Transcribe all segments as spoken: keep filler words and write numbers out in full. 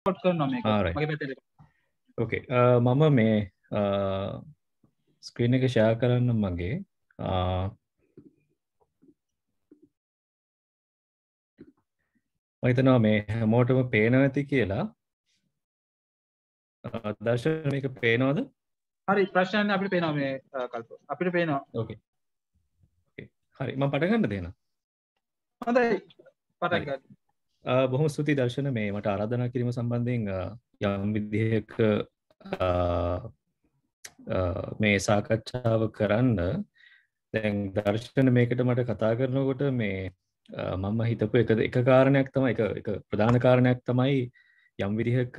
කරනවා මේක all right මගේ පැත්තට. okay මම මේ ස්ක්‍රීන් එක ෂෙයා කරන්න මගේ මම හිතනවා මේ හැමෝටම පේනවා ඇති කියලා. දර්ශන මේක පේනවද? හරි ප්‍රශ්නයක් අපිට පේනවා මේ කල්ප අපිට පේනවා. okay okay හරි මම පටන් ගන්න දෙන්න. හොඳයි පටන් ගන්න. බොහොම ස්තුතියි දර්ශන මේ මට ආරාධනා කිරීම සම්බන්ධයෙන් යම් විදිහක මේ සාකච්ඡාව කරන්න. දැන් දර්ශන මේකට මට කතා කරනකොට මේ මම හිතපු එක එක කාරණයක් තමයි එක එක ප්‍රධාන කාරණයක් තමයි යම් විදිහක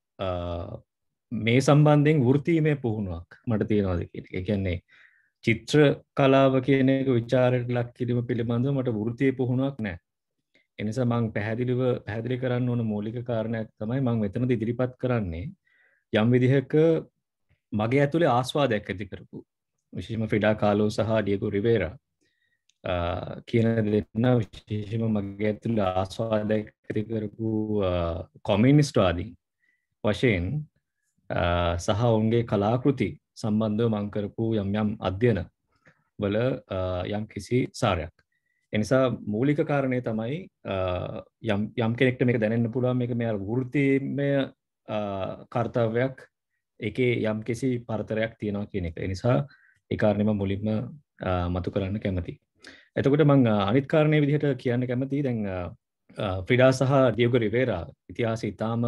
මේ සම්බන්ධයෙන් වෘත්තීමය පුහුණුවක් මට තියෙනවාද කියන එක. ඒ කියන්නේ චිත්‍ර කලාව කියන එක විචාරයට ලක් කිරීම පිළිබඳව මට වෘත්තීය පුහුණුවක් නැහැ. ඒ නිසා මම පැහැදිලිව පැහැදිලි කරන්න ඕන මූලික කාරණයක් තමයි මම මෙතනදී ඉදිරිපත් කරන්නේ යම් විදිහක මගේ ඇතුලේ ආස්වාදයක් ඇති කරපු විශේෂයෙන්ම ෆ්‍රිඩා කාලෝ සහ ඩියගෝ රිවේරා කියන දෙන්න විශේෂයෙන්ම මගේ ඇතුලේ ආස්වාදයක් ඇති කරපු කොමියුනිස්ට්වාදීන් වශයෙන් සහ ඔවුන්ගේ කලාකෘති සම්බන්ධව මම කරපු යම් යම් අධ්‍යයන වල යම් කිසි සාරයක්. එනිසා මූලික කාරණය තමයි යම් යම් කෙනෙක්ට මේක දැනෙන්න පුළුවන් මේක මේ වෘත්තීමය කාර්යයක් ඒකේ යම් කිසි පරතරයක් තියෙනවා කියන එක. ඒ නිසා ඒ කාරණේ මම මුලින්ම මතු කරන්න කැමතියි. එතකොට මම අනිත් කාරණේ විදිහට කියන්න කැමතියි දැන් ෆ්‍රිඩා සහ ඩියගෝ රිවේරා ඉතිහාසය ඉතාම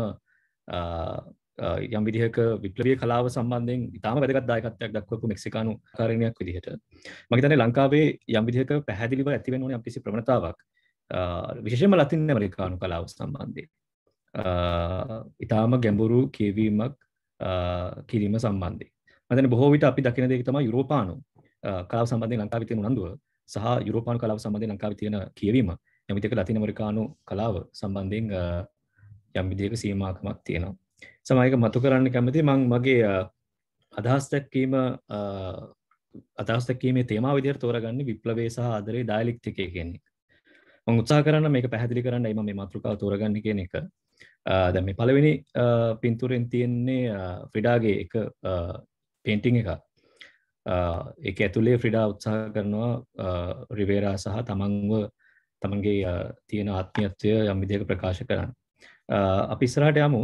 යම් විදිහක විප්ලවීය කලාව සම්බන්ධයෙන් ඉතාම වැදගත් දායකත්වයක් දක්වපු මෙක්සිකානු කාරණයක් විදිහට මම හිතන්නේ ලංකාවේ යම් විදිහක පැහැදිලිව ඇති වෙන්න ඕනේ යම්කිසි ප්‍රවණතාවක් විශේෂයෙන්ම ලතින් ඇමරිකානු කලාව සම්බන්ධයෙන් ඉතාම ගැඹුරු කියවීමක් කිරීම සම්බන්ධයෙන් මම හිතන්නේ බොහෝ විට අපි දකින දේ තමයි යුරෝපානු කලාව සම්බන්ධයෙන් ලංකාවේ තියෙන උනන්දුව සහ යුරෝපානු කලාව සම්බන්ධයෙන් ලංකාවේ තියෙන කියවීම යම් විදිහක ලතින් ඇමරිකානු කලාව සම්බන්ධයෙන් යම් විදිහක සීමාකමක් තියෙනවා. සමහරවිට මතු කරන්න කැමති මම මගේ අදහස් දැක්වීම අදහස් දැක්වීමේ තේමාව විදිහට තෝරගන්නේ විප්ලවයේ සහ ආදරයේ ඩයලෙක්ටිකේ කියන එක. මම උත්සාහ කරන්න මේක පැහැදිලි කරන්නයි මම මේ මාතෘකාව තෝරගන්නේ කියන එක. දැන් මේ පළවෙනි පින්තූරෙන් තියෙන්නේ ෆ්‍රිඩාගේ එක පේන්ටිං එකක්. ඒක ඇතුලේ ෆ්‍රිඩා උත්සාහ කරනවා රිවේරා සහ තමන්ව තමන්ගේ තියෙන ආත්මීයත්වය යම් විදිහක ප්‍රකාශ කරන්න. අපි ඉස්සරහට යමු.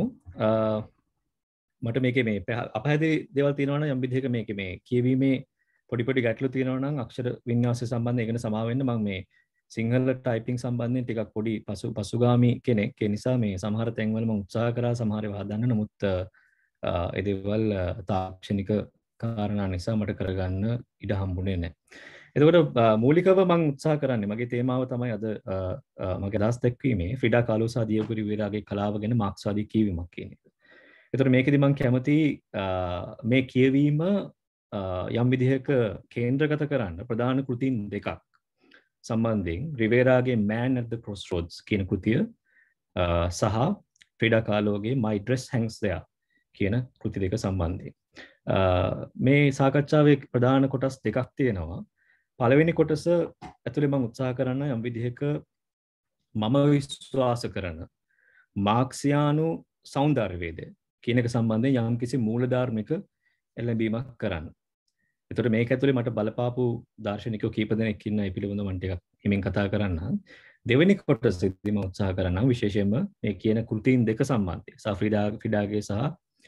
මට මේකේ මේ අපහැදිලි දේවල් තියෙනවා නම් යම් විදිහක මේකේ මේ කියවීමේ පොඩි පොඩි ගැටලු තියෙනවා නම් අක්ෂර වින්‍යාසය සම්බන්ධයෙන් ඒකන සමාව වෙන්න මම මේ සිංහල ටයිපින් සම්බන්ධයෙන් ටිකක් පොඩි පසු පසුගාමි කෙනෙක් ඒ නිසා මේ සමහර තැන්වල මම උත්සාහ කරා සමහර ඒවා හදන්න නමුත් ඒ දේවල් තාක්ෂණික කාරණා නිසා මට කරගන්න ඉඩ හම්බුනේ නැහැ. එතකොට මූලිකව මම උත්සාහ කරන්නේ මගේ තේමාව තමයි අද මගේ අදහස් දැක්වීමේ ෆ්‍රිඩා කාලෝ සහ ඩියගෝ රිවේරාගේ කලාව ගැන මාක්ස්වාදී කියවීමක් කියන එක. එතකොට මේකෙදි මම කැමති මේ කියවීම යම් විදිහක කේන්ද්‍රගත කරන්න ප්‍රධාන කෘතීන් දෙකක් සම්බන්ධයෙන් රිවේරාගේ Man at the Crossroads කියන කෘතිය සහ ෆ්‍රිඩා කාලෝගේ My Dress Hangs There කියන කෘති දෙක සම්බන්ධයෙන් මේ සාකච්ඡාවේ ප්‍රධාන කොටස් දෙකක් තියෙනවා. පළවෙනි කොටස ඇතුලේ මම උත්සාහ කරන්න යම් විදිහක මම විශ්වාස කරන මාක්සියානු සෞන්දර්යවේදය කියන එක සම්බන්ධයෙන් යම් කිසි මූලධාර්මික එළඹීමක් කරන්න. එතකොට මේක ඇතුලේ මට බලපාපු දාර්ශනිකයෝ කීප දෙනෙක් ඉන්න ඒ පිළිබඳව මම ටිකක් හිමින් කතා කරන්න. දෙවෙනි කොටසෙදි මම උත්සාහ කරන්නම් විශේෂයෙන්ම මේ කියන කෘතීන් දෙක සම්බන්ධයෙන් සහ ෆ්‍රිඩා ෆ්‍රිඩාගේ සහ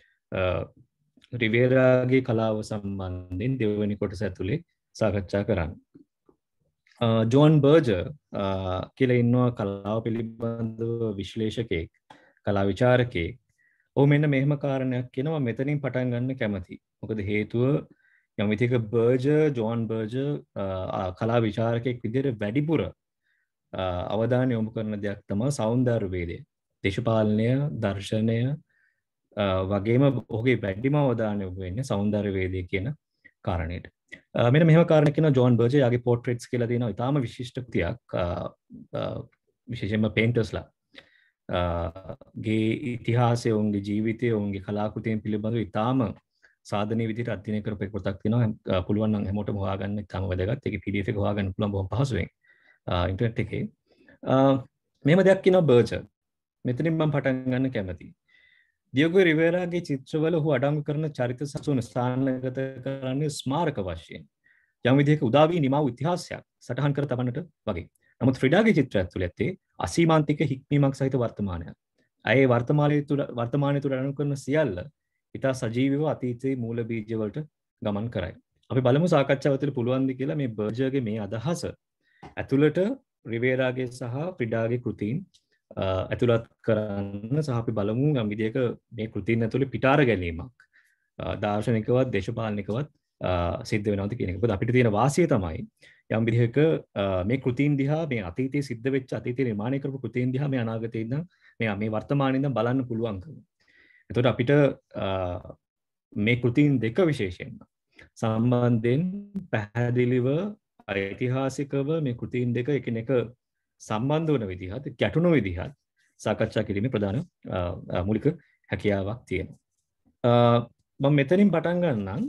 රිවේරාගේ කලාව සම්බන්ධයෙන් දෙවෙනි කොටස ඇතුලේ සාකච්ඡා කරන්න. ජෝන් බර්ජර් කියලා ඉන්නවා කලාව පිළිබඳව විශ්ලේෂකයෙක්, කලා විචාරකයෙක්. ඔහු මෙන්න මෙහෙම කාරණයක් කියනවා මෙතනින් පටන් ගන්න කැමති. මොකද හේතුව යම් විදිහක බර්ජර් ජෝන් බර්ජර් කලා විචාරකයෙක් විදිහට වැඩිපුර අවධානය යොමු කරන දෙයක් තමයි සෞන්දර්යවේදය. දේශපාලනය, දර්ශනය වගේම ඔහුගේ වැඩිම අවධානය යොමු වෙන්නේ සෞන්දර්යවේදය කියන කාරණයට. මෙන්න මෙහෙම කාරණයක් කියනවා ජෝන් බර්ජර් යාගේ පෝර්ට්‍රේට්ස් කියලා තියෙනවා. ඊටාම විශිෂ්ට කෘතියක් විශේෂයෙන්ම පේන්ටර්ස්ලා ගේ ඉතිහාසය, ඔවුන්ගේ ජීවිතය, ඔවුන්ගේ කලාකෘතීන් පිළිබඳව ඊටාම සාධනීය විදිහට අධ්‍යයනය කරපු පොතක් තියෙනවා. පුළුවන් නම් හැමෝටම හොයාගන්න ඊටාම වැදගත්. ඒකේ P D F එක හොයාගන්න පුළුවන් බොහොම පහසුවෙන් ඉන්ටර්නෙට් එකේ. මෙහෙම දෙයක් කියනවා බර්ජර්. මෙතනින් මම පටන් ගන්න කැමතියි. දියගො රිවේරාගේ චිත්‍රවල ඔහු අඩංගු කරන චරිත සසුන ස්ථානගත කරන්නේ ස්මාරක වශයෙන් යම් විදිහක උදා වී නිමා වූ ඉතිහාසයක් සටහන් කර තබන්නට වගේ. නමුත් ෆ්‍රිඩාගේ චිත්‍රය ඇතුළේ ඇත්තේ අසීමාන්තික හික්මීමක් සහිත වර්තමානයක්. ඇය වර්තමානයේ තුල වර්තමානයේ තුල අනුකරන කරන සියල්ල ඉතා සජීවීව අතීතයේ මූල බීජ වලට ගමන් කරයි. අපි බලමු සාකච්ඡාව තුළ පුළුවන් ද කියලා මේ බර්ජර්ගේ මේ අදහස ඇතුළට රිවේරාගේ සහ ෆ්‍රිඩාගේ කෘතීන් ඇතුළත් කරන්න සහ අපි බලමු යම් විදිහක මේ කෘතීන් ඇතුළේ පිටාර ගැනීමක් දාර්ශනිකවත් දේශපාලනිකවත් සිද්ධ වෙනවද කියන එක. මොකද අපිට තියෙන වාසිය තමයි යම් විදිහක මේ කෘතීන් දිහා මේ අතීතයේ සිද්ධ වෙච්ච අතීතයේ නිර්මාණය කරපු කෘතීන් දිහා මේ අනාගතයේ ඉඳන් මේ මේ වර්තමානයේ ඉඳන් බලන්න පුළුවන්කම. එතකොට අපිට මේ කෘතීන් දෙක විශේෂයෙන්ම සම්බන්ධයෙන් පැහැදිලිව ඓතිහාසිකව මේ කෘතීන් දෙක එකිනෙක සම්බන්ධ වන විදිහත් ගැටුණු විදිහත් සාකච්ඡා කිරීමේ ප්‍රධාන මූලික හැකියාවක් තියෙනවා. මම මෙතනින් පටන් ගන්නම්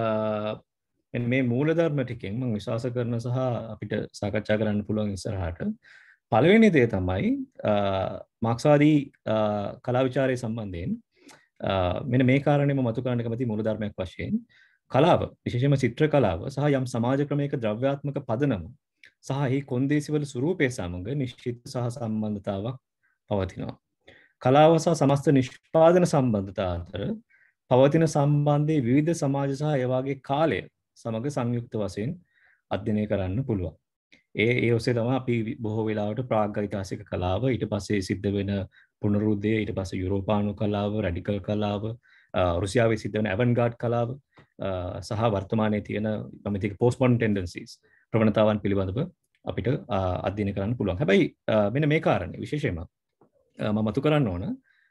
මේ මූලධර්ම ටිකෙන් මම විශ්වාස කරන සහ අපිට සාකච්ඡා කරන්න පුළුවන් ඉස්සරහට පළවෙනි දේ තමයි මාක්ස්වාදී කලා විචාරය සම්බන්ධයෙන් මෙන්න මේ කාරණේම මතු කරන්න කැමති මූලධර්මයක් වශයෙන් කලාව විශේෂයෙන්ම චිත්‍ර කලාව සහ යම් සමාජ ක්‍රමයක ද්‍රව්‍යාත්මක පදනම සහ එහි කොන්දේසිවල ස්වරූපය සමග නිශ්චිත සහ සම්බන්ධතාවක් පවතිනවා. කලාව සහ සමස්ත නිෂ්පාදන සම්බන්ධතා අතර පවතින සම්බන්ධයේ විවිධ සමාජ සහ ඒ වගේ කාලය සමග සංයුක්ත වශයෙන් අධ්‍යයනය කරන්න පුළුවන්. ඒ ඒ ඔස්සේ තමයි අපි බොහෝ වෙලාවට ප්‍රාග්යිතිහාසික කලාව ඊට පස්සේ සිද්ධ වෙන පුනරුද්දය ඊට පස්සේ යුරෝපානු කලාව රැඩිකල් කලාව රුසියාවේ සිද්ධ වෙන ඇවන්ගාඩ් කලාව සහ වර්තමානයේ තියෙන කමිතික පෝස්ට් මොඩර්න් ටෙන්ඩන්සීස් ප්‍රවණතාවන් පිළිබඳව අපිට අධ්‍යයනය කරන්න පුළුවන්. හැබැයි මෙන්න මේ කාරණේ විශේෂයෙන්ම මම මතු කරන්න ඕන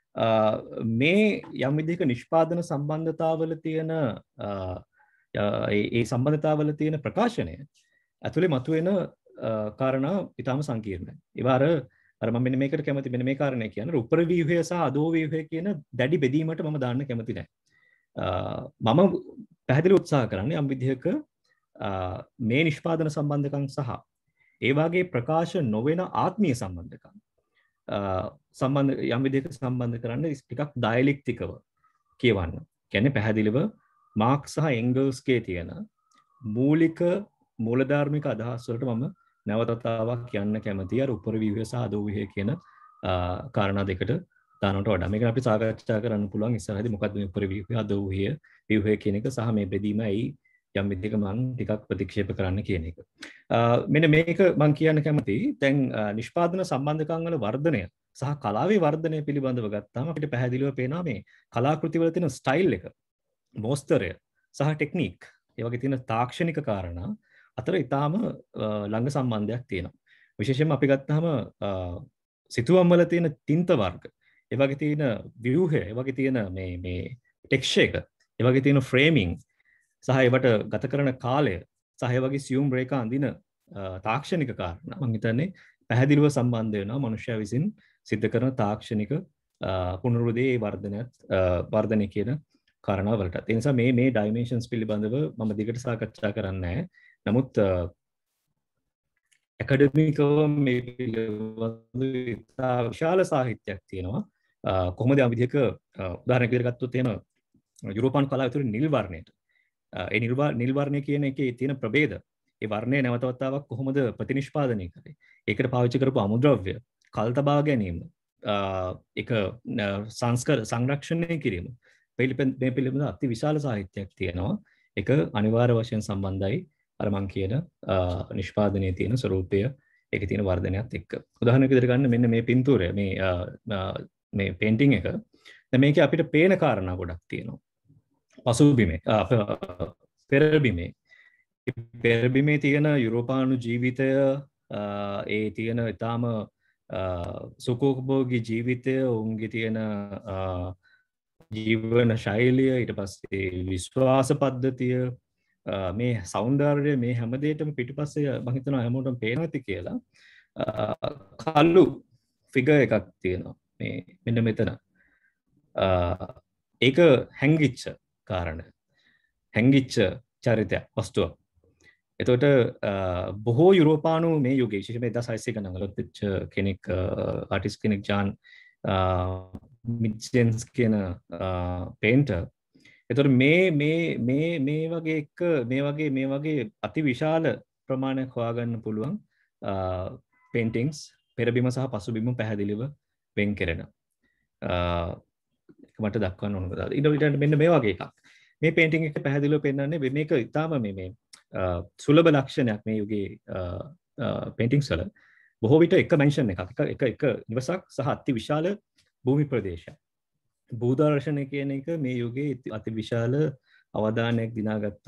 මේ යම් විදිහක නිෂ්පාදන සම්බන්ධතාවල තියෙන ඒ සම්බන්ධතාවල තියෙන ප්‍රකාශනය ඇතුලේ මතුවෙන කාරණා ඉතාම සංකීර්ණයි. ඒවාර අර මම මෙන්න මේකට කැමති මෙන්න මේ කාරණේ කියන්නේ උපර ව්‍යුහය සහ අධෝ ව්‍යුහය කියන දැඩි බෙදීමට මම දාන්න කැමති නැහැ. මම පැහැදිලි උත්සාහ කරන්නේ යම් විදිහක මේ නිෂ්පාදන සම්බන්ධකම් සහ ඒ වගේ ප්‍රකාශ නොවන ආත්මීය සම්බන්ධකම් සම්බන්ධ යම් විදිහක සම්බන්ධ කරන්න ටිකක් ඩයලෙක්ටිකව කියවන්න. කියන්නේ පැහැදිලිව මාක්ස් සහ එංගල්ස්ගේ තියෙන මූලික මූලධාර්මික අදහස් වලට මම නැවතතාවක් කියන්න කැමතියි. අර උපර ව්‍යුහය සහ අධෝ ව්‍යුහය කියන කාරණා දෙකට දානට වඩා. මේක අපි සාකච්ඡා කරන්න පුළුවන් ඉස්සරහදී මොකක්ද මේ උපර ව්‍යුහය අධෝ ව්‍යුහය ව්‍යුහය කියන එක සහ මේ බෙදීම ඇයි යම් විදිහක මම ටිකක් ප්‍රතික්ෂේප කරන්න කියන එක. මෙන්න මේක මම කියන්න කැමතියි. දැන් නිෂ්පාදන සම්බන්ධකම් වල වර්ධනය සහ කලාවේ වර්ධනය පිළිබඳව ගත්තාම අපිට පැහැදිලිව පේනවා මේ කලාකෘති වල තියෙන ස්ටයිල් එක, මෝස්තරය සහ ටෙක්නික්, ඒ වගේ තියෙන තාක්ෂණික කාරණා අතර ඊටාම ළඟ සම්බන්ධයක් තියෙනවා. විශේෂයෙන්ම අපි ගත්තාම සිතුවම් වල තියෙන තින්ත වර්ග, ඒ වගේ තියෙන ව්‍යුහය, ඒ වගේ තියෙන මේ මේ ටෙක්ස්චර් එක, ඒ වගේ තියෙන ෆ්‍රේමින් සහ ඒවට ගත කරන කාලය සහ ඒ වගේ සියුම් රේඛා අඳින තාක්ෂණික කාරණා මම හිතන්නේ පැහැදිලිව සම්බන්ධ වෙනවා මනුෂ්‍යයා විසින් සිද්ධ කරන තාක්ෂණික පුනරුද්දේ වර්ධනයත් වර්ධනය කියන කාරණා වලට. ඒ නිසා මේ මේ ඩයිමෙන්ෂන්ස් පිළිබඳව මම දිගට සාකච්ඡා කරන්නේ නැහැ. නමුත් ඇකඩමිකව මේ පිළිබඳව විශාල සාහිත්‍යයක් තියෙනවා. කොහොමද යම් විදිහක උදාහරණයක් විදිහට ගත්තොත් එහෙම යුරෝපානු කලාව ඇතුළේ නිල් වර්ණයට ඒ නිල් වර්ණය කියන එකේ තියෙන ප්‍රභේද, ඒ වර්ණය නැවත වතාවක් කොහොමද ප්‍රතිනිෂ්පාදනය කරේ, ඒකට පාවිච්චි කරපු අමුද්‍රව්‍ය කල් තබා ගැනීම, ඒක සංස්කර සංරක්ෂණය කිරීම මේ පිළිබඳව අති විශාල සාහිත්‍යයක් තියෙනවා. ඒක අනිවාර්ය වශයෙන් සම්බන්ධයි අර මං කියන නිෂ්පාදනයේ තියෙන ස්වરૂපය, ඒකේ තියෙන වර්ධනයත් එක්ක. උදාහරණයක් විදිහට ගන්න මෙන්න මේ පින්තූරය, මේ මේ පේන්ටිං එක. දැන් මේකේ අපිට පේන කාරණා ගොඩක් තියෙනවා. පසුබිමේ පෙරබිමේ පෙරබිමේ තියෙන යුරෝපානු ජීවිතය, ඒ තියෙන ඊටාම සුඛෝපභෝගී ජීවිතය, ඔවුන්ගේ තියෙන ජීවන ශෛලිය, ඊට පස්සේ විශ්වාස පද්ධතිය, මේ සෞන්දර්යය, මේ හැම දෙයකම පිටිපස්සේ මම හිතනවා හැමෝටම පේනවා ඇති කියලා කළු ෆිගර් එකක් තියෙනවා මේ මෙන්න මෙතන. ඒක හැංගිච්ච කාරණ, හැංගිච්ච චරිතයක්, වස්තුවක්. එතකොට බොහෝ යුරෝපානු මේ යුගයේ විශේෂයෙන්ම එක්දහස් හයසිය ගණන් වල වෙච්ච කෙනෙක්, ආටිස්ට් කෙනෙක් ජාන් මිඩ්ජෙන්ස් කියන පේන්ටර්. එතකොට මේ මේ මේ මේ වගේ එක මේ වගේ මේ වගේ අති විශාල ප්‍රමාණයක් හොයාගන්න පුළුවන් පේන්ටිංස් පෙරබිම සහ පසුබිම පැහැදිලිව වෙන් කෙරෙන. මට දක්වන්න ඕන කතාව. ඊට මෙන්න මේ වගේ එකක්. මේ පේන්ටිං එක පැහැදිලිව පෙන්වන්නේ මේක ඉතාම මේ මේ සුලභ ලක්ෂණයක් මේ යුගයේ පේන්ටිංස් වල. බොහෝ විට එක මෙන්ෂන් එකක් එක එක නිවසක් සහ අති විශාල භූමි ප්‍රදේශයක්. භූදර්ශනය කියන එක මේ යුගයේ අති විශාල අවධානයක් දිනාගත්තු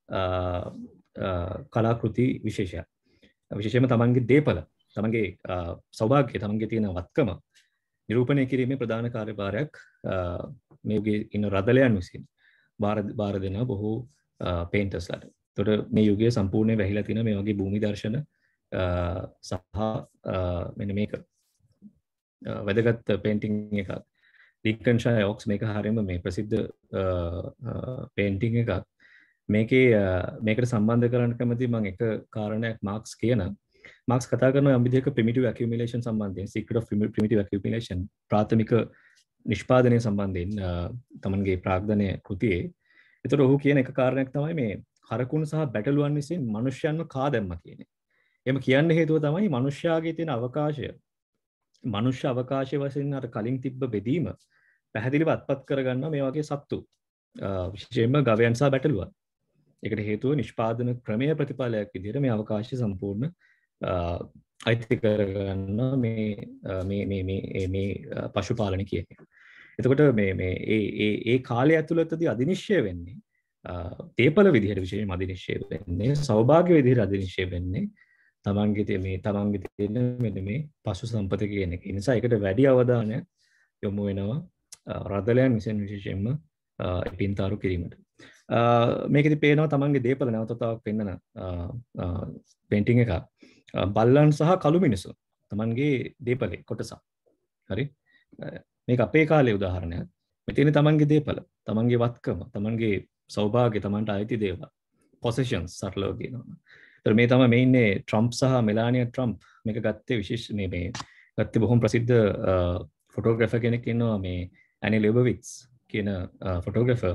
කලාකෘති විශේෂයක්. විශේෂයෙන්ම තමන්ගේ දේපල, තමන්ගේ සෞභාග්‍ය, තමන්ගේ තියෙන වත්කම නිරූපණය කිරීමේ ප්‍රධාන කාර්යභාරයක් මේ යුගයේ ඉන්න රදලයන් විසින් බාර බාර දෙන බොහෝ පේන්ටර්ස්ලාට. ඒතකොට මේ යුගයේ සම්පූර්ණයෙන් වැහිලා තියෙන මේ වගේ භූමි දර්ශන සහ මෙන්න මේක වැදගත් පේන්ටිං එකක්. ලින්කන්ෂයර් ඔක්ස් මේක හරියම මේ ප්‍රසිද්ධ පේන්ටිං එකක්. මේකේ මේකට සම්බන්ධ කරන්න කැමති මම එක කාරණයක් මාක්ස් කියන. මාක්ස් කතා කරන යම් විදිහක ප්‍රිමිටිව් ඇකියුමුලේෂන් සම්බන්ධයෙන්, සීක්‍රට් ඔෆ් ප්‍රිමිටිව් ඇකියුමුලේෂන් ප්‍රාථමික නිෂ්පාදනය සම්බන්ධයෙන් තමන්ගේ ප්‍රාග්ධනය කෘතියේ. ඒතර ඔහු කියන එක කාරණයක් තමයි මේ හරකුන් සහ බැටළුවන් විසින් මිනිස්යන්ව කා දැම්ම කියන්නේ. එහෙම කියන්න හේතුව තමයි මිනිස්යාගේ තියෙන අවකාශය. මනුෂ්‍ය අවකාශය වශයෙන් අර කලින් තිබ්බ බෙදීම පැහැදිලිව අත්පත් කරගන්න මේ වගේ සත්තු. විශේෂයෙන්ම ගවයන් සහ බැටළුවන්. ඒකට හේතුව නිෂ්පාදන ක්‍රමයේ ප්‍රතිඵලයක් විදිහට මේ අවකාශය සම්පූර්ණ අයිති කරගන්න මේ මේ මේ මේ මේ පශුපාලන කියන්නේ. එතකොට මේ මේ ඒ ඒ ඒ කාලය ඇතුළතදී අධිනිශ්චය වෙන්නේ තේපල විදිහට විශේෂයෙන්ම අධිනිශ්චය වෙන්නේ සෞභාග්‍ය විදිහට අධිනිශ්චය වෙන්නේ තමන්ගේ මේ තමන්ගේ තියෙන මෙන්න මේ පශු සම්පත කියන එක. ඒ නිසා ඒකට වැඩි අවධානයක් යොමු වෙනවා රදලයන් විසින් විශේෂයෙන්ම පින්තාරු කිරීමට. මේකෙදි පේනවා තමන්ගේ දේපල නැවතතාවක් පෙන්වන පේන්ටිං එකක්. බල්ලන් සහ කළු මිනිසුන් තමන්ගේ දේපලේ කොටසක්. හරි? මේක අපේ කාලේ උදාහරණයක්. මෙතන තමන්ගේ දේපල, තමන්ගේ වත්කම, තමන්ගේ සෞභාග්‍ය, තමන්ට අයිති දේවල්, පොසෙෂන්ස් සරලව කියනවා. ඒතර මේ තමයි මේ ඉන්නේ ට්‍රම්ප් සහ මෙලානියා ට්‍රම්ප්. මේක ගත්තේ විශේෂ මේ මේ ගත්තේ බොහොම ප්‍රසිද්ධ ෆොටෝග්‍රැෆර් කෙනෙක් ඉන්නවා මේ ඇනි ලෙබොවිට්ස් කියන ෆොටෝග්‍රැෆර්.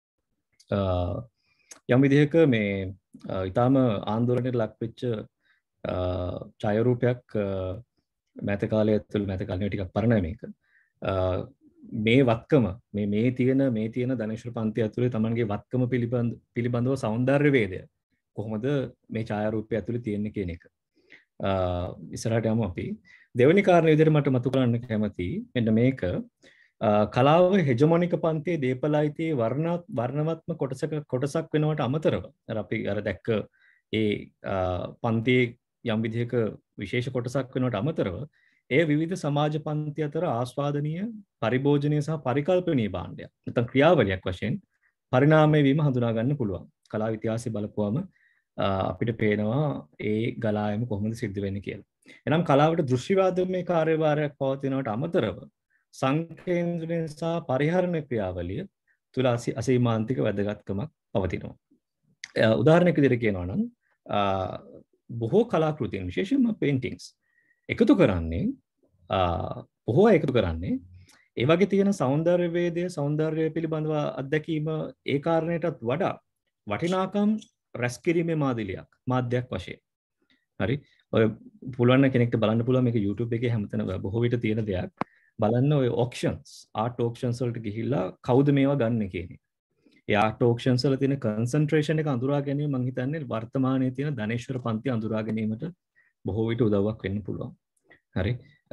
යම් විදිහක මේ ඊටාම ආందోලනයට ලක් වෙච්ච ඡායාරූපයක් මෑත කාලයේ ඇතුළත මෑත කාලේ ටිකක් පරණයි මේක. මේ වත්කම මේ මේ තියෙන මේ තියෙන ධනේශ්වර පන්ති ඇතුලේ තමන්ගේ වත්කම පිළිබඳ පිළිබඳව සෞන්දර්ය වේදය කොහොමද මේ ඡායාරූපය ඇතුලේ තියෙන්නේ කියන එක. ඉස්සරහට යමු අපි. දෙවෙනි කාරණේ විදිහට මට මතු කරන්න කැමති මෙන්න මේක කලාව හෙජමොනික පන්තියේ දේපලයිතේ වර්ණ වර්ණවත්ම කොටසක කොටසක් වෙනවට අමතරව අර අපි අර දැක්ක ඒ පන්තියේ යම් විදිහක විශේෂ කොටසක් වෙනවට අමතරව ඒ විවිධ සමාජ පන්ති අතර ආස්වාදනීය පරිභෝජනීය සහ පරිකල්පනීය භාණ්ඩයක් නැත්නම් ක්‍රියාවලියක් වශයෙන් පරිණාමය වීම හඳුනා ගන්න පුළුවන්. කලාව ඉතිහාසය බලපුවම අපිට පේනවා ඒ ගලායම කොහොමද සිද්ධ වෙන්නේ කියලා. එනම් කලාවට දෘශ්‍යවාදමය කාර්යභාරයක් පවතිනවට අමතරව සංකේන්ද්‍රණය සහ පරිහරණ ක්‍රියාවලිය තුල අසීමාන්තික වැදගත්කමක් පවතිනවා. උදාහරණයක් විදිහට කියනවා නම් බොහෝ කලාකෘතීන් විශේෂයෙන්ම පේන්ටිංස් එකතු කරන්නේ බොහෝ එකතු කරන්නේ ඒ වගේ තියෙන සෞන්දර්ය වේදය සෞන්දර්යය පිළිබඳව අත්දැකීම ඒ කාරණයටත් වඩා වටිනාකම් රැස් කිරීමේ මාදිලියක් මාධ්‍යයක් වශයෙන්. හරි? ඔය පුළුවන් කෙනෙක්ට බලන්න පුළුවන් මේක YouTube එකේ හැමතැනම බොහෝ විට තියෙන දෙයක්. බලන්න ඔය auctions art auctions වලට ගිහිල්ලා කවුද මේවා ගන්න කියන්නේ. ඒ art auctions වල තියෙන concentration එක අඳුරා ගැනීම මම හිතන්නේ වර්තමානයේ තියෙන ධනේශ්වර පන්ති අඳුරා ගැනීමට බොහෝ විට උදව්වක් වෙන්න පුළුවන්. හරි?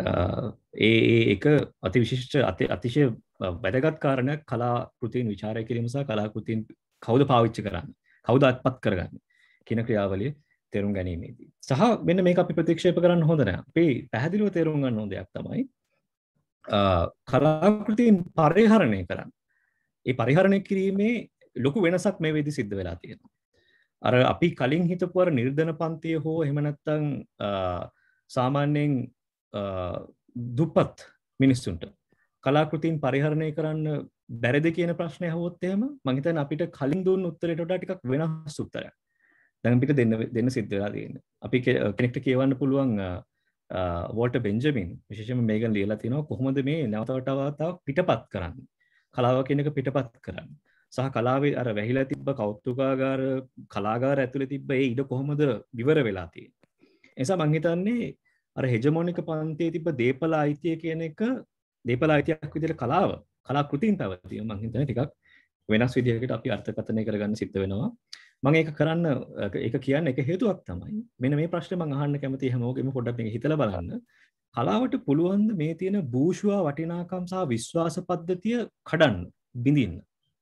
ඒ ඒ එක අතිවිශිෂ්ට අතිශය වැදගත් කාරණයක් කලාකෘතීන් විචාරය කිරීම සහ කලාකෘතීන් කවුද පාවිච්චි කරන්නේ කවුද අත්පත් කරගන්නේ කියන ක්‍රියාවලිය තේරුම් ගැනීමේදී. සහ මෙන්න මේක අපි ප්‍රතික්ෂේප කරන්න හොඳ නැහැ. අපි පැහැදිලිව තේරුම් ගන්න ඕන දෙයක් තමයි කලාකෘතීන් පරිහරණය කරන්න. ඒ පරිහරණය කිරීමේ ලොකු වෙනසක් මේ වෙද්දි සිද්ධ වෙලා තියෙනවා. අර අපි කලින් හිතපු අර නිර්ධන පන්තිය හෝ එහෙම නැත්නම් සාමාන්‍යයෙන් දුප්පත් මිනිස්සුන්ට කලාකෘතීන් පරිහරණය කරන්න බැරිද කියන ප්‍රශ්නය අහුවොත් එහෙම මම හිතන්නේ අපිට කලින් දුන්න උත්තරයට වඩා ටිකක් වෙනස් උත්තරයක්. දැන් අපිට දෙන්න දෙන්න සිද්ධ වෙලා තියෙන්නේ. අපි කෙනෙක්ට කියවන්න පුළුවන් වෝල්ටර් බෙන්ජමින් විශේෂයෙන්ම මේකන් ලියලා තිනවා කොහොමද මේ නැවත වතාවක් පිටපත් කරන්නේ කලාව කියන එක පිටපත් කරන්නේ සහ කලාවේ අර වැහිලා තිබ්බ කෞතුකාගාර කලාගාර ඇතුලේ තිබ්බ ඒ ඉඩ කොහොමද විවර වෙලා තියෙන්නේ ඒ නිසා මම හිතන්නේ අර හෙජමොනික පන්තියේ තිබ්බ දීපල අයිතිය කියන එක දීපල අයිතියක් විදිහට කලාව කලා කෘතීන් පැවතිය මම හිතන්නේ ටිකක් වෙනස් විදිහකට අපි අර්ථකථනය කරගන්න සිද්ධ වෙනවා මම ඒක කරන්න ඒක කියන්නේ එක හේතුවක් තමයි මෙන්න මේ ප්‍රශ්නේ මම අහන්න කැමතියි හැමෝගෙම පොඩ්ඩක් මේක හිතලා බලන්න කලාවට පුළුවන් ද මේ තියෙන බූෂුවා වටිනාකම් සහ විශ්වාස පද්ධතිය කඩන්න බිඳින්න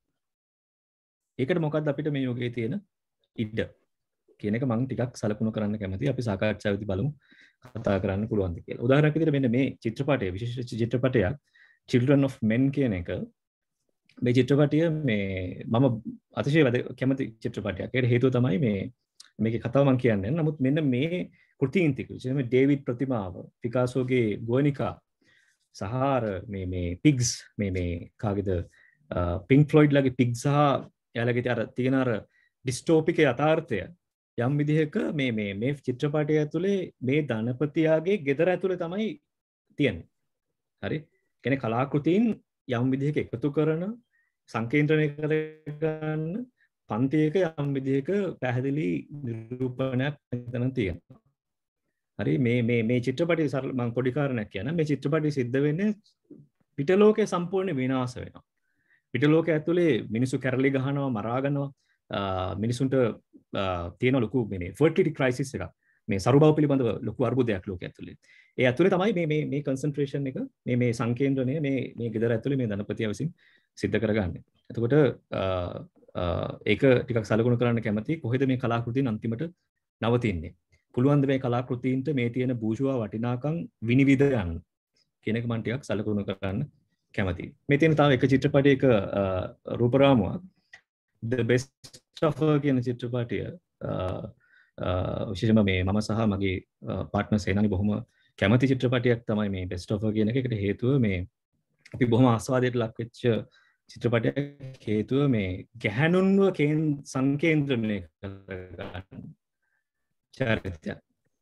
ඒකට මොකද්ද අපිට මේ යෝගයේ තියෙන ඉඩ කියන එක මම ටිකක් සලකුණු කරන්න කැමතියි අපි සාකච්ඡාවේදී බලමු කතා කරන්න පුළුවන්ද කියලා උදාහරණයක් විදිහට මෙන්න මේ චිත්‍රපටය විශේෂ චිත්‍රපටයක් Children of Men කියන එක මේ චිත්‍රපටය මේ මම අතිශය කැමති චිත්‍රපටයක්. ඒකට හේතුව තමයි මේ මේකේ කතාව මම කියන්නේ. නමුත් මෙන්න මේ කෘතීන් ටික විශේෂයෙන්ම ඩේවිඩ් ප්‍රතිමාව, පිකාසෝගේ ගෝනිකා සහ මේ මේ පිග්ස් මේ මේ කාගේද පින්ක් ෆ්ලොයිඩ් ලගේ පිග්ස් සහ එයාලගේ අර තියෙන අර ඩිස්ටෝපික යථාර්ථය යම් විදිහක මේ මේ මේ චිත්‍රපටය ඇතුලේ මේ ධනපතියාගේ ගෙදර ඇතුලේ තමයි තියෙන්නේ. හරි? කියන්නේ කලාකෘතීන් යම් විදිහක එකතු කරන සංකේන්ද්‍රණය කරගන්න පන්තියක යම් විදිහක පැහැදිලි නිරූපණයක් මෙතන තියෙනවා. හරි මේ මේ මේ චිත්‍රපටයේ සරල මම පොඩි කාරණයක් කියනවා. මේ චිත්‍රපටයේ සිද්ධ වෙන්නේ පිටලෝකයේ සම්පූර්ණ විනාශ වෙනවා. පිටලෝකයේ ඇතුලේ මිනිස්සු කැරලි ගහනවා, මරා ගන්නවා. මිනිසුන්ට තියෙන ලොකු මේ ෆර්ටිලිටි ක්‍රයිසිස් එකක්. මේ සරුබව පිළිබඳව ලොකු අර්බුදයක් ලෝකයේ ඇතුලේ. ඒ ඇතුලේ තමයි මේ මේ මේ කන්සන්ට්‍රේෂන් එක මේ මේ සංකේන්ද්‍රණය මේ මේ ගෙදර ඇතුලේ මේ ධනපතියා විසින් සිද්ධ කරගන්නේ. එතකොට ඒක ටිකක් සලකුණු කරන්න කැමතියි කොහෙද මේ කලාකෘතීන් අන්තිමට නවතින්නේ. පුළුවන් ද මේ කලාකෘතීන්ට මේ තියෙන බූෂුවා වටිනාකම් විනිවිද යන්න කියන එක මම ටිකක් සලකුණු කරන්න කැමතියි. මේ තියෙන තව එක චිත්‍රපටයක රූපරාමුවක් The Best of Her කියන චිත්‍රපටය විශේෂයෙන්ම මේ මම සහ මගේ පාර්ට්නර් සේනානි බොහොම කැමති චිත්‍රපටයක් තමයි මේ Best of Her කියන එක. ඒකට හේතුව මේ අපි බොහොම ආස්වාදයට ලක් වෙච්ච චිත්‍රපටයක් හේතුව මේ ගැහැණුන්ව සංකේන්ද්‍රණය කරගන්න චරිතය.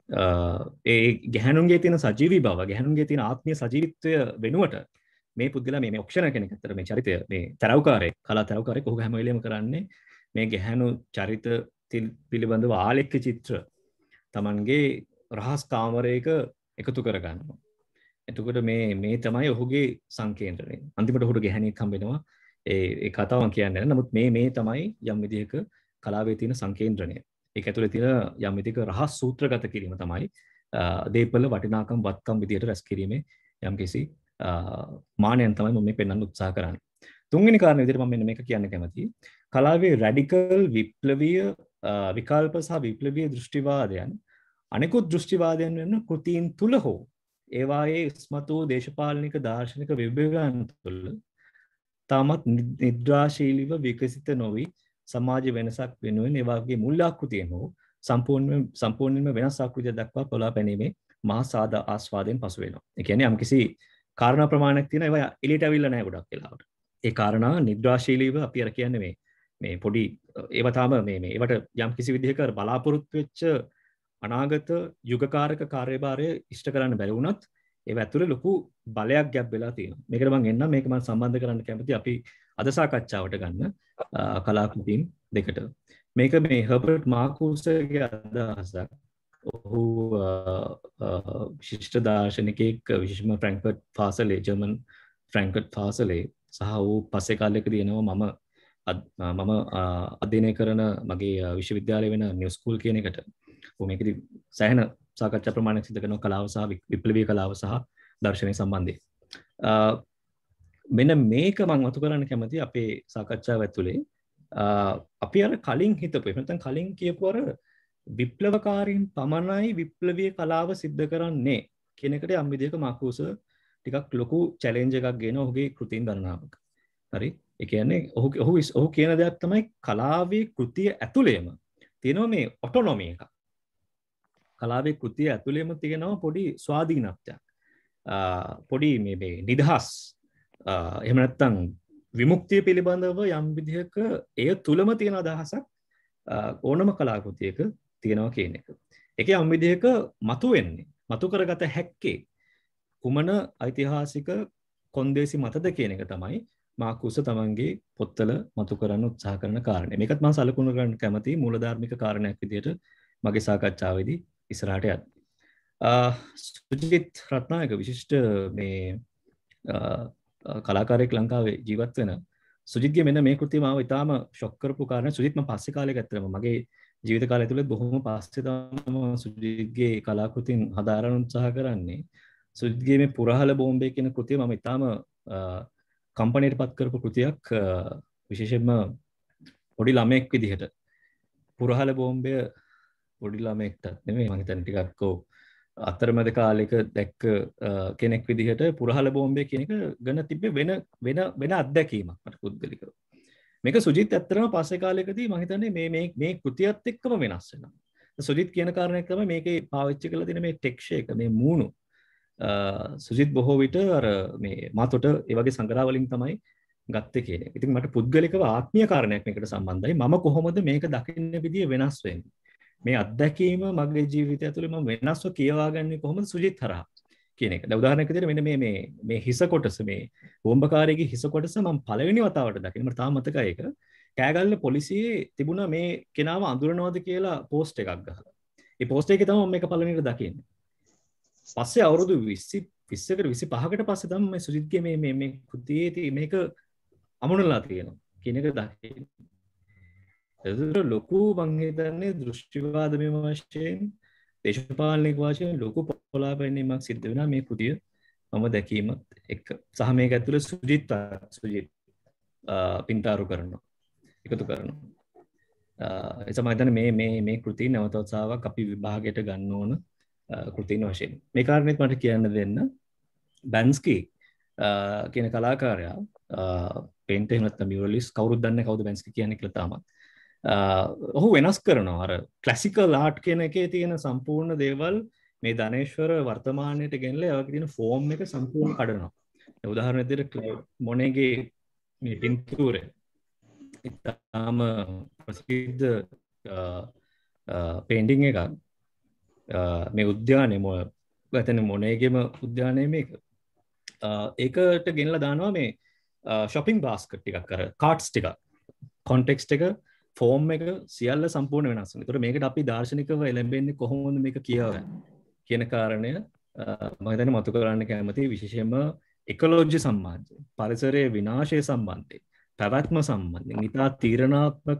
ඒ ගැහැණුන්ගේ තියෙන සජීවී බව, ගැහැණුන්ගේ තියෙන ආත්මීය සජීවීත්වය වෙනුවට මේ පුද්ගලයා මේ මේ ඔක්ෂණ කෙනෙක් අතර මේ චරිතය මේ තරවකාරයෙක්, කලා තරවකාරයෙක් ඔහු හැම වෙලේම කරන්නේ මේ ගැහැණු චරිත පිළිබඳව ආලෙක්ක චිත්‍ර Tamanගේ රහස් කාමරයක එකතු කරගන්නවා. එතකොට මේ මේ තමයි ඔහුගේ සංකේන්ද්‍රණය. අන්තිමට ඔහුට ගැහැණියක් හම්බ වෙනවා. ඒ ඒ කතාව මම කියන්නේ නැහැ. නමුත් මේ මේ තමයි යම් විදිහක කලාවේ තියෙන සංකේන්ද්‍රණය. ඒක ඇතුලේ තියෙන යම් විදිහක රහස් සූත්‍රගත කිරීම තමයි දීපල වටිනාකම් වත්කම් විදිහට රැස් කිරීමේ යම්කිසි මානයන් තමයි මම මේ පෙන්වන්න උත්සාහ කරන්නේ. තුන්වෙනි කාරණේ විදිහට මම මෙන්න මේක කියන්න කැමතියි. කලාවේ රැඩිකල් විප්ලවීය විකල්ප සහ විප්ලවීය දෘෂ්ටිවාදයන් අනෙකුත් දෘෂ්ටිවාදයන් වෙන කෘතීන් තුල හෝ ඒවායේ ඉස්මතු දේශපාලනික දාර්ශනික විභාගයන් තුළ තාමත් නිද්‍රාශීලීව විකසිත නොවි සමාජ වෙනසක් වෙනුවෙන් ඒ වගේ මුල් ආකෘතියෙන් හෝ සම්පූර්ණ සම්පූර්ණයෙන්ම වෙනස් ආකෘතියක් දක්වා පොළා පැනීමේ මහා සාද ආස්වාදයෙන් පසු වෙනවා. ඒ කියන්නේ යම්කිසි කාරණා ප්‍රමාණයක් තියෙන ඒවා එළියට අවිල්ල නැහැ ගොඩක් වෙලාවට. ඒ කාරණා නිද්‍රාශීලීව අපි අර කියන්නේ මේ මේ පොඩි ඒවා තාම මේ මේ ඒවට යම්කිසි විදිහක බලාපොරොත්තු වෙච්ච අනාගත යුගකාරක කාර්යභාරය ඉෂ්ට කරන්න බැරි වුණත් ඒව ඇතුලේ ලොකු බලයක් ගැබ් වෙලා තියෙනවා. මේකට මම එන්නම් මේක මම සම්බන්ධ කරන්න කැමතියි අපි අද සාකච්ඡාවට ගන්න කලාකෘතීන් දෙකට. මේක මේ හර්බර්ට් මාකූස්ගේ අදහසක්. ඔහු විශිෂ්ට දාර්ශනිකයෙක් විශේෂම ෆ්‍රැන්ක්ෆර්ට් පාසලේ ජර්මන් ෆ්‍රැන්ක්ෆර්ට් පාසලේ සහ ඌ පස්සේ කාලෙකදී එනවා මම මම අධ්‍යයනය කරන මගේ විශ්වවිද්‍යාලය වෙන නිව් ස්කූල් කියන එකට. මේකදී සෑහෙන සාකච්ඡා ප්‍රමාණයක් සිදු කරන කලාව සහ විප්ලවීය කලාව සහ දර්ශනය සම්බන්ධයෙන්. මෙන්න මේක මම වතු කරන්න කැමතියි අපේ සාකච්ඡාව ඇතුලේ. අපි අර කලින් හිතපු නැත්නම් කලින් කියපු අර විප්ලවකාරීන් පමණයි විප්ලවීය කලාව සිද්ධ කරන්නේ කියන එකට යම් විදිහක මාකූස් ටිකක් ලොකු චැලෙන්ජ් එකක් ගෙන ඔහුගේ කෘතීන් ගණනාවක. හරි? ඒ කියන්නේ ඔහු ඔහු ඔහු කියන දෙයක් තමයි කලාවේ කෘතිය ඇතුළේම තියෙනවා මේ ඔටොනොමි එක. කලාවේ කෘතිය ඇතුළේම තියෙනවා පොඩි ස්වාධීනත්වයක්. පොඩි මේ මේ නිදහස් එහෙම නැත්නම් විමුක්තිය පිළිබඳව යම් විදිහක එය තුලම තියෙන අදහසක් ඕනම කලාකෘතියක තියෙනවා කියන එක. ඒකේ යම් විදිහක මතුවෙන්නේ මතු කරගත හැක්කේ කුමන ඓතිහාසික කොන්දේසි මතද කියන එක තමයි මාකූස තමන්ගේ පොත්වල මතු කරන්න උත්සාහ කරන කාරණේ. මේකත් මම සලකුණු කරන්න කැමතියි මූලධාර්මික කාරණයක් විදිහට මගේ සාකච්ඡාවේදී ඉස්සරහට යන්න. සුජිත් රත්නායක විශිෂ්ට මේ කලාකාරයෙක් ලංකාවේ ජීවත් වෙන සුජිත්ගේ මෙන්න මේ කෘතිය මාව ඉතාම ෂොක් කරපු කාරණා. සුජිත් මම පස්සේ කාලෙක ඇත්තටම මගේ ජීවිත කාලය ඇතුළේ බොහොම පස්සේ තමයි සුජිත්ගේ කලාකෘතින් හදාරන්න උත්සාහ කරන්නේ. සුජිත්ගේ මේ පුරහල බෝම්බේ කියන කෘතිය මම ඉතාම කම්පණයටපත් කරපු කෘතියක්. විශේෂයෙන්ම පොඩි ළමෙක් විදිහට පුරහල බෝම්බය පොඩි ළමෙක්ට නෙමෙයි මම හිතන්නේ ටිකක් ඔව් අතරමැද කාලයක දැක්ක කෙනෙක් විදිහට පුරහල බෝම්බය කියන එක ගැන තිබ්බේ වෙන වෙන වෙන අත්දැකීමක් මට පුද්ගලිකව. මේක සුජිත් ඇත්තටම පස්සේ කාලයකදී මම හිතන්නේ මේ මේ මේ කෘතියත් එක්කම වෙනස් වෙනවා. සුජිත් කියන කාරණයක් තමයි මේකේ පාවිච්චි කරලා තියෙන මේ ටෙක්ස්චර් එක මේ මූණු. සුජිත් බොහෝ විට අර මේ මාතොට ඒ වගේ සංග්‍රහ වලින් තමයි ගත්තේ කියන එක. ඉතින් මට පුද්ගලිකව ආත්මීය කාරණයක් මේකට සම්බන්ධයි. මම කොහොමද මේක දකින්න විදිය වෙනස් වෙන්නේ? මේ අත්දැකීම මගේ ජීවිතය ඇතුළේ මම වෙනස්ව කියවා ගන්නේ කොහොමද සුජිත් හරහා කියන එක. දැන් උදාහරණයක් විදිහට මෙන්න මේ මේ මේ හිස කොටස මේ බෝම්බකාරයෙක්ගේ හිස කොටස මම පළවෙනි වතාවට දකින්න මට තාම මතකයි ඒක. කෑගල්ල පොලිසියේ තිබුණා මේ කෙනාව අඳුරනවද කියලා පෝස්ට් එකක් ගහලා. ඒ පෝස්ට් එකේ තමයි මම මේක පළවෙනිට දකින්නේ. පස්සේ අවුරුදු විස්සකට විසිපහකට පස්සේ තමයි මේ සුජිත්ගේ මේ මේ මේ කෘතියේ මේක අමුණලා තියෙනවා කියන එක දකින්නේ. ඒක ලොකු මං හිතන්නේ දෘෂ්ටිවාදමය වශයෙන් දේශපාලනික වශයෙන් ලොකු පොළාපැනීමක් සිද්ධ වෙනවා මේ කෘතිය මම දැකීමත් එක්ක. සහ මේක ඇතුළේ සුජිත් සුජිත් පින්තාරු කරනවා එකතු කරනවා. ඒ තමයි හිතන්නේ මේ මේ මේ කෘතිය නැවත වතාවක් අපි විභාගයට ගන්න ඕන කෘතින වශයෙන්. මේ කාරණේත් මට කියන්න දෙන්න. බැන්ස්කි කියන කලාකාරයා පේන්ටර් එහෙම නැත්නම් මියුරලිස්ට් කවුරුත් දන්නේ කවුද බැන්ස්කි කියන්නේ කියලා තාමත්. ඔහු වෙනස් කරනවා අර ක්ලාසිකල් ආර්ට් කියන එකේ තියෙන සම්පූර්ණ දේවල් මේ ධනේශ්වර වර්තමානයට ගෙනලා ඒවගේ තියෙන ෆෝම් එක සම්පූර්ණ කඩනවා. උදාහරණයක් විදිහට මොනේගේ මේ පින්තූරය ඉතාම ප්‍රසිද්ධ පේන්ටිං එකක් මේ උද්‍යානයේ මො ගතන මොනේගේම උද්‍යානයේ මේක ඒකට ගෙනලා දානවා මේ shopping basket ටිකක් අර cards ටික context එක ෆෝම් එක සියල්ල සම්පූර්ණ වෙනස් වෙනවා. ඒතකොට මේකට අපි දාර්ශනිකව එළඹෙන්නේ කොහොමද මේක කියවන්නේ කියන කාරණය මම හිතන්නේ මතු කරන්න කැමතියි. විශේෂයෙන්ම ඉකොලොජි සම්බන්ධයෙන්, පරිසරයේ විනාශය සම්බන්ධයෙන්, පැවැත්ම සම්බන්ධයෙන් ඉතා තීරණාත්මක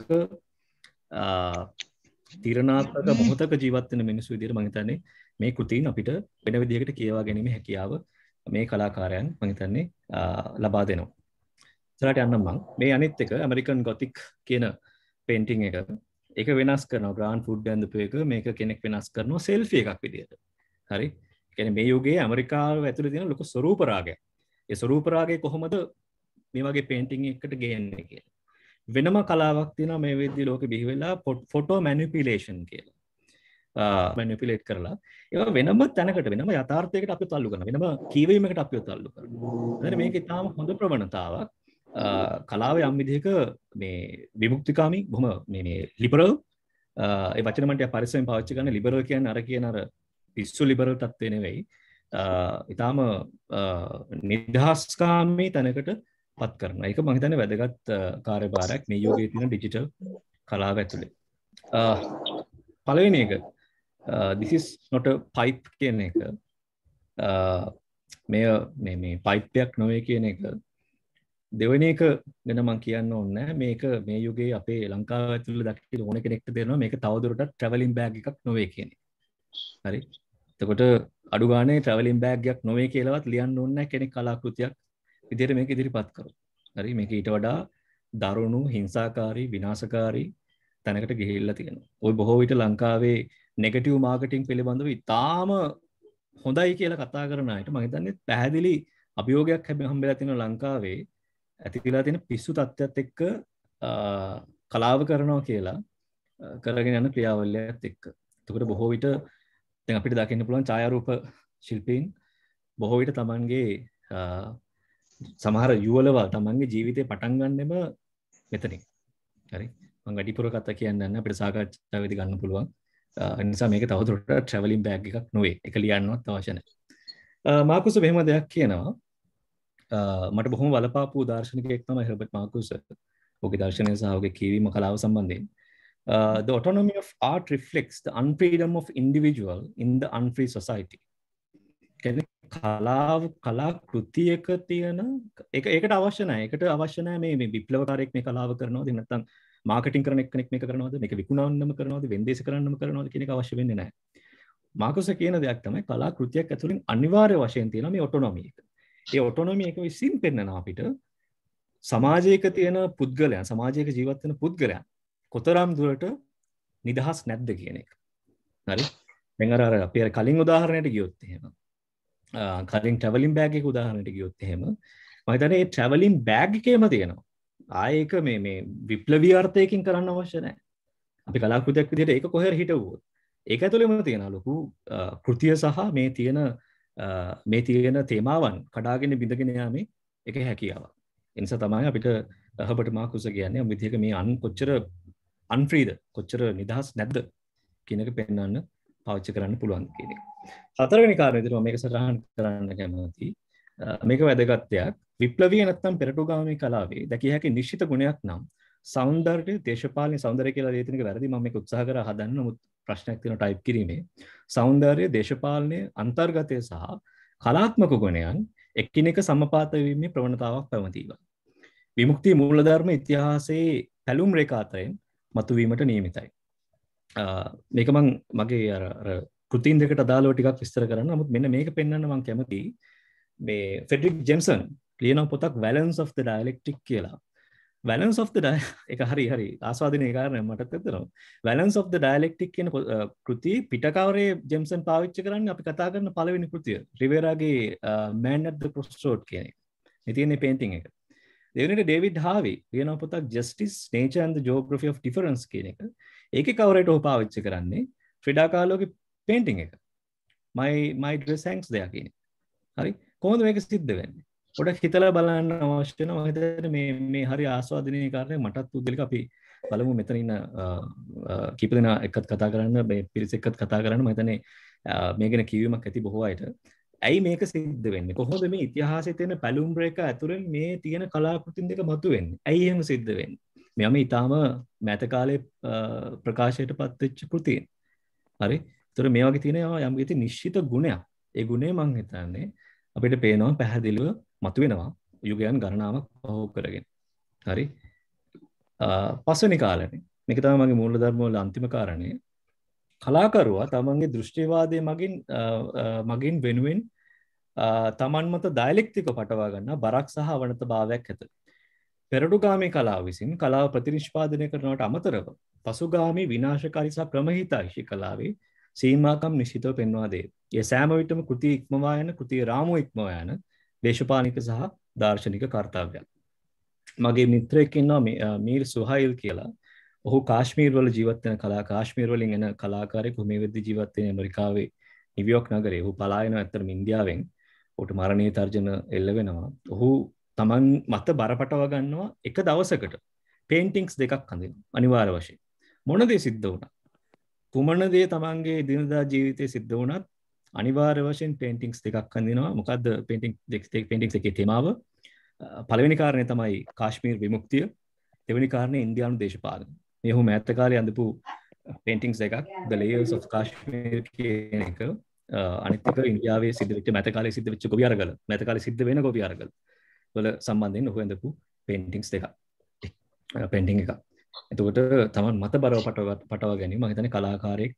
තීරණාත්මක මොහොතක ජීවත් වෙන මිනිස්සු විදිහට මම හිතන්නේ මේ කෘතීන් අපිට වෙන විදිහකට කියවා ගැනීමේ හැකියාව මේ කලාකාරයන් මම හිතන්නේ ලබා දෙනවා. ඉස්සරහට යන්න මම මේ අනිත් එක ඇමරිකන් ගොතික් කියන පේන්ටිං එක ඒක වෙනස් කරනවා. ග්‍රාන්ඩ් ෆුඩ් ඇඳපු එක මේක කෙනෙක් වෙනස් කරනවා සෙල්ෆි එකක් විදිහට. හරි. ඒ කියන්නේ මේ යුගයේ ඇමරිකාව ඇතුලේ තියෙන ලොකු ස්වරූප රාගයක්. ඒ ස්වරූප රාගය කොහොමද මේ වගේ පේන්ටිං එකකට ගේන්නේ කියලා. වෙනම කලාවක් තියෙනවා මේ වෙද්දී ලෝකෙ බිහි වෙලා ෆොටෝ මැනිපියුලේෂන් කියලා. ආ මැනිපියුලේට් කරලා ඒක වෙනම තැනකට වෙනම යථාර්ථයකට අපිව තල්ලු කරනවා. වෙනම කීවීමකට අපිව තල්ලු කරනවා. හරි මේක ඊටාම හොඳ ප්‍රවණතාවක්. කලාව යම් විදිහක මේ විමුක්තිකාමී බොහොම මේ මේ ලිබරල් ඒ වචන මන්ට පරිස්සමෙන් පාවිච්චි කරන ලිබරල් කියන්නේ අර කියන අර පිස්සු ලිබරල් තත්ත්වේ නෙවෙයි. ඊටාම නිදහස්කාමී තැනකට පත් කරනවා. ඒක මම හිතන්නේ වැදගත් කාර්යභාරයක් මේ යුගයේ තියෙන ඩිජිටල් කලාව ඇතුලේ. පළවෙනි එක this is not a pipe කියන එක මේ මේ මේ pipe එකක් නොවේ කියන එක. දෙවෙනි එක ගැන මම කියන්න ඕනේ මේක මේ යුගයේ අපේ ලංකාව ඇතුළේ දකින්න ඕන කෙනෙක්ට දෙනවා මේක තවදුරටත් travelling bag එකක් නොවේ කියන එක. හරි. එතකොට අඩු ගානේ travelling bag එකක් නොවේ කියලාවත් ලියන්න ඕනේ නැහැ කෙනෙක් කලාකෘතියක් විදිහට මේක ඉදිරිපත් කරොත්. හරි මේක ඊට වඩා දරුණු හිංසාකාරී විනාශකාරී තැනකට ගිහිල්ලා තියෙනවා. ওই බොහෝ විට ලංකාවේ නෙගටිව් මාකටිං පිළිබඳව ඉතාම හොඳයි කියලා කතා කරන අයට මම හිතන්නේ පැහැදිලි අභියෝගයක් හැබැයි හම්බෙලා තියෙන ලංකාවේ ඇතිලා තියෙන පිස්සු තත්ත්වයක් එක්ක කලාව කරනවා කියලා කරගෙන යන ක්‍රියාවලියත් එක්ක. එතකොට බොහෝ විට දැන් අපිට දකින්න පුළුවන් ඡායාරූප ශිල්පීන් බොහෝ විට Tamanගේ සමහර යුවලව Tamanගේ ජීවිතේ පටන් ගන්නෙම මෙතනින්. හරි. මම වැඩිපුර කතා කියන්න නැහැ අපිට සාකච්ඡාවේදී ගන්න පුළුවන්. නිසා මේක තවදුරටත් ට්‍රැවලින් බෑග් එකක් නොවේ. ඒක ලියන්නවත් අවශ්‍ය නැහැ. මාකුස් මෙහෙම දෙයක් කියනවා. මට බොහොම වලපාපු දාර්ශනිකයෙක් තමයි හර්බර්ට් මාකුස්. ඔහුගේ දර්ශනය සහ ඔහුගේ කියවීම කලාව සම්බන්ධයෙන්. Uh, the autonomy of art reflects the unfreedom of individual in the unfree society. කියන්නේ කලාව කලා කෘතියක තියෙන ඒක ඒකට අවශ්‍ය නැහැ. ඒකට අවශ්‍ය නැහැ මේ මේ විප්ලවකාරයෙක් මේ කලාව කරනවද නැත්නම් මාකටිං කරන එක්කෙනෙක් මේක කරනවද මේක විකුණන්නම කරනවද වෙන්දේසි කරන්නම කරනවද කියන එක අවශ්‍ය වෙන්නේ නැහැ. මාකස් කියන දෙයක් තමයි කලා කෘතියක් ඇතුළෙන් අනිවාර්ය වශයෙන් තියෙන මේ ඔටොනොමි එක. ඒ ඔටොනොමි එක විසින් පෙන්නන අපිට සමාජයක තියෙන පුද්ගලයන් සමාජයක ජීවත් වෙන පුද්ගලයන් කොතරම් දුරට නිදහස් නැද්ද කියන එක. හරි. දැන් අර අපි අර කලින් උදාහරණයට ගියොත් එහෙම කලින් ට්‍රැවලින් බෑග් එක උදාහරණයට ගියොත් එහෙම මම හිතන්නේ මේ ට්‍රැවලින් බෑග් එකේම තියෙනවා. ආයේ ඒක මේ මේ විප්ලවීය අර්ථයකින් කරන්න අවශ්‍ය නැහැ. අපි කලාකෘතියක් විදිහට ඒක කොහෙර හිටවුවොත් ඒක ඇතුළේම තියෙන ලොකු කෘතිය සහ මේ තියෙන මේ තියෙන තේමාවන් කඩාගෙන බිඳගෙන යාමේ එක හැකියාවක්. ඒ නිසා තමයි අපිට හර්බර්ට් මාකුස් කියන්නේ මේ විදිහක මේ අන් කොච්චර අන්ෆ්‍රීද කොච්චර නිදහස් නැද්ද කියන එක පෙන්වන්න පාවිච්චි කරන්න පුළුවන් කියන එක. හතරවෙනි කාරණේ විදිහට මම මේක සටහන් කරන්න කැමතියි. මේක වැදගත් දෙයක්. විප්ලවීය නැත්නම් පෙරටුගාමී කලාවේ දැකිය හැකි නිශ්චිත ගුණයක් නම් සෞන්දර්ය දේශපාලන සෞන්දර්ය කියලා දෙන එක වැරදි. මම මේක උත්සාහ කරා හදන්න. නමුත් ප්‍රශ්නයක් තියෙනවා ටයිප් කිරීමේ. සෞන්දර්ය දේශපාලනයේ අන්තර්ගතය සහ කලාත්මක ගුණයන් එකිනෙක සමපාත වීමේ ප්‍රවණතාවක් පැවතීවා. විමුක්තිය මූලධර්ම ඉතිහාසයේ පැලුම් රේඛා අතරින් මතුවීමට නියමිතයි. මේක මම මගේ අර අර කෘතීන් දෙකට අදාළව ටිකක් විස්තර කරන්න. නමුත් මෙන්න මේක පෙන්වන්න මම කැමතියි. මේ ෆෙඩරික් ජෙම්සන් ලියන පොතක් Balance of the Dialectic කියලා. Balance of the ඒක හරි හරි ආස්වාදිනේ කාරණා මටත් හිතෙනවා. Balance of the Dialectic කියන කෘතිය පිටකවරේ ජෙම්සන් පාවිච්චි කරන්නේ අපි කතා කරන පළවෙනි කෘතිය. රිවෙරාගේ Man at the Crossroad කියන එක. මේ තියෙන පේන්ටිං එක. දෙවෙනිට ඩේවිඩ් හාවි ලියන පොතක් Justice, Nature and the Geography of Difference කියන එක. ඒකේ කවරේට ඔහු පාවිච්චි කරන්නේ ෆ්‍රිඩා කාලෝගේ පේන්ටිං එක. My my dress hangs there කියන. හරි. කොහොමද මේක සිද්ධ වෙන්නේ? පොඩක් හිතලා බලන්න අවශ්‍ය වෙනවා. මම හිතන්නේ මේ මේ හරි ආස්වාදිනේ කාරණේ මටත් උදේලක අපි බලමු මෙතන ඉන්න කීප දෙනා එක්කත් කතා කරන්න මේ පිරිස එක්කත් කතා කරන්න මම හිතන්නේ මේ ගැන කියවීමක් ඇති බොහෝ අයට. ඇයි මේක සිද්ධ වෙන්නේ? කොහොමද මේ ඉතිහාසයේ තියෙන පැලුම් රේඛා ඇතුළෙන් මේ තියෙන කලාකෘතින් දෙක මතුවෙන්නේ? ඇයි එහෙම සිද්ධ වෙන්නේ? මෙයා මේ ඊටාම මෑත කාලේ ප්‍රකාශයටපත් වෙච්ච කෘතීන්. හරි. ඒතර මේ වගේ තියෙනවා යම් කිසි නිශ්චිත ගුණයක්. ඒ ගුණය මම හිතන්නේ අපිට පේනවා පැහැදිලිව මතුවෙනවා යුගයන් ගණනාවක් පහු කරගෙන. හරි. පස්වෙනි කාරණේ. මේක තමයි මගේ මූලධර්ම වල අන්තිම කාරණේ. කලාකරුවා තමන්ගේ දෘෂ්ටිවාදයේ මගින් මගින් වෙනුවෙන් තමන් මත ඩයලෙක්ටික පටවා ගන්න බරක් සහ අවනත භාවයක් ඇත. පෙරටුගාමී කලාව විසින් කලාව ප්‍රතිනිෂ්පාදනය කරනවට අමතරව පසුගාමී විනාශකාරී සහ ක්‍රමහිතයිෂී කලාවේ සීමාකම් නිශ්චිතව පෙන්වා දේ. ඒ සෑම විටම කෘති ඉක්මවා යන කෘති රාමුව ඉක්මවා යන දේශපාලනික සහ දාර්ශනික කාර්යයක්. මගේ මිත්‍රයෙක් ඉන්නවා මීර් සුහයිල් කියලා. ඔහු කාශ්මීර් වල ජීවත් වෙන කලා කාශ්මීර් වලින් එන කලාකාරයෙක්. ඔහු මේ වෙද්දි ජීවත් වෙන ඇමරිකාවේ නිව්යෝක් නගරේ. ඔහු පලායනවා ඇත්තටම ඉන්දියාවෙන්. ඔහුට මරණීය තර්ජන එල්ල වෙනවා. ඔහු තමන් මත බරපටව ගන්නවා එක දවසකට පේන්ටිංග්ස් දෙකක් අඳිනවා අනිවාර්ය වශයෙන්. මොන දේ සිද්ධ වුණා? කුමන දේ තමන්ගේ දිනදා ජීවිතේ සිද්ධ වුණත් අනිවාර්ය වශයෙන් පේන්ටිංග්ස් දෙකක් අඳිනවා. මොකද්ද පේන්ටිංග් දෙක පේන්ටිංග්ස් එකේ තේමාව? පළවෙනි කාරණේ තමයි කාශ්මීර් විමුක්තිය. දෙවෙනි කාරණේ ඉන්දියානු දේශපාලනය. මේ ඔහු මෑත කාලේ අඳපු පේන්ටිංග්ස් දෙකක් The Layers of Kashmir කියන එක. අනිත් එක ඉන්දියාවේ සිද්ධ වෙච්ච මෑත කාලේ සිද්ධ වෙච්ච ගොවි අරගල. මෑත කාලේ සිද්ධ වෙන ගොවි අරගල වල සම්බන්ධයෙන් ඔහු අඳපු පේන්ටිංග්ස් දෙකක්. පේන්ටිංග් එකක්. එතකොට තමන් මත බරව පටව පටව ගැනීම මම හිතන්නේ කලාකාරයෙක්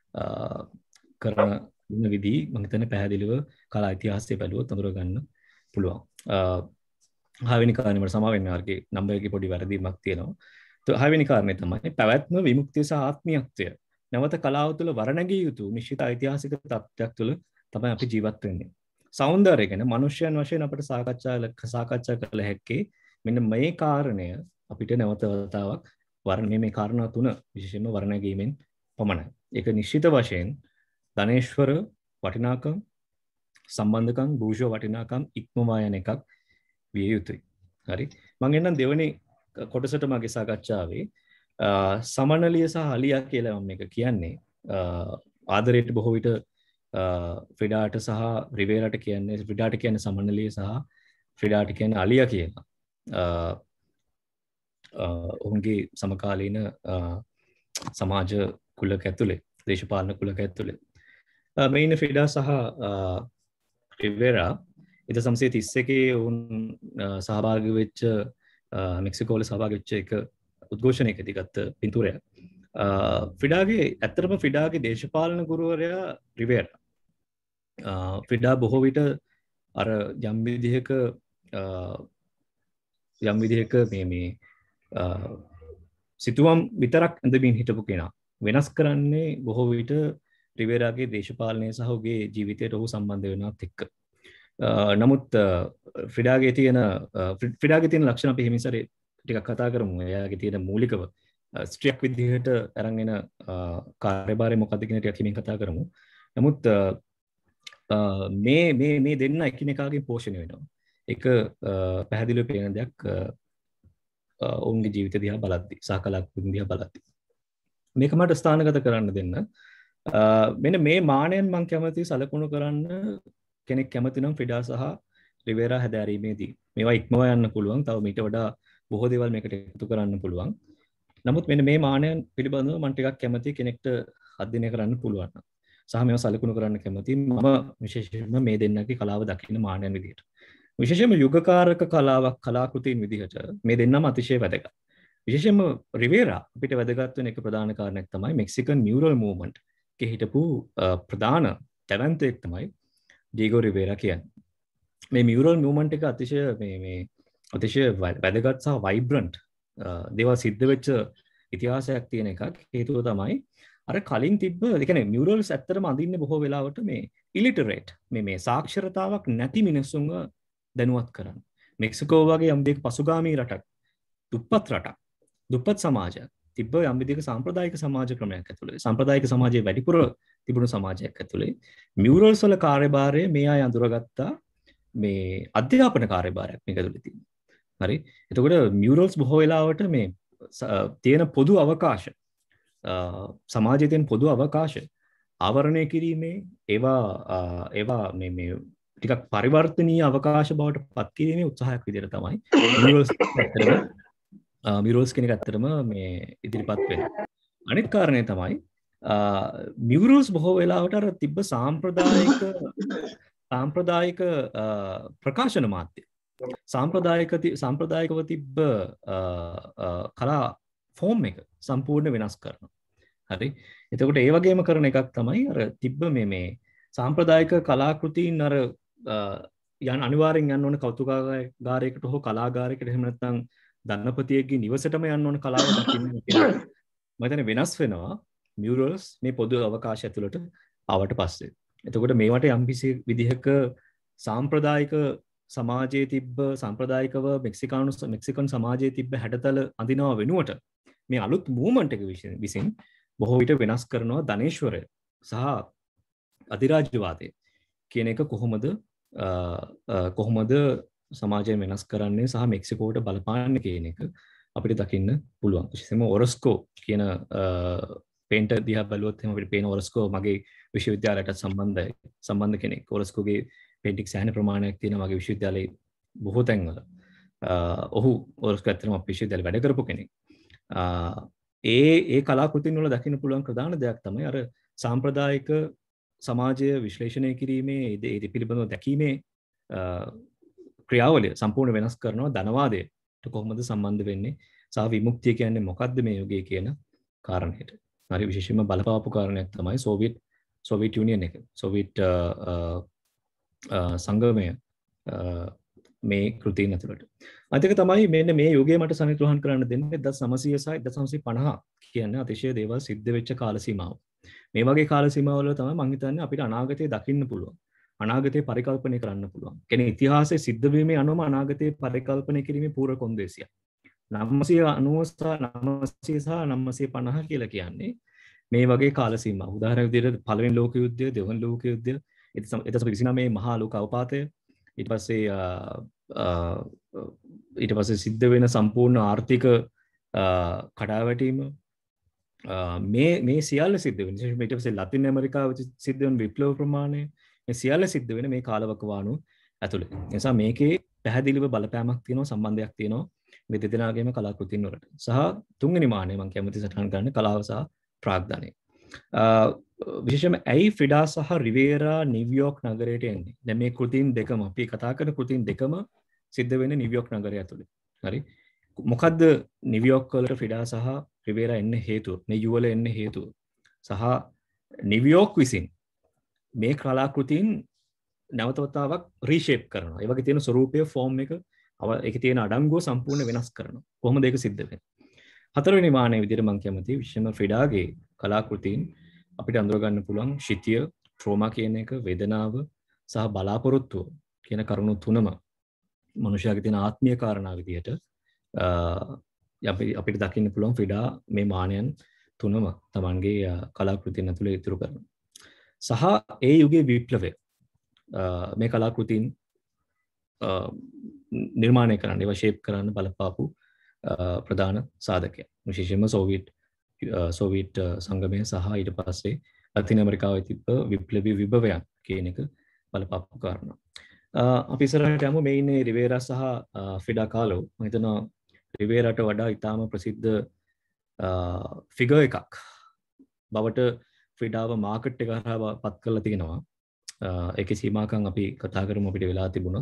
කරන ඉන්න විදිහ මම හිතන්නේ පැහැදිලිව කලා ඉතිහාසය බැලුවොත් අඳුර ගන්න පුළුවන්. හයවෙනි කාරණේ මට සමා වෙන්න ආර්ගේ නම්බර් එකේ පොඩි වැරදීමක් තියෙනවා. તો හයවෙනි කාරණේ තමයි පැවැත්ම විමුක්තිය සහ ආත්මීයත්වය. නැවත කලාව තුළ වර්ණගිය යුතු නිශ්චිත ඓතිහාසික තත්ත්වයක් තුළ තමයි අපි ජීවත් වෙන්නේ. සෞන්දර්ය ගැන මනුෂ්‍යයන් වශයෙන් අපිට සාකච්ඡා සාකච්ඡා කළ හැක්කේ මෙන්න මේ කාරණය අපිට නැවත වතාවක් වර්ණ මේ කාරණා තුන විශේෂයෙන්ම වර්ණගීමෙන් පමණයි. ඒක නිශ්චිත වශයෙන් ධනේශ්වර වටිනාකම් සම්බන්ධකම් බූෂෝ වටිනාකම් ඉක්මවා යන එකක් විය යුතුයි. හරි. මම එන්නම් දෙවෙනි කොටසට මගේ සාකච්ඡාවේ සමනලිය සහ අලියා කියලා මම මේක කියන්නේ. ආදරයට බොහෝ විට ෆ්‍රිඩාට සහ රිවේරාට කියන්නේ ෆ්‍රිඩාට කියන්නේ සමනලිය සහ ෆ්‍රිඩාට කියන්නේ අලියා කියලා. ඔවුන්ගේ සමකාලීන සමාජ කුලක ඇතුලේ දේශපාලන කුලක ඇතුලේ මෙයින් ෆ්‍රිඩා සහ රිවේරා එක්දහස් නවසිය තිස් එකේ ඔවුන් සහභාගී වෙච්ච මෙක්සිකෝවල සහභාගී වෙච්ච එක උද්ඝෝෂණයකදී ගත්ත පින්තූරයක්. ෆ්‍රිඩාගේ ඇත්තටම ෆ්‍රිඩාගේ දේශපාලන ගුරුවරයා රිවේරා. ෆ්‍රිඩා බොහෝ විට අර යම් විදිහක යම් විදිහක මේ මේ සිතුවම් විතරක් ඇඳමින් හිටපු කෙනා. වෙනස් කරන්නේ බොහෝ විට රිවේරාගේ දේශපාලනය සහ ඔහුගේ ජීවිතයට ඔහු සම්බන්ධ වෙනවත් එක්ක. නමුත් ෆ්‍රිඩාගේ තියෙන ෆ්‍රිඩාගේ තියෙන ලක්ෂණ අපි හිමින් සැරේ ටිකක් කතා කරමු. එයාගේ තියෙන මූලිකව ස්ත්‍රියක් විදිහට අරන් එන කාර්යභාරය මොකක්ද කියන ටිකක් හිමින් කතා කරමු. නමුත් මේ මේ මේ දෙන්න එකිනෙකාගෙන් පෝෂණය වෙනවා. එක පැහැදිලිව පේන දෙයක් ඔවුන්ගේ ජීවිත දිහා බලද්දී සහ කලාකෘති දිහා බලද්දී. මේක මට ස්ථානගත කරන්න දෙන්න. මෙන්න මේ මානයන් මම කැමති සලකුණු කරන්න කෙනෙක් කැමති නම් ෆ්‍රිඩා සහ රිවේරා හැදෑරීමේදී මේවා ඉක්මවා යන්න පුළුවන්. තව මීට වඩා බොහෝ දේවල් මේකට එකතු කරන්න පුළුවන්. නමුත් මෙන්න මේ මානයන් පිළිබඳව මම ටිකක් කැමති කෙනෙක්ට අධ්‍යයනය කරන්න පුළුවන්. සහ මේවා සලකුණු කරන්න කැමති මම විශේෂයෙන්ම මේ දෙන්නගේ කලාව දකින්න මානයන් විදිහට. විශේෂයෙන්ම යුගකාරක කලාවක් කලාකෘතීන් විදිහට මේ දෙන්නම අතිශය වැදගත්. විශේෂයෙන්ම රිවේරා අපිට වැදගත් වෙන එක ප්‍රධාන කාරණයක් තමයි මෙක්සිකන් මියුරල් මූව්මන්ට් එකේ හිටපු ප්‍රධාන තැවැන්තයෙක් තමයි ඩියගෝ රිවේරා කියන්නේ. මේ මියුරල් මූව්මන්ට් එක අතිශය මේ මේ අතිශය වැදගත් සහ වයිබ්‍රන්ට් දේවල් සිද්ධ වෙච්ච ඉතිහාසයක් තියෙන එකක්. හේතුව තමයි අර කලින් තිබ්බ ඒ කියන්නේ මියුරල්ස් ඇත්තටම අඳින්නේ බොහෝ වෙලාවට මේ ඉලිටරේට් මේ මේ සාක්ෂරතාවක් නැති මිනිස්සුන්ව දැනුවත් කරන්න. මෙක්සිකෝ වගේ යම් දෙයක පසුගාමී රටක්, දුප්පත් රටක්, දුප්පත් සමාජයක් තිබ්බ යම් විදිහක සාම්ප්‍රදායික සමාජ ක්‍රමයක් ඇතුළේ, සාම්ප්‍රදායික සමාජයේ වැඩිපුර තිබුණු සමාජයක් ඇතුළේ මියුරල්ස් වල කාර්යභාරය මේ අය අඳුරගත්තා මේ අධ්‍යාපන කාර්යභාරයක් මේක ඇතුළේ තියෙනවා. හරි. එතකොට මියුරල්ස් බොහෝ වෙලාවට මේ තියෙන පොදු අවකාශ සමාජයේ තියෙන පොදු අවකාශ ආවරණය කිරීමේ ඒවා ඒවා මේ මේ ටිකක් පරිවර්තනීය අවකාශ බවට පත් කිරීමේ උත්සාහයක් විදිහට තමයි මියුරල්ස් ඇත්තටම මියුරල්ස් කෙනෙක් ඇත්තටම මේ ඉදිරිපත් වෙන්නේ. අනෙක් කාරණේ තමයි මියුරල්ස් බොහෝ වෙලාවට අර තිබ්බ සාම්ප්‍රදායික සාම්ප්‍රදායික ප්‍රකාශන මාධ්‍ය සාම්ප්‍රදායික සාම්ප්‍රදායිකව තිබ්බ කලා ෆෝම් එක සම්පූර්ණ වෙනස් කරනවා. හරි. එතකොට ඒ වගේම කරන එකක් තමයි අර තිබ්බ මේ මේ සාම්ප්‍රදායික කලාකෘතීන් අර යන අනිවාර්යෙන් යන්න ඕන කෞතුකාගාරයකට හෝ කලාගාරයකට එහෙම නැත්නම් ධනපතියෙක්ගේ නිවසටම යන්න ඕන කලාව දකින්න කියලා. මම හිතන්නේ වෙනස් වෙනවා මියුරල්ස් මේ පොදු අවකාශය ඇතුළට ආවට පස්සේ. එතකොට මේවට යම්කිසි විදිහක සාම්ප්‍රදායික සමාජයේ තිබ්බ සාම්ප්‍රදායිකව මෙක්සිකානු මෙක්සිකන් සමාජයේ තිබ්බ හැඩතල අඳිනවා වෙනුවට මේ අලුත් මූව්මන්ට් එක විසින් බොහෝ විට වෙනස් කරනවා ධනේශ්වරය සහ අධිරාජ්‍යවාදය කියන එක කොහොමද කොහොමද සමාජය වෙනස් කරන්නේ සහ මෙක්සිකෝට බලපාන්නේ කියන එක අපිට දකින්න පුළුවන්. විශේෂයෙන්ම ඔරස්කෝ කියන පේන්ටර් දිහා බැලුවොත් එහෙනම් අපිට පේන ඔරස්කෝ මගේ විශ්වවිද්‍යාලයට සම්බන්ධයි සම්බන්ධ කෙනෙක්. ඔරස්කෝගේ පේන්ටික් සෑහෙන ප්‍රමාණයක් තියෙනවා මගේ විශ්වවිද්‍යාලයේ බොහෝ තැන්වල. ඔහු ඔරස්කෝ ඇත්තටම අපේ විශ්වවිද්‍යාලේ වැඩ කරපු කෙනෙක්. ඒ ඒ කලාකෘතින් වල දකින්න පුළුවන් ප්‍රධාන දෙයක් තමයි අර සාම්ප්‍රදායික සමාජය විශ්ලේෂණය කිරීමේ ඒ පිළිබඳව දැකීමේ ක්‍රියාවලිය සම්පූර්ණ වෙනස් කරනවා ධනවාදයට කොහොමද සම්බන්ධ වෙන්නේ සහ විමුක්තිය කියන්නේ මොකක්ද මේ යුගයේ කියන කාරණයට. හරි. විශේෂයෙන්ම බලපාපු කාරණයක් තමයි සෝවියට් සෝවියට් යුනියන් එක. සෝවියට් සංගමය මේ කෘතීන් ඇතුළට. අනිත් එක තමයි මෙන්න මේ යුගයේ මට සනිටුහන් කරන්න දෙන්නේ එක්දහස් නවසිය සහ එක්දහස් නවසිය පනහ කියන්නේ අතිශය දේවල් සිද්ධ වෙච්ච කාල සීමාව. මේ වගේ කාල සීමාවල තමයි මම හිතන්නේ අපිට අනාගතය දකින්න පුළුවන්. අනාගතය පරිකල්පනය කරන්න පුළුවන්. කියන්නේ ඉතිහාසයේ සිද්ධ වීමේ අනුවම අනාගතය පරිකල්පනය කිරීමේ පූර්ව කොන්දේසිය. නවසිය අනූව සහ නවසිය සහ නවසිය පනහ කියලා කියන්නේ මේ වගේ කාල සීමාව. උදාහරණ විදිහට පළවෙනි ලෝක යුද්ධය, දෙවන ලෝක යුද්ධය, එක්දහස් විසිනවයේ මහා ලෝක අවපාතය, ඊට පස්සේ ඊට පස්සේ සිද්ධ වෙන සම්පූර්ණ ආර්ථික කඩාවැටීම, මේ මේ සියල්ල සිද්ධ වෙන විශේෂයෙන්ම ඊට පස්සේ ලතින් ඇමරිකාව සිද්ධ වෙන විප්ලව ප්‍රමාණය මේ සියල්ල සිද්ධ වෙන මේ කාලවකවානු ඇතුළේ. ඒ නිසා මේකේ පැහැදිලිව බලපෑමක් තියෙනවා සම්බන්ධයක් තියෙනවා මේ දෙදෙනාගේම කලාකෘතින් වලට. සහ තුන්වෙනි මානය මම කැමති සටහන් කරන්නේ කලාව සහ ප්‍රාග්ධනය. විශේෂයෙන්ම ඇයි ෆ්‍රිඩා සහ රිවේරා නිව්යෝක් නගරයට එන්නේ? දැන් මේ කෘතීන් දෙකම අපි කතා කරන කෘතීන් දෙකම සිද්ධ වෙන්නේ නිව්යෝක් නගරය ඇතුළේ. හරි? මොකද්ද නිව්යෝක් වලට ෆ්‍රිඩා සහ රිවේරා එන්න හේතුව? මේ යුවල එන්න හේතුව? සහ නිව්යෝක් විසින් මේ කලාකෘතීන් නැවතවතාවක් රීෂේප් කරනවා. ඒ වගේ තියෙන ස්වරූපය ෆෝම් එක ඒකේ තියෙන අඩංගුව සම්පූර්ණ වෙනස් කරනවා. කොහොමද ඒක සිද්ධ වෙන්නේ? හතරවෙනි මානයේ විදිහට මම කැමතියි විශේෂයෙන්ම ෆ්‍රිඩාගේ කලාකෘතීන් අපිට අඳුර ගන්න පුළුවන් ශිතිය, ට්‍රෝමා කියන එක, වේදනාව සහ බලාපොරොත්තුව කියන කරුණු තුනම මනුෂ්‍යයාගේ තියෙන ආත්මීය කාරණා විදිහට අපිට දකින්න පුළුවන් ෆ්‍රිඩා මේ මානයන් තුනම තමන්ගේ කලාකෘතීන් ඇතුළේ ඉතුරු කරනවා. සහ ඒ යුගයේ විප්ලවය මේ කලාකෘතීන් නිර්මාණය කරන්න, ඒවා ෂේප් කරන්න බලපාපු ප්‍රධාන සාධකයක්. විශේෂයෙන්ම සෝවියට් සෝවියට් සංගමය සහ ඊට පස්සේ ලතින් ඇමරිකාවේ තිබ්බ විප්ලවීය විභවයන් කියන එක බලපාපු කාරණා. අපි ඉස්සරහට යමු. මේ ඉන්නේ රිවේරා සහ ෆ්‍රිඩා කාලෝ. මම හිතනවා රිවේරාට වඩා ඉතාම ප්‍රසිද්ධ ෆිගර් එකක් බවට ෆ්‍රිඩාව මාකට් එක හරහා පත් කරලා තියෙනවා. ඒකේ සීමාකම් අපි කතා කරමු අපිට වෙලා තිබුණොත්.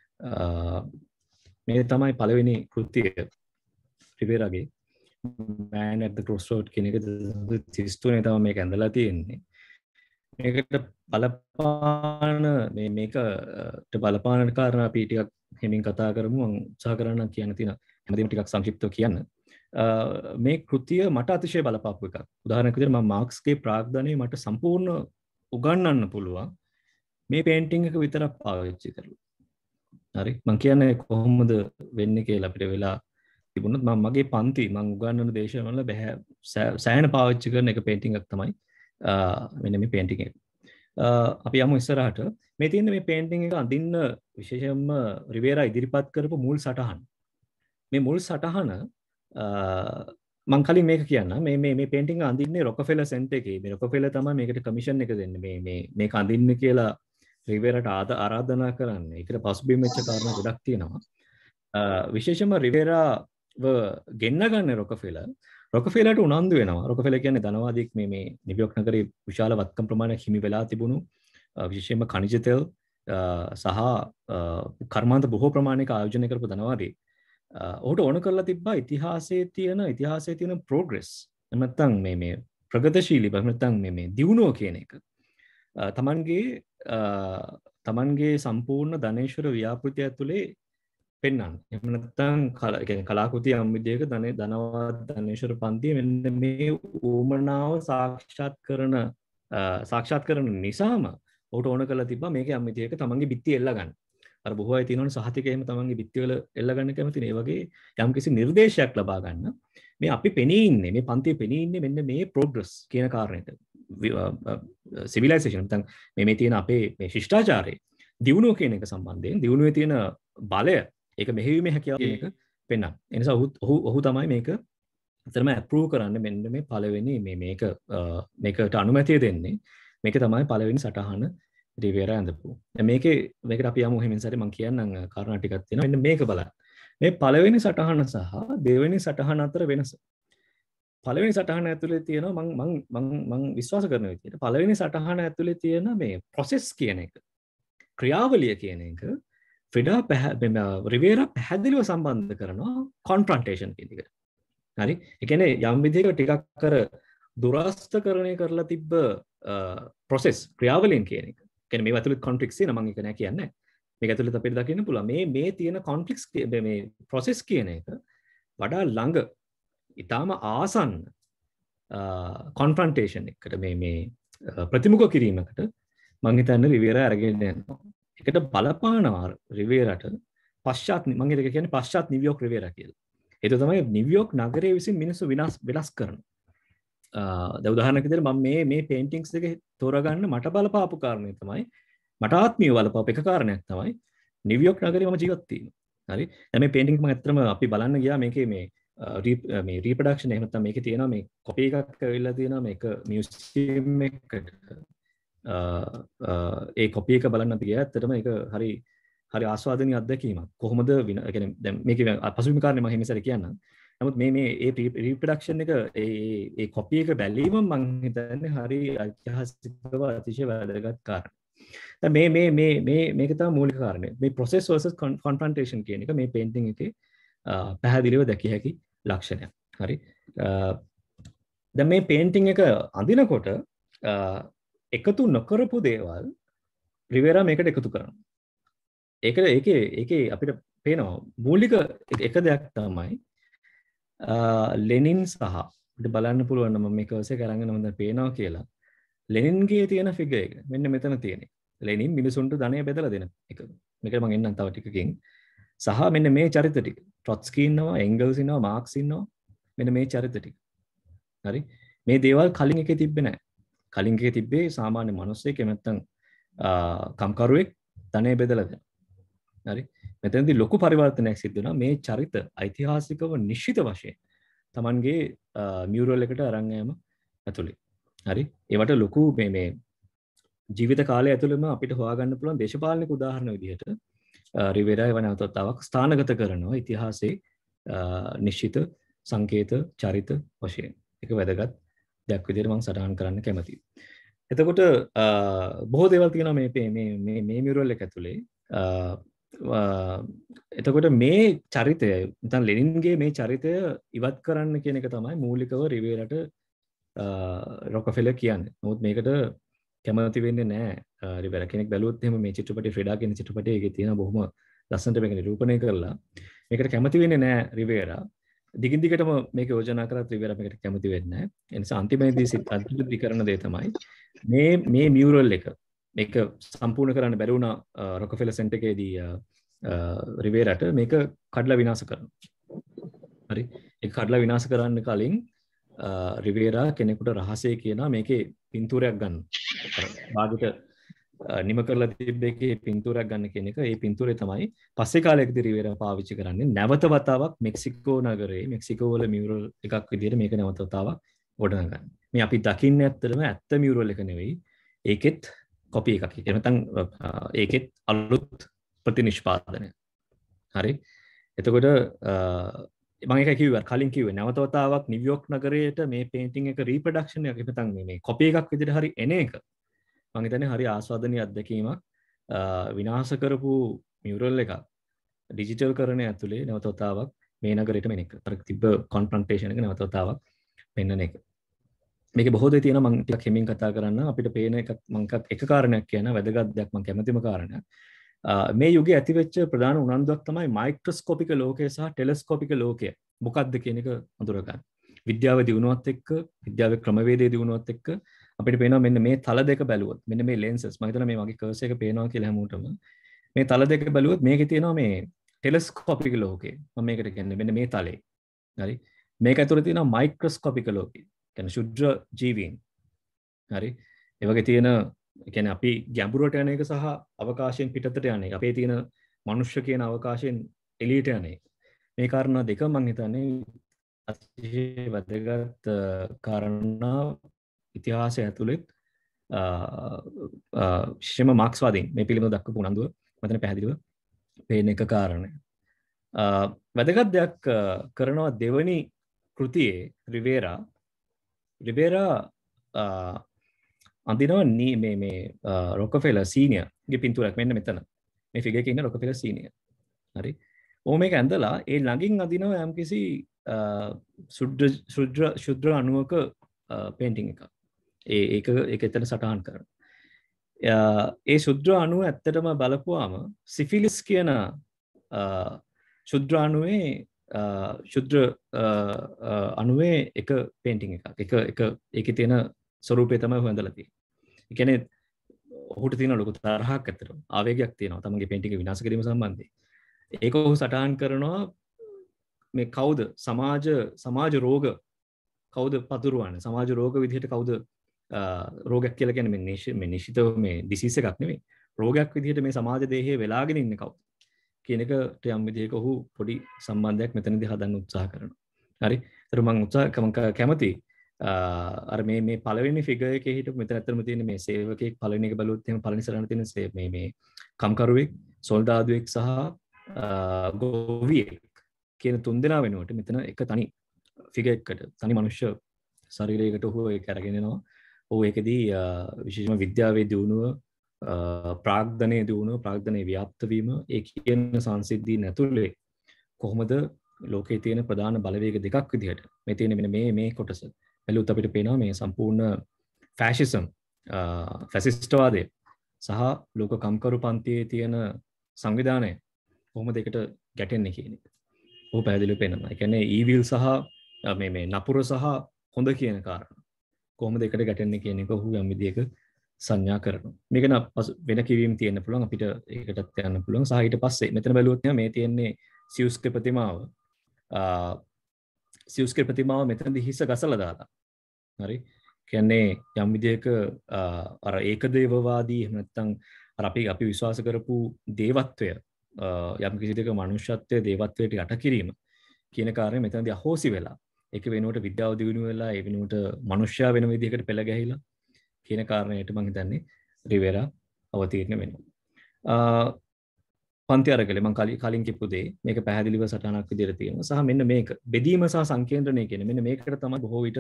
මේ තමයි පළවෙනි කෘතිය රිවේරාගේ Man at the Crossroad කියන එක තිස් තුනේ තමයි මේක ඇඳලා තියෙන්නේ. මේකට බලපාන මේ මේකට බලපාන කාරණා අපි ටිකක් හිමින් කතා කරමු. මම උත්සාහ කරන්න කියන්න තියෙන හැමදේම ටිකක් සංක්ෂිප්තව කියන්න. මේ කෘතිය මට අතිශය බලපාපු එකක්. උදාහරණයක් විදිහට මම මාක්ස්ගේ ප්‍රාග්ධනය මට සම්පූර්ණ උගන්වන්න පුළුවන් මේ පේන්ටිං එක විතරක් පාවිච්චි කරලා. හරි, මම කියන්නේ කොහොමද වෙන්නේ කියලා අපිට වෙලා තිබුණොත් මම මගේ පන්ති මම උගන්වන දේශවල බෑ සෑහෙන පාවිච්චි කරන එක පේන්ටිං එකක් තමයි මෙන්න මේ පේන්ටිං එක. අපි යමු ඉස්සරහට. මේ තියෙන මේ පේන්ටිං එක අඳින්න විශේෂයෙන්ම රිවේරා ඉදිරිපත් කරපු මුල් සටහන. මේ මුල් සටහන මම කලින් මේක කියන්න. මේ මේ මේ පේන්ටිං එක අඳින්නේ රොකෆෙලර් සෙන්ටර් එකේ. මේ රොකෆෙලර් තමයි මේකට කමිෂන් එක දෙන්නේ. මේ මේ මේක අඳින්න කියලා රිවේරාට ආරාධනා කරන්නේ. ඒකට පසුබිම් වෙච්ච කාරණා ගොඩක් තියෙනවා. විශේෂයෙන්ම රිවේරාව ගෙන්න ගන්න රොකෆෙලර් රොකෆෙලර්ට උනන්දු වෙනවා. රොකෆෙලර් කියන්නේ ධනවාදීක් මේ මේ නිව්යෝක් නගරේ විශාල වත්කම් ප්‍රමාණයක් හිමි වෙලා තිබුණු විශේෂයෙන්ම khනිජ තෙල් සහ කර්මාන්ත බොහෝ ප්‍රමාණයක ආයෝජනය කරපු ධනවාදී. ඔහුට ඕන කරලා තිබ්බා ඉතිහාසයේ තියෙන ඉතිහාසයේ තියෙන ප්‍රෝග්‍රස් නැත්නම් මේ මේ ප්‍රගතිශීලී නැත්නම් මේ මේ දියුණුව කියන එක තමන්ගේ තමන්ගේ සම්පූර්ණ ධනේශ්වර ව්‍යාපෘතිය ඇතුලේ පෙන්වන්න. එහෙම නැත්නම් කලා කියන්නේ කලාකෘති යම් විදියක ධන ධනවත් ධනේශ්වර පන්තිය මෙන්න මේ ඌමනාව සාක්ෂාත් කරන සාක්ෂාත් කරන නිසාම ඔහුට ඕන කරලා තිබ්බා මේක යම් විදියක තමන්ගේ බිත්තිය එල්ල ගන්න. අර බොහෝ අය තියෙනවනේ සහතික එහෙම තමන්ගේ බිත්තිය වල එල්ල ගන්න කැමතිනේ. ඒ වගේ යම් කිසි නිර්දේශයක් ලබා ගන්න. මේ අපි පෙනී ඉන්නේ මේ පන්තියේ පෙනී ඉන්නේ මෙන්න මේ ප්‍රෝග්‍රස් කියන කාරණේට. සිවිලයිසේෂන් නැත්නම් මේ මේ තියෙන අපේ මේ ශිෂ්ටාචාරයේ දියුණුව කියන එක සම්බන්ධයෙන් දියුණුවේ තියෙන බලය ඒක මෙහෙයීමේ හැකියාව කියන එක පෙන්වන්න. ඒ නිසා ඔහු ඔහු තමයි මේක අතරම අප්‍රූව් කරන්න මෙන්න මේ පළවෙනි මේ මේක මේකට අනුමැතිය දෙන්නේ. මේක තමයි පළවෙනි සටහන රිවේරා ඇඳපු. දැන් මේකේ මේකට අපි යමු හිමින් සැරේ මම කියන්නම් කාරණා ටිකක් තියෙනවා. මෙන්න මේක බලන්න. මේ පළවෙනි සටහන සහ දෙවෙනි සටහන අතර වෙනස. පළවෙනි සටහන ඇතුලේ තියෙනවා මම මම මම මම විශ්වාස කරන විදිහට පළවෙනි සටහන ඇතුලේ තියෙන මේ process කියන එක ක්‍රියාවලිය කියන එක ෆ්‍රිඩා රිවේරා පැහැදිලිව සම්බන්ධ කරනවා කොන්ෆ්‍රන්ටේෂන් කියන එකට. හරි? ඒ කියන්නේ යම් විදිහක ටිකක් අර දුරස්ථකරණය කරලා තිබ්බ process ක්‍රියාවලියන් කියන එක. කියන්නේ මේව ඇතුළේ කොන්ෆ්ලික්ට්ස් තියෙනවා මම ඒක නෑ කියන්නේ. මේක ඇතුළේ අපිට දකින්න පුළුවන් මේ මේ තියෙන කොන්ෆ්ලික්ට්ස් මේ process කියන එක වඩා ළඟ ඊටාම ආසන්න කොන්ෆ්‍රන්ටේෂන් එකකට මේ මේ ප්‍රතිමුඛ කිරීමකට මම හිතන්නේ රිවේරා අරගෙන යනවා. ඒකට බලපානවා රිවේරාට පශ්චාත් මම ඒක කියන්නේ පශ්චාත් නිව්යෝක් රිවේරා කියලා. ඒක තමයි නිව්යෝක් නගරයේ විසින් මිනිස්සු විනාශ වෙනස් කරන. දැන් උදාහරණයක් විදිහට මම මේ මේ පේන්ටින්ග්ස් දෙක තෝරගන්න මට බලපාපු කාරණේ තමයි මට ආත්මීය බලපාපු එක කාරණයක් තමයි නිව්යෝක් නගරේ මම ජීවත් වෙනවා. හරි? දැන් මේ පේන්ටින්ග් මම ඇත්තටම අපි බලන්න ගියා මේකේ මේ මේ රීප්‍රොඩක්ෂන් එහෙම නැත්නම් මේකේ තියෙනවා මේ කොපි එකක් ඇවිල්ලා තියෙනවා මේක මියුසියම් එකකට ඒ කොපි එක බලන්න අපි ගියා. ඇත්තටම ඒක හරි හරි ආස්වාදනීය අත්දැකීමක්. කොහොමද ඒ කියන්නේ දැන් මේකේ පසුබිම කාරණේ මම හිමිසර කියන්නම්. නමුත් මේ මේ ඒ රීප්‍රොඩක්ෂන් එක ඒ ඒ කොපි එක බැලීම මම හිතන්නේ හරි ඓතිහාසිකව අතිශය වැදගත් කාරණයක්. දැන් මේ මේ මේ මේ මේක තමයි මූලික කාරණය. මේ process versus confrontation කියන එක මේ painting එකේ පැහැදිලිව දැකිය හැකි ලක්ෂණයක්. හරි. දැන් මේ painting එක අඳිනකොට එකතු නොකරපු දේවල් රිවෙරා මේකට එකතු කරනවා. ඒක ඒකේ ඒකේ අපිට පේනවා මූලික එක දෙයක් තමයි ලෙනින් සහ අපිට බලන්න පුළුවන් නම් මේ කර්සර් එක අරගෙන මම දැන් පේනවා කියලා ලෙනින්ගේ තියෙන ෆිගර් එක මෙන්න මෙතන තියෙන්නේ. ලෙනින් මිනිසුන්ට ධනය බෙදලා දෙන එක. මේකට මම එන්නම් තව ටිකකින්. සහ මෙන්න මේ චරිත ටික. ට්‍රොට්ස්කි ඉන්නවා, එංගල්ස් ඉන්නවා, මාක්ස් ඉන්නවා. මෙන්න මේ චරිත ටික. හරි. මේ දේවල් කලින් එකේ තිබ්බේ නැහැ. කලින් එකේ තිබ්බේ සාමාන්‍ය මිනිස්සෙක් එහෙම නැත්නම් කම්කරුවෙක් ධනය බෙදලා දෙනවා. හරි. මෙතනදී ලොකු පරිවර්තනයක් සිද්ධ වෙනවා. මේ චරිත ඓතිහාසිකව නිශ්චිත වශයෙන් Tamanගේ මියුරල් එකට අරන් යෑම ඇතුළේ. හරි. ඒවට ලොකු මේ මේ ජීවිත කාලය ඇතුළෙම අපිට හොයාගන්න පුළුවන් දේශපාලනික උදාහරණ විදිහට රිවෙරා එවන අවස්ථාවක් ස්ථානගත කරනවා ඉතිහාසයේ නිශ්චිත සංකේත චරිත වශයෙන්. ඒක වැදගත් දෙයක් විදිහට මම සටහන් කරන්න කැමතියි. එතකොට බොහෝ දේවල් තියෙනවා මේ මේ මේ මේ මියුරල් එක ඇතුලේ. එතකොට මේ චරිතය නැත්නම් ලෙනින්ගේ මේ චරිතය ඉවත් කරන්න කියන එක තමයි මූලිකව රිවෙරාට රොකෆෙලර් කියන්නේ. නමුත් මේකට කැමති වෙන්නේ නැහැ රිවෙරා කෙනෙක් බැලුවොත් එහෙම මේ චිත්‍රපටයේ ෆ්‍රෙඩා කියන චිත්‍රපටයේ ඒකේ තියෙන බොහොම ලස්සනට මේක නිරූපණය කරලා මේකට කැමති වෙන්නේ නැහැ රිවෙරා. දිගින් දිගටම මේක යෝජනා කරත් රිවෙරා මේකට කැමති වෙන්නේ නැහැ. ඒ නිසා අන්තිමේදී සිත් අද්භූත කරන දේ තමයි මේ මේ මියුරල් එක මේක සම්පූර්ණ කරන්න බැරි වුණා රොකෆෙලර් සෙන්ටර් එකේදී රිවෙරාට මේක කඩලා විනාශ කරනවා. හරි. ඒක කඩලා විනාශ කරන්න කලින් රිවෙරා කෙනෙකුට රහසය කියනවා මේකේ පින්තූරයක් ගන්න. භාගයට නිම කරලා තිබ්බ එකේ පින්තූරයක් ගන්න කියන එක. ඒ පින්තූරේ තමයි පස්සේ කාලයකදී රිවෙරා පාවිච්චි කරන්නේ නැවත වතාවක් මෙක්සිකෝ නගරයේ මෙක්සිකෝ වල මියුරල් එකක් විදිහට මේක නැවත වතාවක් ගොඩනගන්න. මේ අපි දකින්නේ ඇත්තටම ඇත්ත මියුරල් එක නෙවෙයි. ඒකෙත් කොපි එකක්. ඒ නැත්නම් ඒකෙත් අලුත් ප්‍රතිනිෂ්පාදනය. හරි. එතකොට මම ඒක කිව්වා කලින් කිව්වේ නැවත වතාවක් නිව්යෝර්ක් නගරයට මේ පේන්ටිං එක රීප්‍රොඩක්ෂන් එකක් නැත්නම් මේ කොපි එකක් විදිහට හරි එන එක මම හිතන්නේ හරි ආස්වාදනීය අත්දැකීමක්. විනාශ කරපු මියුරල් එකක් ඩිජිටල් කරන ඇතුලේ නැවත වතාවක් මේ නගරයට මෙන එක. අර තිබ්බ කොන්ෆ්‍රන්ටේෂන් එක නැවත වතාවක් පෙන්වන එක. මේකේ බොහෝ දේ තියෙනවා මම ටිකක් හිමින් කතා කරන්න. අපිට පේන එකක් මම එක කාරණයක් කියන වැදගත් දෙයක් මම කැමතිම කාරණයක්. මේ යුගයේ ඇතිවෙච්ච ප්‍රධාන උනන්දුවක් තමයි මයික්‍රොස්කෝපික ලෝකය සහ ටෙලස්කෝපික ලෝකය මොකක්ද කියන එක අඳුරගන්න. විද්‍යාව දියුණුවත් එක්ක විද්‍යාවේ ක්‍රමවේදය දියුණුවත් එක්ක අපිට පේනවා මෙන්න මේ තල දෙක බැලුවොත් මෙන්න මේ ලෙන්සස් මම හිතනවා මේ වගේ කර්සර් එක පේනවා කියලා හැමෝටම මේ තල දෙක බැලුවොත් මේකේ තියෙනවා මේ ටෙලස්කෝපික ලෝකය. මම මේකට කියන්නේ මෙන්න මේ තලේ. හරි. මේක ඇතුලේ තියෙනවා මයික්‍රොස්කෝපික ලෝකය. කියන්නේ ශුද්‍ර ජීවීන්. හරි. ඒ වගේ තියෙන කියන්නේ අපි ගැඹුරට යන එක සහ අවකාශයෙන් පිටතට යන එක. අපේ තියෙන මනුෂ්‍ය කියන අවකාශයෙන් එළියට යන එක. මේ කාරණා දෙක මම හිතන්නේ අතිශය වැදගත් කාරණා ඉතිහාසය ඇතුළේ ශිෂ්‍යම මාක්ස්වාදීන් මේ පිළිබඳව දක්වපු උනන්දුව මතන පැහැදිලිව පේන එක කාරණය. වැදගත් දෙයක් කරනවා දෙවනි කෘතියේ රිවෙරා රිවෙරා අඳිනවා මේ මේ රොකෆෙලර් සීනියර් ගේ පින්තූරයක් මෙන්න මෙතන. මේ ෆිගර් එකේ ඉන්න රොකෆෙලර් සීනියර්. හරි. ඕම මේක ඇඳලා ඒ ළඟින් අඳිනවා යම්කිසි ශුද්‍ර ශුද්‍ර ශුද්‍ර අණුවක පේන්ටිං එකක්. ඒ ඒක ඒක එතන සටහන් කරනවා. ඒ ශුද්‍ර අණුව ඇත්තටම බලපුවාම සිෆිලිස් කියන ශුද්‍ර අණුවේ ශුද්‍ර අණුවේ එක පේන්ටිං එකක්. එක එක ඒකේ තියෙන ස්වරූපය තමයි හොඳලා තියෙන්නේ. ඒ කියන්නේ ඔහුට තියෙන ලොකු තරහක් ඇත්තටම ආවේගයක් තියෙනවා තමන්ගේ පේන්ටිං එක විනාශ කිරීම සම්බන්ධයෙන්. ඒක ඔහු සටහන් කරනවා මේ කවුද සමාජ සමාජ රෝග කවුද පතුරවන්නේ සමාජ රෝග විදිහට කවුද රෝගයක් කියලා කියන්නේ මේ මේ නිශ්චිතව මේ ඩිසීස් එකක් නෙවෙයි රෝගයක් විදිහට මේ සමාජ දේහයේ වෙලාගෙන ඉන්නේ කවුද කියන එකට යම් විදිහක ඔහු පොඩි සම්බන්ධයක් මෙතනදී හදන්න උත්සාහ කරනවා. හරි. ඒතර මම උත්සාහ කැමති අර මේ මේ පළවෙනි ෆිගර් එකේ හිටපු මෙතන ඇත්තටම තියෙන මේ සේවකයෙක් පළවෙනි එක බලුවොත් එහෙම පළවෙනි සරණ තියෙන මේ මේ කම්කරුවෙක්, සොල්දාදුවෙක් සහ ගොවියෙක් කියන තුන් දෙනා වෙනුවට මෙතන එක තනි ෆිගර් එකකට තනි මනුෂ්‍ය ශරීරයකට ඔහු ඒක අරගෙන එනවා. ඔහු ඒකෙදී විශේෂම විද්‍යාවේ දියුණුව, ප්‍රාග්ධනයේ දියුණුව, ප්‍රාග්ධනයේ ව්‍යාප්ත වීම, ඒ කියන සංසිද්ධීන් ඇතුළේ කොහොමද ලෝකයේ තියෙන ප්‍රධාන බලවේග දෙකක් විදිහට මේ තියෙන මෙන්න මේ මේ කොටස බැලුවොත් අපිට පේනවා මේ සම්පූර්ණ ෆැෂිසම්, ෆැසිස්ට්වාදය සහ ලෝක කම්කරු පන්තියේ තියෙන සංවිධානය කොහොමද ඒකට ගැටෙන්නේ කියන එක. ඔහු පැහැදිලිව පේනවා. ඒ කියන්නේ ඊවිල් සහ මේ මේ නපුර සහ හොඳ කියන කාරණා කොහොමද ඒකට ගැටෙන්නේ කියන එක ඔහු යම් විදියක සංඥා කරනවා. මේක නම් වෙන කිවීම් තියෙන්න පුළුවන්, අපිට ඒකටත් යන්න පුළුවන්. සහ ඊට පස්සේ මෙතන බැලුවොත් මේ තියෙන්නේ සියුස්ගේ ප්‍රතිමාව. සියුස්ගේ ප්‍රතිමාව මෙතනදී හිස ගසලා දාලා. හරි. කියන්නේ යම් විදියක අර ඒකදේවවාදී එහෙම නැත්නම් අර අපි අපි විශ්වාස කරපු දේවත්වය, යම් කිසි දෙයක මනුෂ්‍යත්වයේ දේවත්වයට යට කිරීම කියන කාර්යය මෙතනදී අහෝසි වෙලා, ඒක වෙනුවට විද්‍යාව දියුණු වෙලා, ඒ වෙනුවට මනුෂ්‍යයා වෙන විදිහකට පෙළ ගැහිලා කියන කාරණයට මම හිතන්නේ රිවෙරා අවතීර්ණ වෙනවා. පන්ති අරගලේ මම කලින් කලින් කිව්පු දේ මේක පැහැදිලිව සටහනක් විදිහට තියෙනවා. සහ මෙන්න මේක බෙදීම සහ සංකේන්ද්‍රණය කියන්නේ මෙන්න මේකට තමයි බොහෝ විට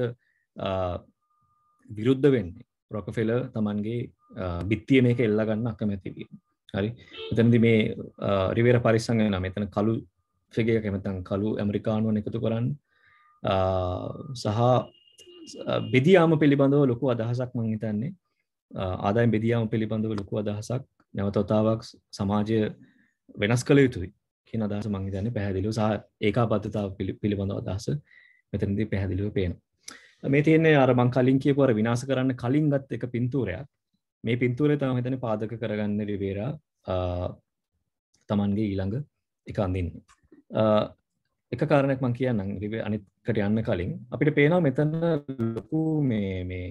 විරුද්ධ වෙන්නේ. රොකෆෙලර් තමන්ගේ බිත්තිය මේක එල්ලා ගන්න අකමැති වීම. හරි. මෙතනදී මේ රිවෙරා පරිස්සම් වෙනවා. මෙතන කළු ෆිගර් එකක් නැත්නම් කළු ඇමරිකානුවන් එකතු කරන්න සහ බෙදියාම පිළිබඳව ලොකු අදහසක් මම හිතන්නේ ආදායම් බෙදියාම පිළිබඳව ලොකු අදහසක් නැවත වතාවක් සමාජය වෙනස් කළ යුතුයි කියන අදහස මම හිතන්නේ පැහැදිලිව සහ ඒකාබද්ධතාව පිළිබඳව අදහස මෙතනදී පැහැදිලිව පේනවා. මේ තියෙන්නේ අර මම කලින් කියපු අර විනාශ කරන්න කලින් ගත් එක පින්තූරයක්. මේ පින්තූරය තමයි හිතන්නේ පාදක කරගන්න රිවෙරා තමන්ගේ ඊළඟ එක අඳින්නේ. එක කාරණයක් මම කියන්නම් රිවෙරා අනිත්කට යන්න කලින් අපිට පේනවා මෙතන ලොකු මේ මේ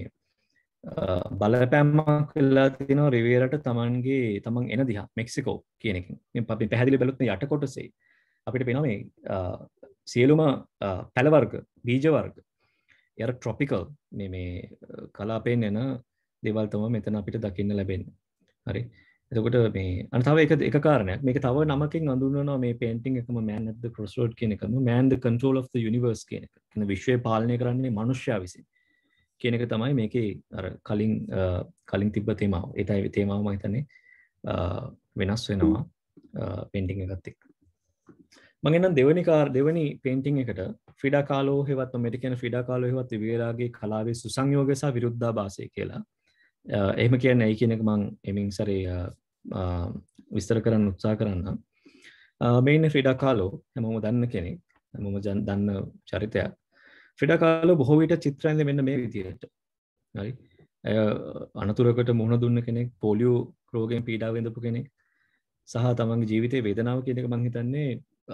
බලපෑමක් වෙලා තියෙනවා රිවෙරාට තමන්ගේ තමන් එන දිහා මෙක්සිකෝ කියන එකෙන්. මේ අපි පැහැදිලි බලුත් මේ යට කොටසේ අපිට පේනවා මේ සියලුම පැල වර්ග, බීජ වර්ග, යාර ට්‍රොපිකල් මේ මේ කලාපයෙන් එන දේවල් තමයි මෙතන අපිට දකින්න ලැබෙන්නේ. හරි. එතකොට මේ අන්න තව එක එක කාරණයක්. මේක තව නමකින් අඳුන්වනවා මේ පේන්ටිං එකම Man at the Crossroad කියන එකම Man the Control of the Universe කියන එක. කියන විශ්වය පාලනය කරන්නේ මනුෂ්‍යයා විසින්. කියන එක තමයි මේකේ අර කලින් කලින් තිබ්බ තේමාව. ඒ තමයි තේමාව මම හිතන්නේ වෙනස් වෙනවා පේන්ටිං එකත් එක්ක. මම එනම් දෙවෙනි කාර් දෙවෙනි පේන්ටිං එකට ෆ්‍රිඩා කාලෝ හෙවත් මම කියන ෆ්‍රිඩා කාලෝ හෙවත් රිවෙරාගේ කලාවේ සුසංයෝගය සහ විරුද්ධාභාසය කියලා. එහෙම කියන්නේ ඇයි කියන එක මම එමින් සරේ විස්තර කරන්න උත්සාහ කරන්නම්. මේ ඉන්නේ ෆ්‍රිඩා කාලෝ හැමෝම දන්න කෙනෙක්. හැමෝම දන්න චරිතයක්. ෆ්‍රිඩා කාලෝ බොහෝ විට චිත්‍ර ඇඳෙන්නේ මෙන්න මේ විදිහට. හරි. අය අනතුරකට මුහුණ දුන්න කෙනෙක්, පොලියෝ රෝගයෙන් පීඩා විඳපු කෙනෙක් සහ තමන්ගේ ජීවිතයේ වේදනාව කියන එක මම හිතන්නේ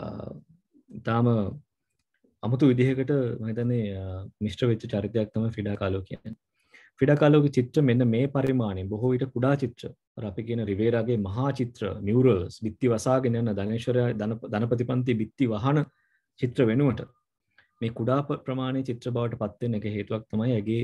තාම අමුතු විදිහකට මම හිතන්නේ මිස්ටර් වෙච්ච චරිතයක් තමයි ෆ්‍රිඩා කාලෝ කියන්නේ. ෆ්‍රිඩා කාලෝගේ චිත්‍ර මෙන්න මේ පරිමාණයෙන් බොහෝ විට කුඩා චිත්‍ර, අර අපි කියන රිවෙරාගේ මහා චිත්‍ර, මියුරල්ස්, බිත්ති වසාගෙන යන ධනේශ්වරයා ධනපතිපන්ති බිත්ති වහන චිත්‍ර වෙනුවට මේ කුඩා ප්‍රමාණයේ චිත්‍ර බවට පත් වෙන එක හේතුවක් තමයි ඇගේ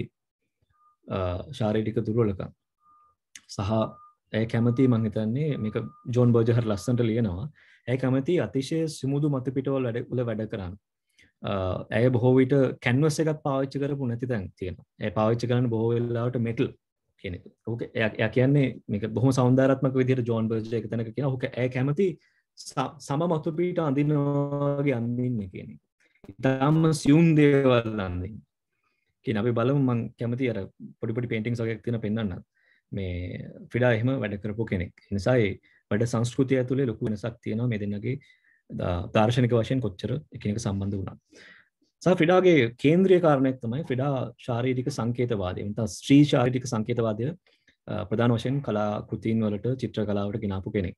ශාරීරික දුර්වලකම්. සහ ඇය කැමති මම හිතන්නේ මේක ජෝන් බර්ජර් ලස්සනට ලියනවා. ඇය කැමති අතිශය සුමුදු මත පිටවල වැඩ වැඩ කරන්න. ඇය බොහෝ විට කැන්වස් එකක් පාවිච්චි කරපු නැති තැන් තියෙනවා. ඇය පාවිච්චි කරන බොහෝ වෙලාවට මෙටල් කියන එක. ඕක එයා කියන්නේ මේක බොහොම සෞන්දර්යාත්මක විදිහට ජෝන් බර්ජර් එක තැනක කියනවා. ඕක ඇය කැමති සම මත පිට අඳිනවා වගේ අඳින්නේ කියන එක. ඉතාලම සියුම් දේවල් අඳින්න. කියන අපි බලමු මම කැමති අර පොඩි පොඩි පේන්ටින්ග්ස් වගේ තියෙන පෙන්වන්නත්. මේ ෆ්‍රිඩා එහෙම වැඩ කරපු කෙනෙක්. ඒ නිසා ඒ වැඩ සංස්කෘතිය ඇතුලේ ලොකු වෙනසක් තියෙනවා මේ දෙන්නගේ දාර්ශනික වශයෙන් කොච්චර එකිනෙක සම්බන්ධ වුණා. සහ ෆ්‍රිඩාගේ කේන්ද්‍රීය කාරණයක් තමයි ෆ්‍රිඩා ශාරීරික සංකේතවාදය. නැත්නම් ස්ත්‍රී ශාරීරික සංකේතවාදය ප්‍රධාන වශයෙන් කලා කෘතීන් වලට චිත්‍ර කලාවට ගෙනාපු කෙනෙක්.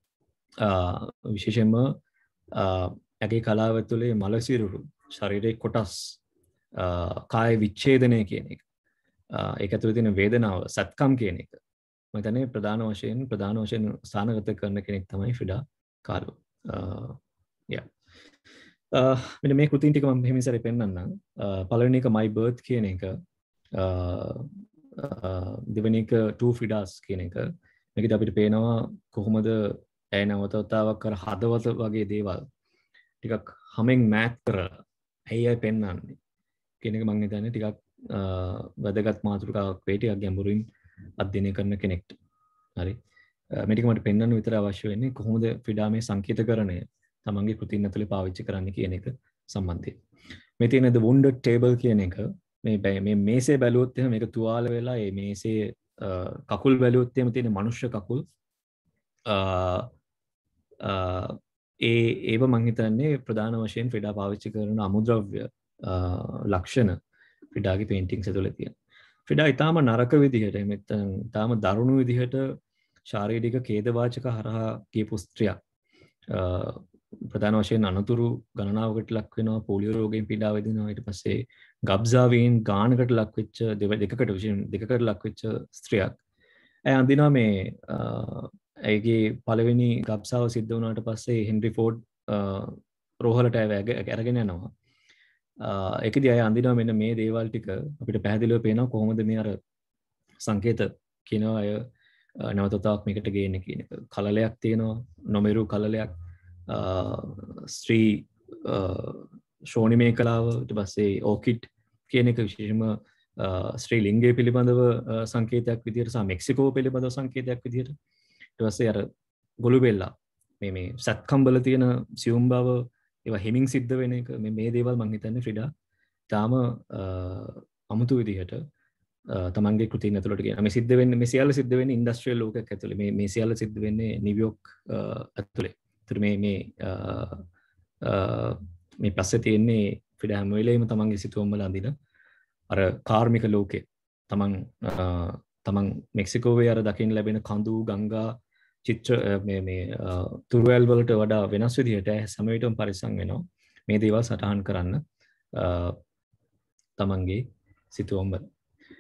විශේෂයෙන්ම ඇගේ කලාව ඇතුලේ මලසිරුරු, ශරීරයේ කොටස්, කාය විච්ඡේදනය කියන එක. ඒක ඇතුලේ තියෙන වේදනාව, සත්කම් කියන එක. මම හිතන්නේ ප්‍රධාන වශයෙන් ප්‍රධාන වශයෙන් ස්ථානගත කරන කෙනෙක් තමයි ෆ්‍රිඩා කාලෝ. යා. මෙන්න මේ කෘතීන් ටික මම මෙහෙම ඉස්සරේ පෙන්නන්නම්. පළවෙනි එක My Birth කියන එක, දෙවෙනි එක Two Fridas කියන එක. මේකද අපිට පේනවා කොහොමද ඇය නැවතවතාවක් අර හදවත වගේ දේවල් ටිකක් හමෙන් මෑත් කරලා ඇයි අය පෙන්වන්නේ කියන එක මම හිතන්නේ ටිකක් වැදගත් මාතෘකාවක් වෙයි ටිකක් ගැඹුරින් අධ්‍යයනය කරන කෙනෙක්ට. හරි. මේ ටික මට පෙන්වන්න විතර අවශ්‍ය වෙන්නේ කොහොමද ෆ්‍රිඩා මේ සංකේතකරණය තමන්ගේ කෘතීන් ඇතුලේ පාවිච්චි කරන්න කියන එක සම්බන්ධයෙන්. මේ තියෙන The Wounded Table කියන එක මේ මේ මේසේ බැලුවොත් එහෙනම් මේක තුවාල වෙලා මේ මේසේ කකුල් බැලුවොත් එහෙම තියෙන මනුෂ්‍ය කකුල් ඒ ඒව මම හිතන්නේ ප්‍රධාන වශයෙන් ෆ්‍රිඩා පාවිච්චි කරන අමුද්‍රව්‍ය ලක්ෂණ ෆ්‍රිඩාගේ පේන්ටින්ග්ස් ඇතුලේ තියෙනවා. ෆ්‍රිඩා ඊටාම නරක විදිහට එහෙම නැත්නම් ඊටාම දරුණු විදිහට ශාරීරික ඛේදවාචක හරහා කියපු ස්ත්‍රියක්. ප්‍රධාන වශයෙන් අනතුරු ගණනාවකට ලක් වෙනවා, පොලියෝ රෝගයෙන් පීඩා විඳිනවා, ඊට පස්සේ ගබ්සාවෙන් ගානකට ලක් වෙච්ච දෙකකට විශේෂ දෙකකට ලක් වෙච්ච ස්ත්‍රියක්. ඇය අඳිනවා මේ ඇයගේ පළවෙනි ගබ්සාව සිද්ධ වුණාට පස්සේ හෙන්රි ෆෝඩ් රෝහලට අරගෙන යනවා. ඒකදී අය අඳිනවා මෙන්න මේ දේවල් ටික අපිට පැහැදිලිව පේනවා කොහොමද මේ අර සංකේත කියනවා අය නැවතතාවක් මේකට ගේන්නේ කියන එක. කලලයක් තියෙනවා, නොමෙරු කලලයක්, ස්ත්‍රී ශ්‍රෝණිමේ කලාව, ඊට පස්සේ ඕකිඩ් කියන එක විශේෂම ස්ත්‍රී ලිංගය පිළිබඳව සංකේතයක් විදිහට සහ මෙක්සිකෝ පිළිබඳව සංකේතයක් විදිහට. ඊට පස්සේ අර ගොළු බෙල්ලා මේ මේ සත්කම්බල තියෙන සියුම් බව ඒවා හිමින් සිද්ධ වෙන එක මේ මේ දේවල් මම හිතන්නේ ෆ්‍රිඩා තාම අමුතු විදිහට තමන්ගේ කෘතීන් ඇතුළට ගෙන මේ සිද්ධ වෙන්නේ මේ සියල්ල සිද්ධ වෙන්නේ ඉන්ඩස්ට්‍රියල් ලෝකයක් ඇතුළේ මේ මේ සියල්ල සිද්ධ වෙන්නේ නිව්යෝක් ඇතුළේ. ඒතර මේ මේ මේ පස්සේ තියෙන්නේ ෆ්‍රිඩා හැම වෙලේම තමන්ගේ සිතුවම් වල අඳින අර කාර්මික ලෝකේ තමන් තමන් මෙක්සිකෝවේ අර දකින්න ලැබෙන කඳු ගංගා චිත්‍ර මේ මේ තුරුවැල් වලට වඩා වෙනස් විදිහට හැම විටම පරිස්සම් වෙනවා මේ දේවල් සටහන් කරන්න තමන්ගේ සිතුවම් වල.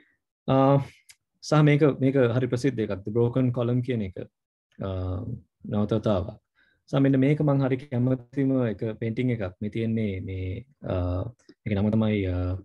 සහ මේක මේක හරි ප්‍රසිද්ධ එකක් The Broken Column කියන එක නවතතාවක්. සහ මෙන්න මේක මම හරි කැමතිම එක පේන්ටිං එකක්. මේ තියෙන්නේ මේ මේක නම තමයි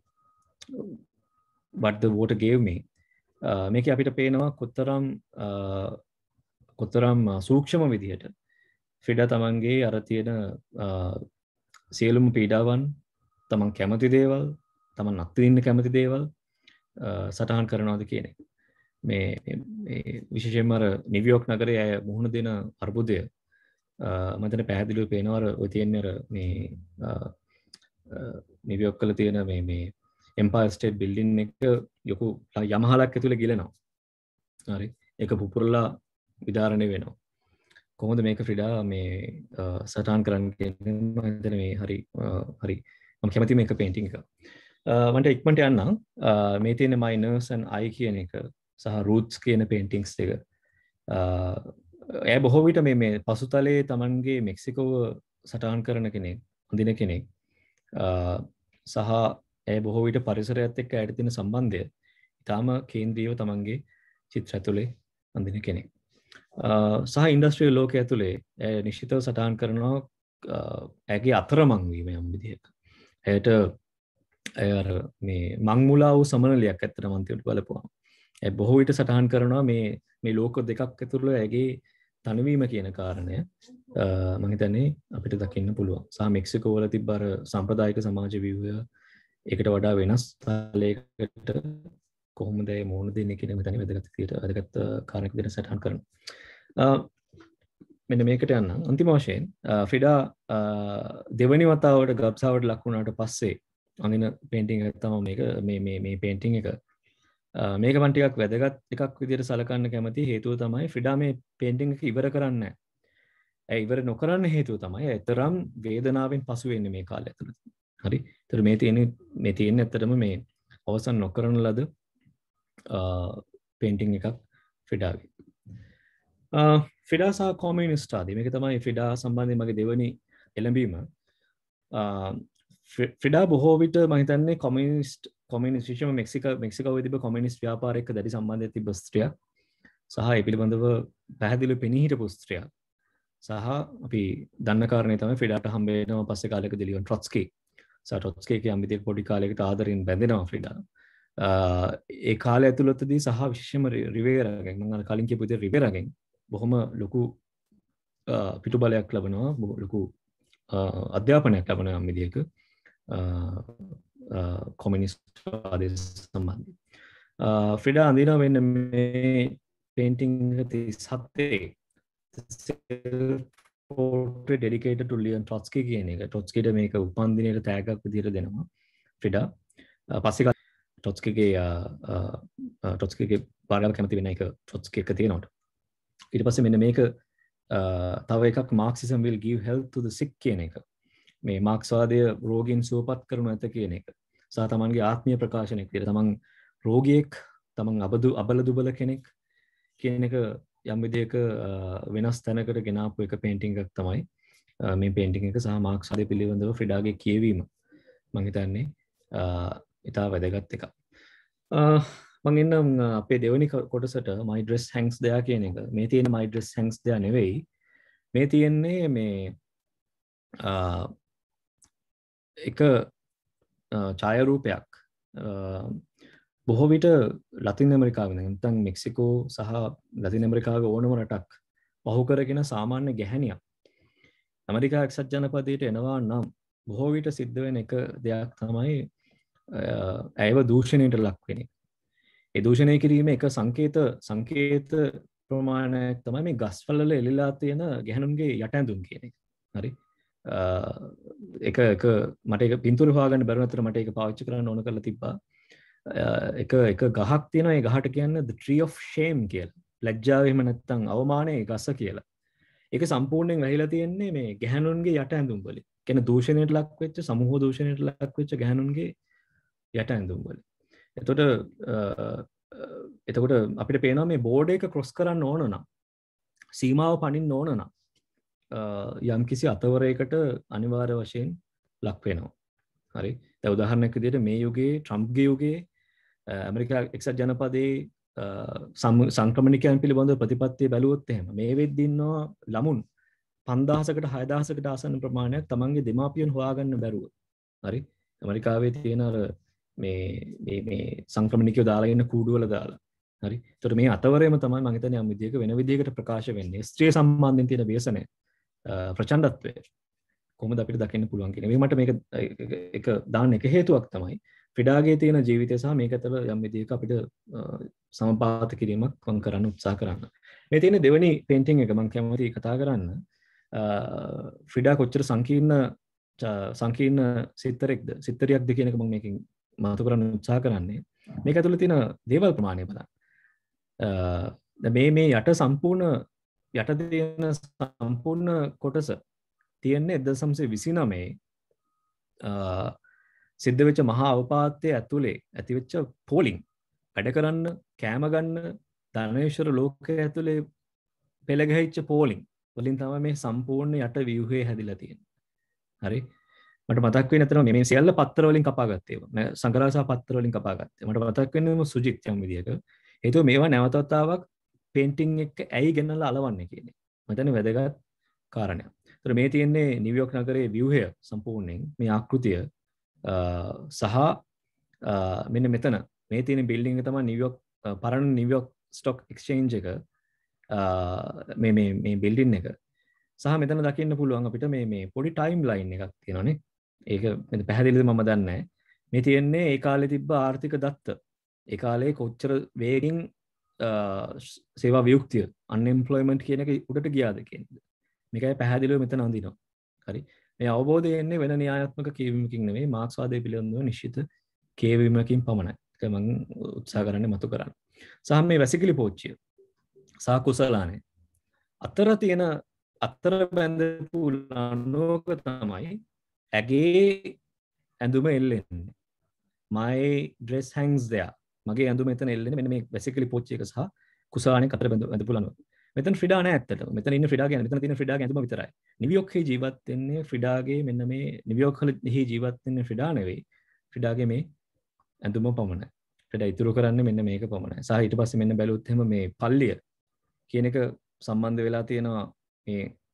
What the Water Gave Me. මේක අපිට පේනවා කොතරම් කොතරම් සූක්ෂම විදිහට ෆ්‍රිඩා තමන්ගේ අර තියෙන සියලුම පීඩාවන්, තමන් කැමති දේවල්, තමන් අත්විඳින්න කැමති දේවල් සටහන් කරනවාද කියන එක. මේ මේ විශේෂයෙන්ම අර නිව්යෝක් නගරයේ අය මුහුණ දෙන අර්බුදය මම හිතන්නේ පැහැදිලිව පේනවා අර ඔය තියෙන අර මේ නිව්යෝක් වල තියෙන මේ මේ එම්පයර් ස්ටේට් බිල්ඩින් එක යකු යමහලක් ඇතුලේ ගිලෙනවා. හරි. ඒක පුපුරලා විදාරණය වෙනවා. කොහොමද මේක ෆ්‍රිඩා මේ සටහන් කරන්න කියන්නේ මම හිතන්නේ මේ හරි හරි මම කැමති මේක පේන්ටිං එක. මට ඉක්මනට යන්නම් මේ තියෙන My Nurse and I කියන එක සහ Roots කියන පේන්ටින්ග්ස් දෙක. එය බොහෝ විට මේ මේ පසුතලයේ Tamanගේ මෙක්සිකෝව සටහන් කරන කෙනෙක්, අඳින කෙනෙක්. සහ එය බොහෝ විට පරිසරයත් එක්ක ඇයට තියෙන සම්බන්ධය ඊටාම කේන්ද්‍රීයව Tamanගේ චිත්‍ර ඇතුලේ අඳින කෙනෙක්. සහ ඉන්ඩස්ට්‍රියල් ලෝකයේ ඇතුලේ එය නිශ්චිතව සටහන් කරනවා ඇගේ අතරමං වීම යම් විදිහක. එයට අය අර මේ මංමුලා වූ සමනලයක් ඇත්තටම අන්තිමට බලපුවාම. ඒ බොහෝ විට සටහන් කරනවා මේ මේ ලෝක දෙකක් ඇතුළේ ඇගේ තනවීම කියන කාරණය මම හිතන්නේ අපිට දකින්න පුළුවන්. සහ මෙක්සිකෝ වල තිබ්බ අර සම්ප්‍රදායික සමාජ ව්‍යුහය ඒකට වඩා වෙනස් තලයකට කොහොමද ඒ මොන දෙන්නේ කියන මෙතන වැදගත් විදියට වැදගත් කාරණයක් දෙන්න සටහන් කරනවා. මෙන්න මේකට යන්න. අන්තිම වශයෙන් ෆ්‍රිඩා දෙවනි වතාවට ගබ්සාවට ලක් වුණාට පස්සේ අඳින පේන්ටිං එක තමයි මේක මේ මේ මේ පේන්ටිං එක. මේක මම ටිකක් වැදගත් එකක් විදියට සලකන්න කැමති හේතුව තමයි ෆ්‍රිඩා මේ පේන්ටිං එක ඉවර කරන්නේ නැහැ. ඒ ඉවර නොකරන්න හේතුව තමයි ඒතරම් වේදනාවෙන් පසු වෙන්නේ මේ කාලය ඇතුළත. හරි. ඒතර මේ තියෙන්නේ මේ තියෙන්නේ ඇත්තටම මේ අවසන් නොකරන ලද පේන්ටිං එකක් ෆ්‍රිඩාගේ. ෆ්‍රිඩා සහ කොමියුනිස්ට් ආදී මේක තමයි ෆ්‍රිඩා සම්බන්ධයෙන් මගේ දෙවනි එළඹීම. ෆ්‍රිඩා බොහෝ විට මම හිතන්නේ කොමියුනිස්ට් කොමියුනිස්ට් විශේෂම මෙක්සිකෝ මෙක්සිකෝවේ තිබ්බ කොමියුනිස්ට් ව්‍යාපාරයක දැඩි සම්බන්ධයක් තිබ්බ ස්ත්‍රියක් සහ ඒ පිළිබඳව පැහැදිලිව පෙනී හිටපු ස්ත්‍රියක් සහ අපි දන්න කාරණේ තමයි ෆ්‍රිඩාට හම්බ වෙනවා පස්සේ කාලයකදී ලියෝන් ට්‍රොට්ස්කි. සහ ට්‍රොට්ස්කි කිය යම් විදිහක පොඩි කාලයකට ආදරෙන් බැඳෙනවා ෆ්‍රිඩා. ඒ කාලය ඇතුළතදී සහ විශේෂයෙන්ම රිවේරාගෙන් මම අර කලින් කියපු විදිහට රිවේරාගෙන් බොහොම ලොකු පිටුබලයක් ලැබෙනවා ලොකු අධ්‍යාපනයක් ලැබෙනවා යම් විදිහක කොමියුනිස්ට් ආදී සම්බන්ධයෙන්. ෆ්‍රිඩා අඳිනවා වෙන්න මේ painting තිස් හතේ portrait dedicated to Leon Trotsky කියන එක. ට්‍රොට්ස්කිට මේක උපන්දිනයට තෑග්ගක් විදිහට දෙනවා ෆ්‍රිඩා. පස්සේ ට්‍රොට්ස්කිගේ ට්‍රොට්ස්කිගේ බාරගන්න කැමති වෙන එක ට්‍රොට්ස්කි එක තියෙනවට. ඊට පස්සේ මෙන්න මේක තව එකක් Marxism will give health to the sick කියන එක. මේ මාක්ස්වාදය රෝගීන් සුවපත් කරනු ඇත කියන එක. සහ තමන්ගේ ආත්මීය ප්‍රකාශනයක් විදිහට තමන් රෝගියෙක්, තමන් අබදු අබල දුබල කෙනෙක් කියන එක යම් විදිහක වෙනස් තැනකට ගෙනාපු එක පේන්ටිං එකක් තමයි මේ පේන්ටිං එක. සහ මාක්ස්වාදය පිළිබඳව ෆ්‍රිඩාගේ කියවීම මම හිතන්නේ ඉතා වැදගත් එකක්. මම එන්නම් අපේ දෙවෙනි කොටසට my dress hangs there කියන එක. මේ තියෙන my dress hangs there නෙවෙයි. මේ තියෙන්නේ මේ එක ඡායාරූපයක් බොහෝ විට ලතින් ඇමරිකාවේ නැත්නම් මෙක්සිකෝ සහ ලතින් ඇමරිකාවේ ඕනම රටක් පහු කරගෙන සාමාන්‍ය ගැහැණියක් ඇමරිකා එක්සත් ජනපදයට එනවා නම් බොහෝ විට සිද්ධ වෙන එක දෙයක් තමයි ඇයව දූෂණයට ලක් වෙන එක. ඒ දූෂණය කිරීම එක සංකේත සංකේත ප්‍රමාණයක් තමයි මේ ගස්වල එලිලා තියෙන ගැහණුන්ගේ යට ඇඳුම් කියන එක. හරි. එක එක මට ඒක පින්තූර හොයාගන්න බැරුව අතර මට ඒක පාවිච්චි කරන්න ඕන කරලා තිබ්බා. එක එක ගහක් තියෙනවා. ඒ ගහට කියන්නේ the tree of shame කියලා. ලැජ්ජාව එහෙම නැත්නම් අවමානයේ ගස කියලා. ඒක සම්පූර්ණයෙන් වැහිලා තියෙන්නේ මේ ගැහණුන්ගේ යට ඇඳුම් වලින්. කියන්නේ දූෂණයට ලක් වෙච්ච සමූහ දූෂණයට ලක් වෙච්ච ගැහණුන්ගේ යට ඇඳුම් වලින්. එතකොට එතකොට අපිට පේනවා මේ බෝඩ් එක ක්‍රොස් කරන්න ඕන නම් සීමාව පනින්න ඕන නම් යම්කිසි අතවරයකට අනිවාර්ය වශයෙන් ලක් වෙනවා. හරි. දැන් උදාහරණයක් විදිහට මේ යුගයේ ට්‍රම්ප්ගේ යුගයේ ඇමරිකා එක්සත් ජනපදයේ සංක්‍රමණිකයන් පිළිබඳව ප්‍රතිපත්තිය බැලුවොත් එහෙම මේ වෙද්දී ඉන්නවා ළමුන් පන්දාහසකට හයදාහසකට ආසන්න ප්‍රමාණයක් තමන්ගේ දෙමාපියන් හොයාගන්න බැරුව. හරි. ඇමරිකාවේ තියෙන අර මේ මේ මේ සංක්‍රමණිකයෝ දාලා ඉන්න කූඩුවල දාලා. හරි. ඒතකොට මේ අතවරයම තමයි මම හිතන්නේ යම් විදිහක වෙන විදිහකට ප්‍රකාශ වෙන්නේ. ස්ත්‍රිය සම්බන්ධයෙන් තියෙන ව්‍යසනය ප්‍රචණ්ඩත්වය කොහොමද අපිට දකින්න පුළුවන් කියන එක. මට මේක එක දාන්න එක හේතුවක් තමයි ෆ්‍රිඩාගේ තියෙන ජීවිතය සහ මේක අතර යම් විදිහක අපිට සමපාත කිරීමක් වම් කරන්න උත්සාහ කරන්න. මේ තියෙන දෙවෙනි පේන්ටිං එක මම කැමතියි කතා කරන්න. ෆ්‍රිඩා කොච්චර සංකීර්ණ සංකීර්ණ සිත්තරියක්ද සිත්තරියක්ද කියන එක මම මේකෙන් මාතු කරන්න උත්සාහ කරන්නේ. මේක ඇතුළේ තියෙන දේවල් ප්‍රමාණය බලන්න. මේ මේ යට සම්පූර්ණ යට තියෙන සම්පූර්ණ කොටස තියෙන්නේ එක්දහස් නවසිය විසිනවයේ සිද්ධ වෙච්ච මහා අවපාතයේ ඇතුලේ ඇතිවෙච්ච පෝලිං වැඩ කරන්න කෑම ගන්න ධනේශ්වර ලෝකයේ ඇතුලේ පෙළ ගැහිච්ච පෝලිං වලින් තමයි මේ සම්පූර්ණ යට ව්‍යුහය හැදිලා තියෙන්නේ. හරි. මට මතක් වෙන්නේ නැතන මේ සියල්ල පත්‍ර වලින් කපාගත්තේ ඒවා. මම සංග්‍රහසා පත්‍ර වලින් කපාගත්තේ. මට මතක් වෙන්නේ සුජිත් යම් විදියක. හේතුව මේවා නැවතතාවක් පේන්ටිං එක ඇයි ගෙනල්ලා අලවන්නේ කියන්නේ. මම හිතන්නේ වැදගත් කාරණයක්. ඒතර මේ තියෙන්නේ නිව්යෝක් නගරයේ ව්‍යුහය සම්පූර්ණයෙන් මේ ආකෘතිය සහ මෙන්න මෙතන මේ තියෙන බිල්ඩින් එක තමයි නිව්යෝක් පරණ නිව්යෝක් ස්ටොක් එක්ස්චේන්ජ් එක මේ මේ මේ බිල්ඩින් එක සහ මෙතන දකින්න පුළුවන් අපිට මේ මේ පොඩි ටයිම් ලයින් එකක් තියෙනවානේ. ඒක මෙතන පැහැදිලිද මම දන්නේ නැහැ. මේ තියෙන්නේ ඒ කාලේ තිබ්බ ආර්ථික දත්ත. ඒ කාලේ කොච්චර වේගින් සේවා වියුක්තිය අන්එම්ප්ලොයිමන්ට් කියන එක උඩට ගියාද කියන එක. මේකයි පැහැදිලිව මෙතන අඳිනවා. හරි. මේ අවබෝධය එන්නේ වෙන න්‍යායාත්මක කියවීමකින් නෙවෙයි මාක්ස්වාදය පිළිබඳව නිශ්චිත කියවීමකින් පමණයි. ඒක මම උත්සාහ කරන්නේ මතු කරන්න. සහ මේ වැසිකිලි පෝච්චිය සහ කුසලානේ අතර තියෙන අතර බැඳපු ලණුවක තමයි ඇගේ ඇඳුම එල්ලෙන්නේ. my dress hangs there. මගේ ඇඳුම එතන එල්ලෙන්නේ මෙන්න මේ වැසිකිලි පෝච්චියක සහ කුසලානේ අතර බැඳපු ලණුවක. මෙතන ෆ්‍රිඩා නෑ ඇත්තටම. මෙතන ඉන්න ෆ්‍රිඩාගේ මෙතන තියෙන ෆ්‍රිඩාගේ ඇඳුම විතරයි. නිව්යෝර්ක්හි ජීවත් වෙන්නේ ෆ්‍රිඩාගේ මෙන්න මේ නිව්යෝර්ක්හි ජීවත් වෙන්නේ ෆ්‍රිඩා නෙවෙයි. ෆ්‍රිඩාගේ මේ ඇඳුම පමණයි. ෆ්‍රිඩා ඉතුරු කරන්නේ මෙන්න මේක පමණයි. සහ ඊට පස්සේ මෙන්න බැලුවොත් එහෙම මේ පල්ලිය කියන එක සම්බන්ධ වෙලා තියෙනවා මේ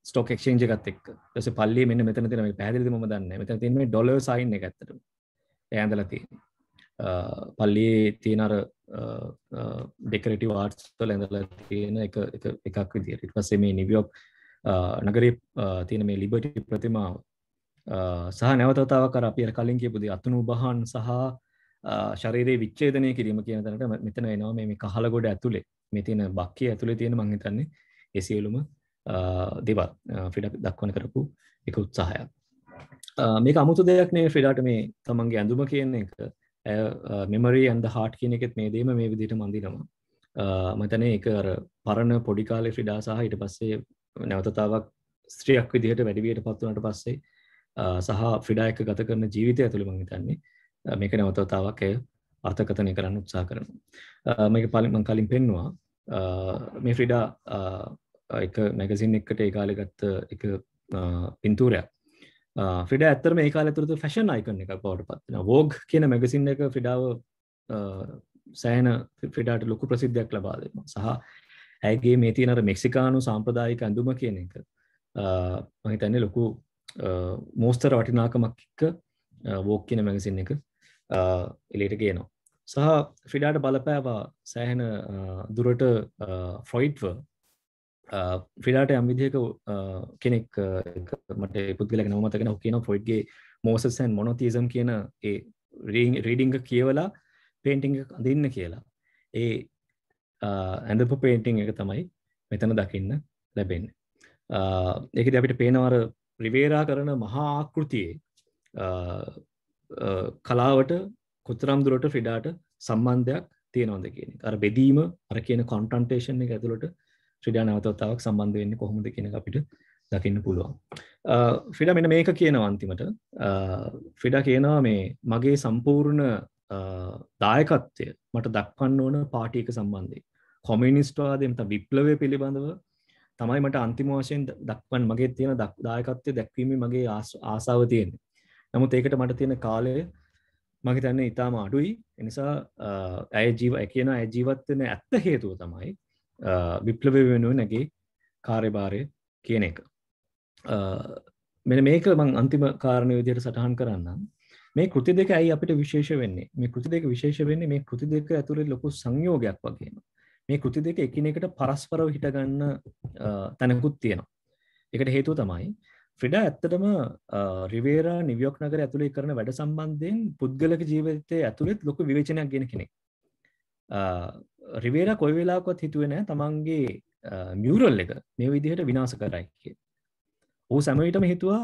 ස්ටොක් එක්ස්චේන්ජ් එකත් එක්ක. ඊට පස්සේ පල්ලියේ මෙන්න මෙතන තියෙන මේ පැහැදිලිද මම දන්නේ නැහැ. මෙතන තියෙන මේ ඩොලර් සයින් එක ඇත්තටම. ඒ ඇඳලා තියෙන්නේ. පල්ලියේ තියෙන අර ඩෙකොරේටිව් ආර්ට්ස් වල ඇඳලා තියෙන එක එක එකක් විදියට. ඊට පස්සේ මේ නිව්යෝර්ක් නගරයේ තියෙන මේ ලිබර්ටි ප්‍රතිමාව සහ නැවතතාවක් අර අපි අර කලින් කියපු දේ අතුණු බහන් සහ ශරීරයේ විච්ඡේදනය කිරීම කියන තැනට මෙතන එනවා මේ මේ කහලගොඩ ඇතුලේ මේ තියෙන බක්කිය ඇතුලේ තියෙන මම හිතන්නේ ඒ සියලුම දේවල් ෆ්‍රීඩා දක්වන කරපු එක උත්සාහයක්. මේක අමුතු දෙයක් නෙවෙයි ෆ්‍රීඩාට මේ තමන්ගේ ඇඳුම කියන එක මෙමරි ඇන්ඩ් ද හાર્ට් කියන එකෙත් මේ දෙයම මේ විදිහට මන්දිනවා. මම හිතන්නේ ඒක අර පරණ පොඩි කාලේ ෆ්‍රීඩා සහ ඊට පස්සේ නැවතතාවක් ස්ත්‍රියක් විදිහට වැඩි වියට පත් වුණාට පස්සේ සහ ෆ්‍රීඩා එක්ක ගත කරන ජීවිතය ඇතුළේ මම හිතන්නේ මේක නැවතතාවක් ඒ අර්ථකථනය කරන්න උත්සාහ කරනවා. මේක මම කලින් පෙන්නුවා මේ ෆ්‍රීඩා එක මැගසින් එකකට ඒ කාලේ ගත්ත එක පින්තූරයක්. ෆ්‍රීඩා ඇත්තටම ඒ කාලේ තුරට ෆැෂන් අයිකන් එකක් බවට පත් වෙනවා. වෝග් කියන මැගසින් එක ෆ්‍රීඩාව සෑහෙන ෆ්‍රීඩාට ලොකු ප්‍රසිද්ධියක් ලබා දෙනවා. සහ ඇයගේ මේ තියෙන අර මෙක්සිකානු සාම්ප්‍රදායික ඇඳුම කියන එක මම හිතන්නේ ලොකු මෝස්තර වටිනාකමක් එක්ක වෝග් කියන මැගසින් එක එළියට ගේනවා. සහ ෆ්‍රීඩාට බලපෑවා සෑහෙන දුරට ෆ්‍රොයිඩ්ව ෆ්‍රීඩාට යම් විදිහක කෙනෙක් මට පුද්ගලයෙක් නම මතක නැහැ. ඔහු කියනවා ෆ්‍රොයිඩ්ගේ මෝසස් ඇන්ඩ් මොනොතිසම් කියන ඒ රීඩින්ග් එක කියවලා පේන්ටිං එක අඳින්න කියලා. ඒ ඇඳපු පේන්ටිං එක තමයි මෙතන දකින්න ලැබෙන්නේ. ඒකදී අපිට පේනවා අර රිවේරා කරන මහා ආකෘතියේ කලාවට කොතරම් දුරට ෆ්‍රීඩාට සම්බන්ධයක් තියෙනවද කියන එක. අර බෙදීම අර කියන කොන්ෆ්‍රන්ටේෂන් එක ඇතුළට ෆ්‍රීඩා නැවතතාවක් සම්බන්ධ වෙන්නේ කොහොමද කියන එක අපිට දකින්න පුළුවන්. ෆ්‍රීඩා මෙන්න මේක කියනවා අන්තිමට. ෆ්‍රීඩා කියනවා මේ මගේ සම්පූර්ණ දායකත්වය මට දක්වන්න ඕන පාටි එක සම්බන්ධයෙන්. කොමියුනිස්ට් වාදය නැත්නම් විප්ලවය පිළිබඳව තමයි මට අන්තිම වශයෙන් දක්වන්න මගේ තියෙන දායකත්වය දැක්වීමේ මගේ ආසාව තියෙන්නේ. නමුත් ඒකට මට තියෙන කාලය මම හිතන්නේ ඊටාම අඩුයි. ඒ නිසා ඇය ජීව කියන ඇය ජීවත් වෙන ඇත්ත හේතුව තමයි විප්ලවය වෙනුවෙන් නැගේ කාර්යභාරය කියන එක. මෙන්න මේක මම අන්තිම කාරණේ විදිහට සටහන් කරන්නම්. මේ කෘති දෙක ඇයි අපිට විශේෂ වෙන්නේ? මේ කෘති දෙක විශේෂ වෙන්නේ මේ කෘති දෙක ඇතුලේ ලොකු සංයෝගයක් වගේම. මේ කෘති දෙක එකිනෙකට පරස්පරව හිට ගන්න තැනකුත් තියෙනවා. ඒකට හේතුව තමයි ෆ්‍රීඩා ඇත්තටම රිවේරා නිව්යෝර්ක් නගරය ඇතුලේ කරන වැඩ සම්බන්ධයෙන් පුද්ගලික ජීවිතයේ ඇතුළෙත් ලොකු විවේචනයක් ගෙන කෙනෙක්. රිවේරා කොයි වෙලාවකවත් හිතුවේ නැහැ තමන්ගේ මියුරල් එක මේ විදිහට විනාශ කරයි කියලා. ඌ සෑම විටම හිතුවා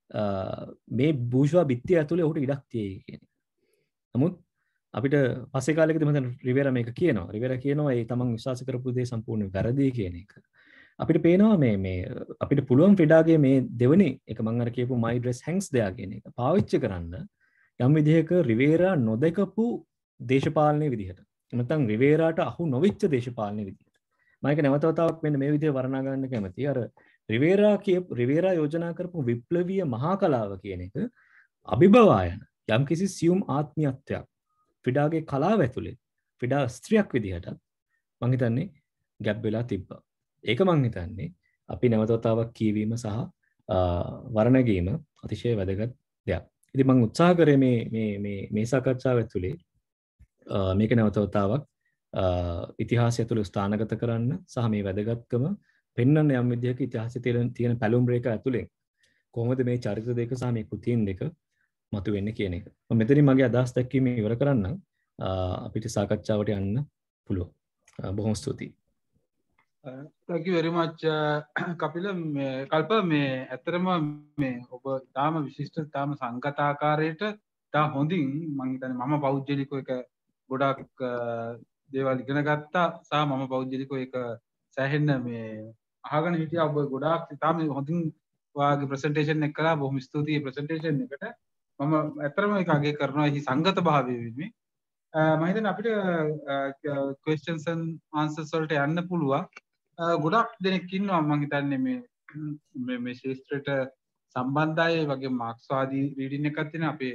මේ බූෂ්වා බිත්තිය ඇතුලේ ඔහුට ඉඩක් තියෙයි කියන එක. නමුත් අපිට පස්සේ කාලෙකදී මම රිවේරා මේක කියනවා. රිවේරා කියනවා ඒ තමන් විශ්වාස කරපු දේ සම්පූර්ණ වැරදි කියන එක. අපිට පේනවා මේ මේ අපිට පුළුවන් ෆ්‍රීඩාගේ මේ දෙවෙනි එක මම අර කියපු my dress hangs there කියන එක පාවිච්චි කරන්න යම් විදිහක රිවේරා නොදකපු දේශපාලනයේ විදිහට. නැත්නම් රිවේරාට අහු නොවිච්ච දේශපාලනයේ විදිහට. මම ඒක නැවතවතාවක් මෙන්න මේ විදිහට වර්ණනා ගන්න කැමතියි. අර රිවේරා කියපු රිවේරා යෝජනා කරපු විප්ලවීය මහා කලාව කියන එක අභිබවා යන යම්කිසි සියුම් ආත්මීයත්වයක් ෆ්‍රීඩාගේ කලාව ඇතුලේ ෆ්‍රීඩා ස්ත්‍රියක් විදිහට මම හිතන්නේ ගැප් වෙලා තිබ්බා. ඒක මං හිතන්නේ අපි නැවතවතාවක් කියවීම සහ වර්ණගීම අතිශය වැදගත් දෙයක්. ඉතින් මං උත්සාහ කරේ මේ මේ මේ මේ සාකච්ඡාව ඇතුලේ මේක නැවතවතාවක් ඉතිහාසය තුළ ස්ථානගත කරන්න සහ මේ වැදගත්කම පෙන්වන්න යම් විදිහක ඉතිහාසයේ තියෙන පැලුම් රේඛ ඇතුලෙන් කොහොමද මේ චරිත දෙක සහ මේ කෘතීන් දෙක මතුවෙන්නේ කියන එක. මම මෙතනින් මගේ අදහස් දැක්වීම ඉවර කරන්න අපිට සාකච්ඡාවට යන්න පුළුවන්. බොහොම ස්තුතියි. Thank you very much Kapila. මේ කල්ප මේ ඇත්තටම මේ ඔබ තාම විශිෂ්ට තාම සංගත ආකාරයට තා හොඳින් මම හිතන්නේ මම පෞද්ගලිකව එක ගොඩක් දේවල් ඉගෙන ගත්තා සහ මම පෞද්ගලිකව එක සෑහෙන්න මේ අහගෙන හිටියා. ඔබ ගොඩාක් තාම හොඳින් ඔයාගේ ප්‍රසන්ටේෂන් එක කළා. බොහොම ස්තුතියි ප්‍රසන්ටේෂන් එකට. මම ඇත්තටම ඒක අගය කරනවා මේ සංගත භාවය වෙනුවෙන්. මම හිතන්නේ අපිට questions and answers වලට යන්න පුළුවන්. ගොඩක් දෙනෙක් ඉන්නවා මම හිතන්නේ මේ මේ මේ ශාස්ත්‍රයට සම්බන්ධයි වගේ මාක්ස්වාදී රීඩින් එකක් තියෙන අපේ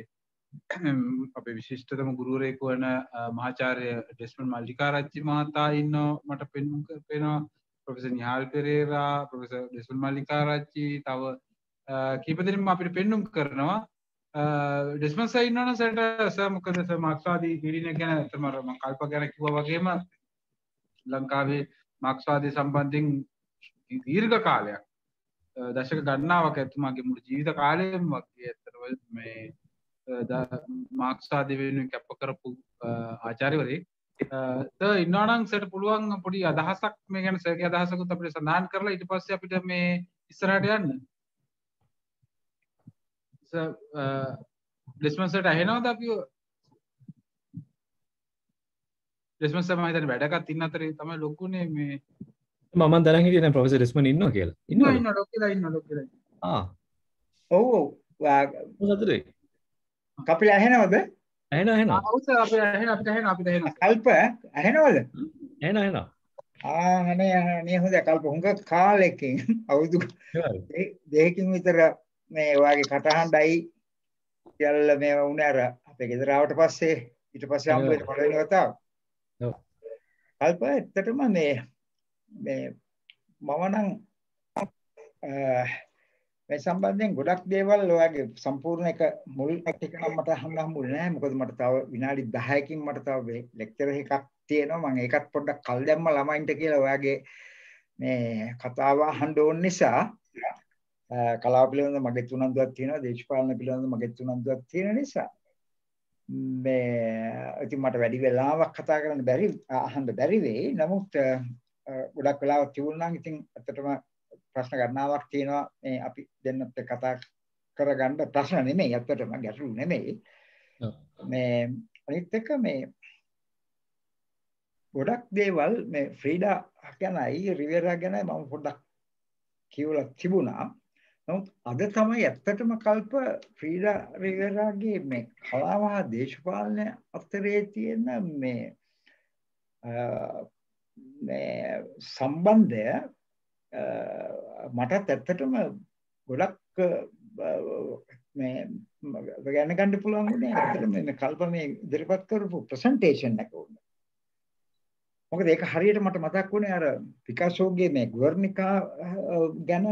අපේ විශිෂ්ටතම ගුරුවරයෙකු වන මහාචාර්ය ඩෙස්මන්ඩ් මල්ලිකාරච්චි මහතා ඉන්නවා මට පෙන්වනවා. ප්‍රොෆෙසර් නිහාල් පෙරේරා, ප්‍රොෆෙසර් දෙසුල් මල්ලිකාරච්චි, තව කීප දෙනෙක්ම අපිට පෙන්눔 කරනවා. ඩෙස්මන්ඩ් සර් ඉන්නවනේ සර්ට සර් මොකද සර් මාක්ස්වාදී පීඩනය ගැන තමයි මම කල්ප ගැන කිව්වා වගේම ලංකාවේ මාක්ස්වාදී සම්බන්ධයෙන් දීර්ඝ කාලයක් දශක ගණනාවක් ඇතුමාගේ මුළු ජීවිත කාලයම වගේ ඇත්තටම මේ මාක්ස්වාදී වෙනුවෙන් කැප කරපු ආචාර්යවරයෙක් ත ඉන්නවා නම් සර්ට පුළුවන් පොඩි අදහසක් මේ ගැන සර්ගේ අදහසකුත් අපිට සඳහන් කරලා ඊට පස්සේ අපිට මේ ඉස්සරහට යන්න. සර් ඩෙස්මන්ඩ් සර්ට ඇහෙනවද අපිව? ඩෙස්මන්ඩ් සර් මම හිතන්නේ වැඩකට ඉන්න අතරේ තමයි ලොකුනේ මේ මම දැනන් හිටියේ දැන් ප්‍රොෆෙසර් ඩෙස්මන්ඩ් ඉන්නවා කියලා. ඉන්නවා ඉන්නවා ලොක්කලා ඉන්නවා ලොක්කලා. ආ. ඔව් ඔව්. මොකදද? කපිල ඇහෙනවද? ඇහෙනවා ඇහෙනවා. ඔව් සර් අපිට ඇහෙන අපිට ඇහෙන අපිට ඇහෙන. කල්ප ඇහෙනවද? ඇහෙනවා ඇහෙනවා. ආ අනේ අනේ හොඳයි කල්ප හුඟ කාලෙකින් අවුරුදු දෙකකින් විතර මේ ඔයාගේ කටහඬයි කියලා මේ වුණේ අර අපේ ගෙදර ආවට පස්සේ ඊට පස්සේ හම්බ වෙන පළවෙනි වතාව. ඔව්. කල්ප ඇත්තටම මේ මේ මම නම් මේ සම්බන්ධයෙන් ගොඩක් දේවල් ඔයාගේ සම්පූර්ණ එක මුල් ටික නම් මට අහන්න හම්බුනේ නැහැ. මොකද මට තව විනාඩි දහයකින් මට තව ලෙක්චර් එකක් තියෙනවා. මම ඒකත් පොඩ්ඩක් කල් දැම්ම ළමයින්ට කියලා ඔයාගේ මේ කතාව අහන්න ඕන නිසා කලාව පිළිබඳව මගේ උනන්දුවක් තියෙනවා. දේශපාලන පිළිබඳව මගේ උනන්දුවක් තියෙන නිසා මේ ඉතින් මට වැඩි වෙලාවක් කතා කරන්න බැරි අහන්න බැරි වෙයි. නමුත් ගොඩක් වෙලාවක් තිබුණා නම් ඉතින් ඇත්තටම ප්‍රශ්න ගණනාවක් තියෙනවා මේ අපි දෙන්නත් කතා කරගන්න ප්‍රශ්න නෙමෙයි ඇත්තටම ගැටලු නෙමෙයි. මේ අනිත් එක මේ ගොඩක් දේවල් මේ ෆ්‍රීඩා ගැනයි රිවෙරා ගැනයි මම පොඩ්ඩක් කියවලා තිබුණා. නමුත් අද තමයි ඇත්තටම කල්ප ෆ්‍රීඩා රිවෙරාගේ මේ කලාව හා දේශපාලනය අතරේ තියෙන මේ මේ සම්බන්ධය මටත් ඇත්තටම ගොඩක් මේ ගණන ගන්න පුළුවන් වුණේ ඇත්තටම මේ කල්ප මේ ඉදිරිපත් කරපු ප්‍රසන්ටේෂන් එක උනේ. මොකද ඒක හරියට මට මතක් වුණේ අර පිකාසෝගේ මේ ගුවර්නිකා ගැන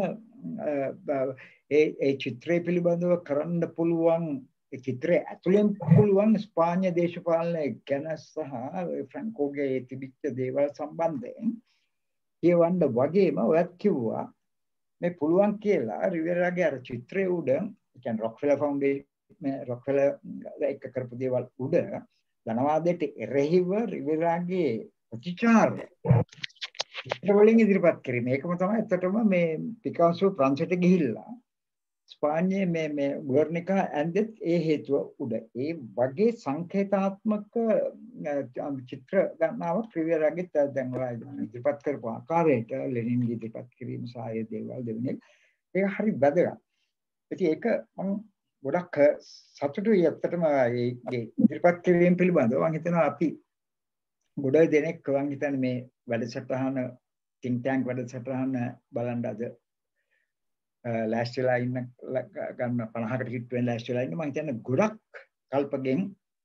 ඒ ඒ චිත්‍රය පිළිබඳව කරන්න පුළුවන් ඒ චිත්‍රය ඇතුළෙන් පුළුවන් ස්පාඤ්ඤ දේශපාලනය ගැන සහ ෆ්‍රැන්කෝගේ තිබිච්ච දේවල් සම්බන්ධයෙන් කියවන්න වගේම ඔයත් කිව්වා මේ පුළුවන් කියලා රිවෙරාගේ අර චිත්‍රයේ උඩ කියන්නේ රොක්ෆෙලර් ෆවුන්ඩේෂන් රොක්ෆෙලර් එක කරපු දේවල් උඩ ධනවාදයට එරෙහිව රිවෙරාගේ ප්‍රතිචාරය වලින් ඉදිරිපත් කිරීම. ඒකම තමයි ඇත්තටම මේ පිකාසෝ ප්‍රංශයට ගිහිල්ලා ස්පාඤ්ඤයේ මේ මේ ගුවර්නිකා ඇන්දෙත් ඒ හේතුව උඩ ඒ වගේ සංකේතාත්මක චිත්‍ර ගණනාවක් රිවෙරාගේ දැන් ඉදිරිපත් කරපු ආකාරයට ලෙනින්ගේ ඉදිරිපත් කිරීම සහ ඒ දේවල් දෙන්නේ ඒක හරි වැදගත්. ඉතින් ඒක මම ගොඩක් සතුටුයි ඇත්තටම මේ ඉදිරිපත් කිරීම පිළිබඳව. මම හිතනවා අපි ගොඩයි දෙනෙක් මම හිතන්නේ මේ වැඩසටහන think tank වැඩසටහන බලන්න අද ලෑස්තිලා ඉන්න ගන්න පනහකට හිට වෙන ලෑස්තිලා ඉන්න මම හිතන්නේ ගොඩක් කල්පගෙන්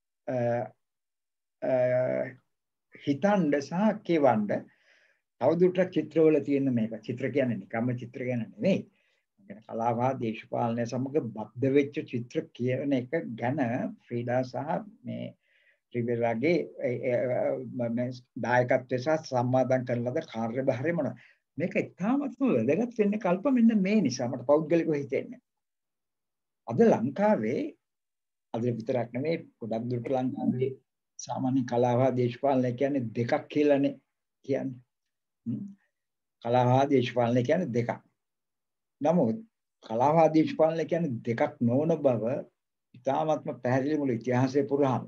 හිතන්න සහ කියවන්න තවදුරටත් චිත්‍රවල තියෙන මේක චිත්‍ර කියන්නේ නිකම්ම චිත්‍ර ගැන නෙවෙයි. يعني කලාව හා දේශපාලනය සමග බද්ධ වෙච්ච චිත්‍ර කියන එක ගැන ෆ්‍රීඩා සහ මේ රිවෙරාගේ දායකත්වය සහ සම්මාදන් කරන ලද කාර්යභාරය මොනවද? මේක ඉතාමත්ම වැදගත් වෙන්නේ කල්ප මෙන්න මේ නිසා මට පෞද්ගලිකව හිතෙන්නේ. අද ලංකාවේ අද විතරක් නෙමෙයි ගොඩක් දුරට ලංකාවේ සාමාන්‍ය කලාව හා දේශපාලනය කියන්නේ දෙකක් කියලානේ කියන්නේ. කලාව හා දේශපාලනය කියන්නේ දෙකක්. නමුත් කලාව හා දේශපාලනය කියන්නේ දෙකක් නොවන බව ඉතාමත්ම පැහැදිලි මුළු ඉතිහාසයේ පුරාම.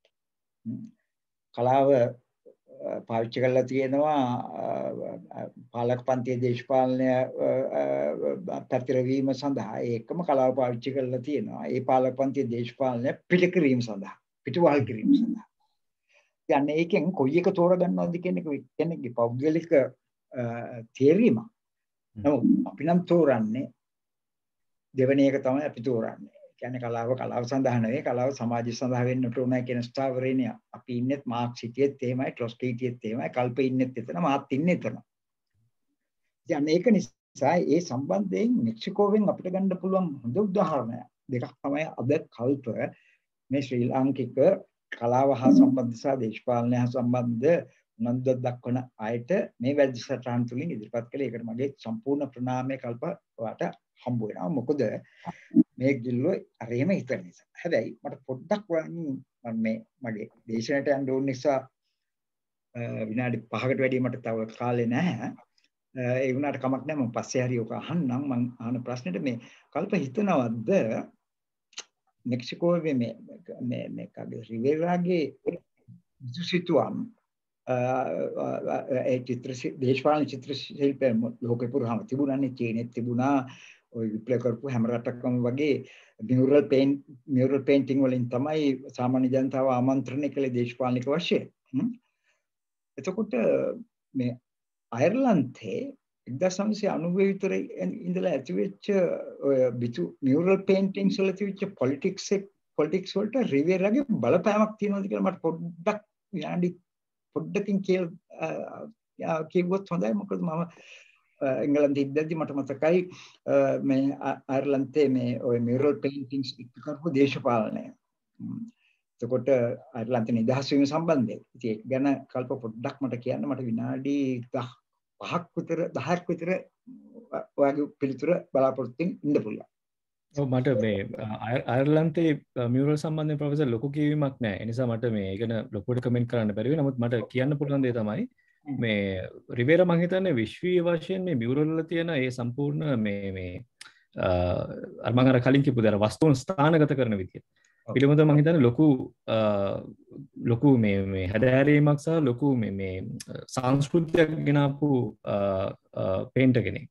කලාව පාවිච්චි කරලා තියෙනවා පාලක පන්තියේ දේශපාලනය පැතිරවීම සඳහා ඒකම කලාව පාවිච්චි කරලා තියෙනවා ඒ පාලක පන්තියේ දේශපාලනය පිටකිරීම සඳහා පිටවහල් කිරීම සඳහා. يعني ඒකෙන් කොයි එක තෝරගන්නවද කියන එක කෙනෙක්ගේ පෞද්ගලික තේරීමක්. නමුත් අපි නම් තෝරන්නේ දෙවෙනි එක තමයි අපි තෝරන්නේ. කියන්නේ කලාව කලාව සඳහා නෙවෙයි කලාව සමාජය සඳහා වෙන්නට ඕනයි කියන ස්ථාවරේනේ අපි ඉන්නෙත් මාක්ස් හිටියෙත් එහෙමයි ට්‍රොස්කි හිටියෙත් එහෙමයි කල්ප ඉන්නෙත් එතන මාත් ඉන්නේ එතන. දැන් ඒක නිසා ඒ සම්බන්ධයෙන් මෙක්සිකෝවෙන් අපිට ගන්න පුළුවන් හොඳ උදාහරණ දෙකක් තමයි අද කල්ප මේ ශ්‍රී ලාංකික කලාව හා සම්බන්ධ සහ දේශපාලනය හා සම්බන්ධ උනන්දුවක් දක්වන අයට මේ වැඩසටහන් තුලින් ඉදිරිපත් කළේ. ඒකට මගේ සම්පූර්ණ ප්‍රණාමය කල්ප වාට හම්බ වෙනවා. මොකද මේ ගිල්ලෝ අර එහෙම හිතන නිසා. හැබැයි මට පොඩ්ඩක් මම මේ මගේ දේශනයට යන්න ඕන නිසා විනාඩි පහකට වැඩි මට තව කාලේ නැහැ. ඒ වුණාට කමක් නැහැ. මම පස්සේ හරි ඔක අහන්නම්. මම අහන ප්‍රශ්නෙට මේ කල්ප හිතනවද මෙක්සිකෝවේ මේ මේ මේ කගේ රිවෙරාගේ සිතුවම් ඒ චිත්‍ර දේශපාලන චිත්‍ර ශිල්පය ලෝකෙ පුරාම තිබුණානේ. චීනෙත් තිබුණා. ඔය විප්ලව කරපු හැම රටකම වගේ මියුරල් පේන්ට් මියුරල් පේන්ටිං වලින් තමයි සාමාන්‍ය ජනතාව ආමන්ත්‍රණය කළේ දේශපාලනික වශයෙන්. එතකොට මේ අයර්ලන්තේ එක්දාස් නවසිය අනූව විතර ඉඳලා ඇතිවෙච්ච ඔය බිතු මියුරල් පේන්ටින්ග්ස් වල තිබිච්ච පොලිටික්ස් පොලිටික්ස් වලට රිවෙරාගේ බලපෑමක් තියෙනවද කියලා මට පොඩ්ඩක් විනාඩි පොඩ්ඩකින් කියලා කිව්වොත් හොඳයි. මොකද මම එංගලන්තේ ඉඳද්දි මට මතකයි මේ අයර්ලන්තේ මේ ඔය මියුරල් පේන්ටින්ග්ස් කරපු දේශපාලනය. එතකොට අයර්ලන්තේ නිදහස් වීම සම්බන්ධයෙන් ඉතින් ඒක ගැන කල්ප පොඩ්ඩක් මට කියන්න. මට විනාඩි පහක් විතර දහයක් විතර ඔයාගේ පිළිතුර බලාපොරොත්තු වෙන්න පුළුවන්. ඔව් මට මේ අයර්ලන්තේ මියුරල් සම්බන්ධයෙන් ප්‍රොෆෙසර් ලොකු කියවීමක් නැහැ. ඒ නිසා මට මේ ඒක ගැන ලොකුවට කමෙන්ට් කරන්න බැරි වෙයි. නමුත් මට කියන්න පුළුවන් දේ තමයි මේ රිවෙරා මම හිතන්නේ විශ්වීය වශයෙන් මේ මියුරල් වල තියෙන ඒ සම්පූර්ණ මේ මේ අර මම අර කලින් කිව්ව දර වස්තුන් ස්ථානගත කරන විදිය පිළිබඳව මම හිතන්නේ ලොකු ලොකු මේ මේ හැදෑරීමක් සහ ලොකු මේ මේ සංස්කෘතියක් ගෙනාපු පේන්ටර් කෙනෙක්.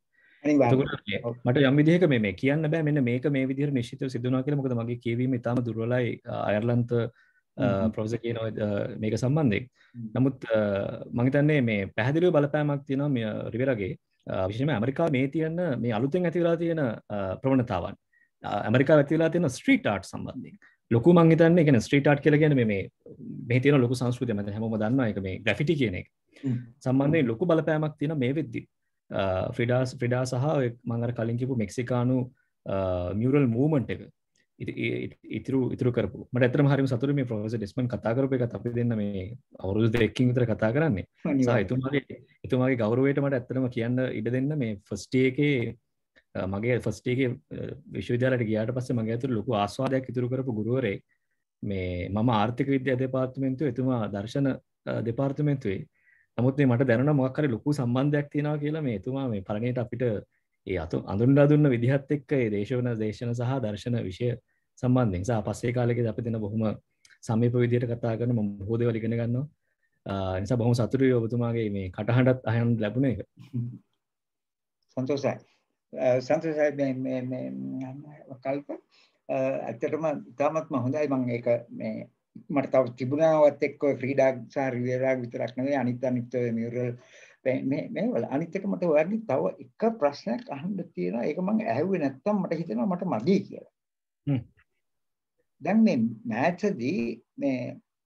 මට යම් විදිහක මේ මේ කියන්න බෑ මෙන්න මේක මේ විදිහට නිශ්චිතව සිදු වෙනවා කියලා. මොකද මගේ කියවීම ඉතාම දුර්වලයි අයර්ලන්ත ප්‍රොෆෙසර් කියනවා මේක සම්බන්ධයෙන්. නමුත් මම හිතන්නේ මේ පැහැදිලිව බලපෑමක් තියෙනවා මේ රිවෙරාගේ විශේෂයෙන්ම ඇමරිකාව මේ තියෙන මේ අලුතෙන් ඇති වෙලා තියෙන ප්‍රවණතාවන් ඇමරිකාව ඇති වෙලා තියෙන ස්ට්‍රීට් ආර්ට් සම්බන්ධයෙන් ලොකු මම හිතන්නේ ඒ කියන්නේ ස්ට්‍රීට් ආර්ට් කියලා කියන්නේ මේ මේ මේ තියෙන ලොකු සංස්කෘතිය මම හැමෝම දන්නවා ඒක මේ ග්‍රැෆිටි කියන එක සම්බන්ධයෙන් ලොකු බලපෑමක් තියෙනවා මේ වෙද්දි ෆ්‍රිඩා ෆ්‍රිඩා සහ මම අර කලින් කියපු මෙක්සිකානු මියුරල් මූව්මන්ට් එක ඉතුරු ඉතුරු කරපු මට ඇත්තටම හරිම සතුටුයි මේ ප්‍රොෆෙසර් ඩෙස්මන්ඩ් කතා කරපු එකත් අපි දෙන්න මේ අවුරුදු දෙකකින් විතර කතා කරන්නේ සහ එතුමාගේ එතුමාගේ ගෞරවයට මට ඇත්තටම කියන්න ඉඩ දෙන්න මේ ෆස්ට් ඩේ එකේ මගේ ෆස්ට් ඩේ එකේ විශ්වවිද්‍යාලයට ගියාට පස්සේ මගේ ඇතුළේ ලොකු ආස්වාදයක් ඉතුරු කරපු ගුරුවරයෙක් මේ මම ආර්ථික විද්‍යා දෙපාර්තමේන්තුවේ එතුමා දර්ශන දෙපාර්තමේන්තුවේ නමුත් මේ මට දැනුණා මොකක් හරි ලොකු සම්බන්ධයක් තියෙනවා කියලා මේ එතුමා මේ පරණයට අපිට ඒ අඳුන්ලා දුන්න විදිහත් එක්ක ඒ දේශවන දේශන සහ දර්ශන විෂය සම්බන්ධයෙන් සහ පස්සේ කාලෙකදී අපි දෙන බොහොම සමීප විදිහට කතා කරන මම බොහෝ දේවල් ඉගෙන ගන්නවා. ඒ නිසා බොහොම සතුටුයි ඔබතුමාගේ මේ කටහඬත් අහන්න ලැබුණ එක. සන්තෝෂයි. සන්තෝෂයි මේ මේ මේ කල්ප ඇත්තටම ඉතාමත්ම හොඳයි මම ඒක මේ මට තව තිබුණාවත් එක්ක ෆ්‍රීඩා සහ රිවෙරා විතරක් නෙවෙයි අනිත් අනිත් මියුරල් මේ මේ වල අනිත් එක මට ඔයාලගෙන් තව එක ප්‍රශ්නයක් අහන්න තියෙනවා. ඒක මම ඇහුවේ නැත්තම් මට හිතෙනවා මට මදි කියලා. හ්ම්. දැන් මේ මෑතදී මේ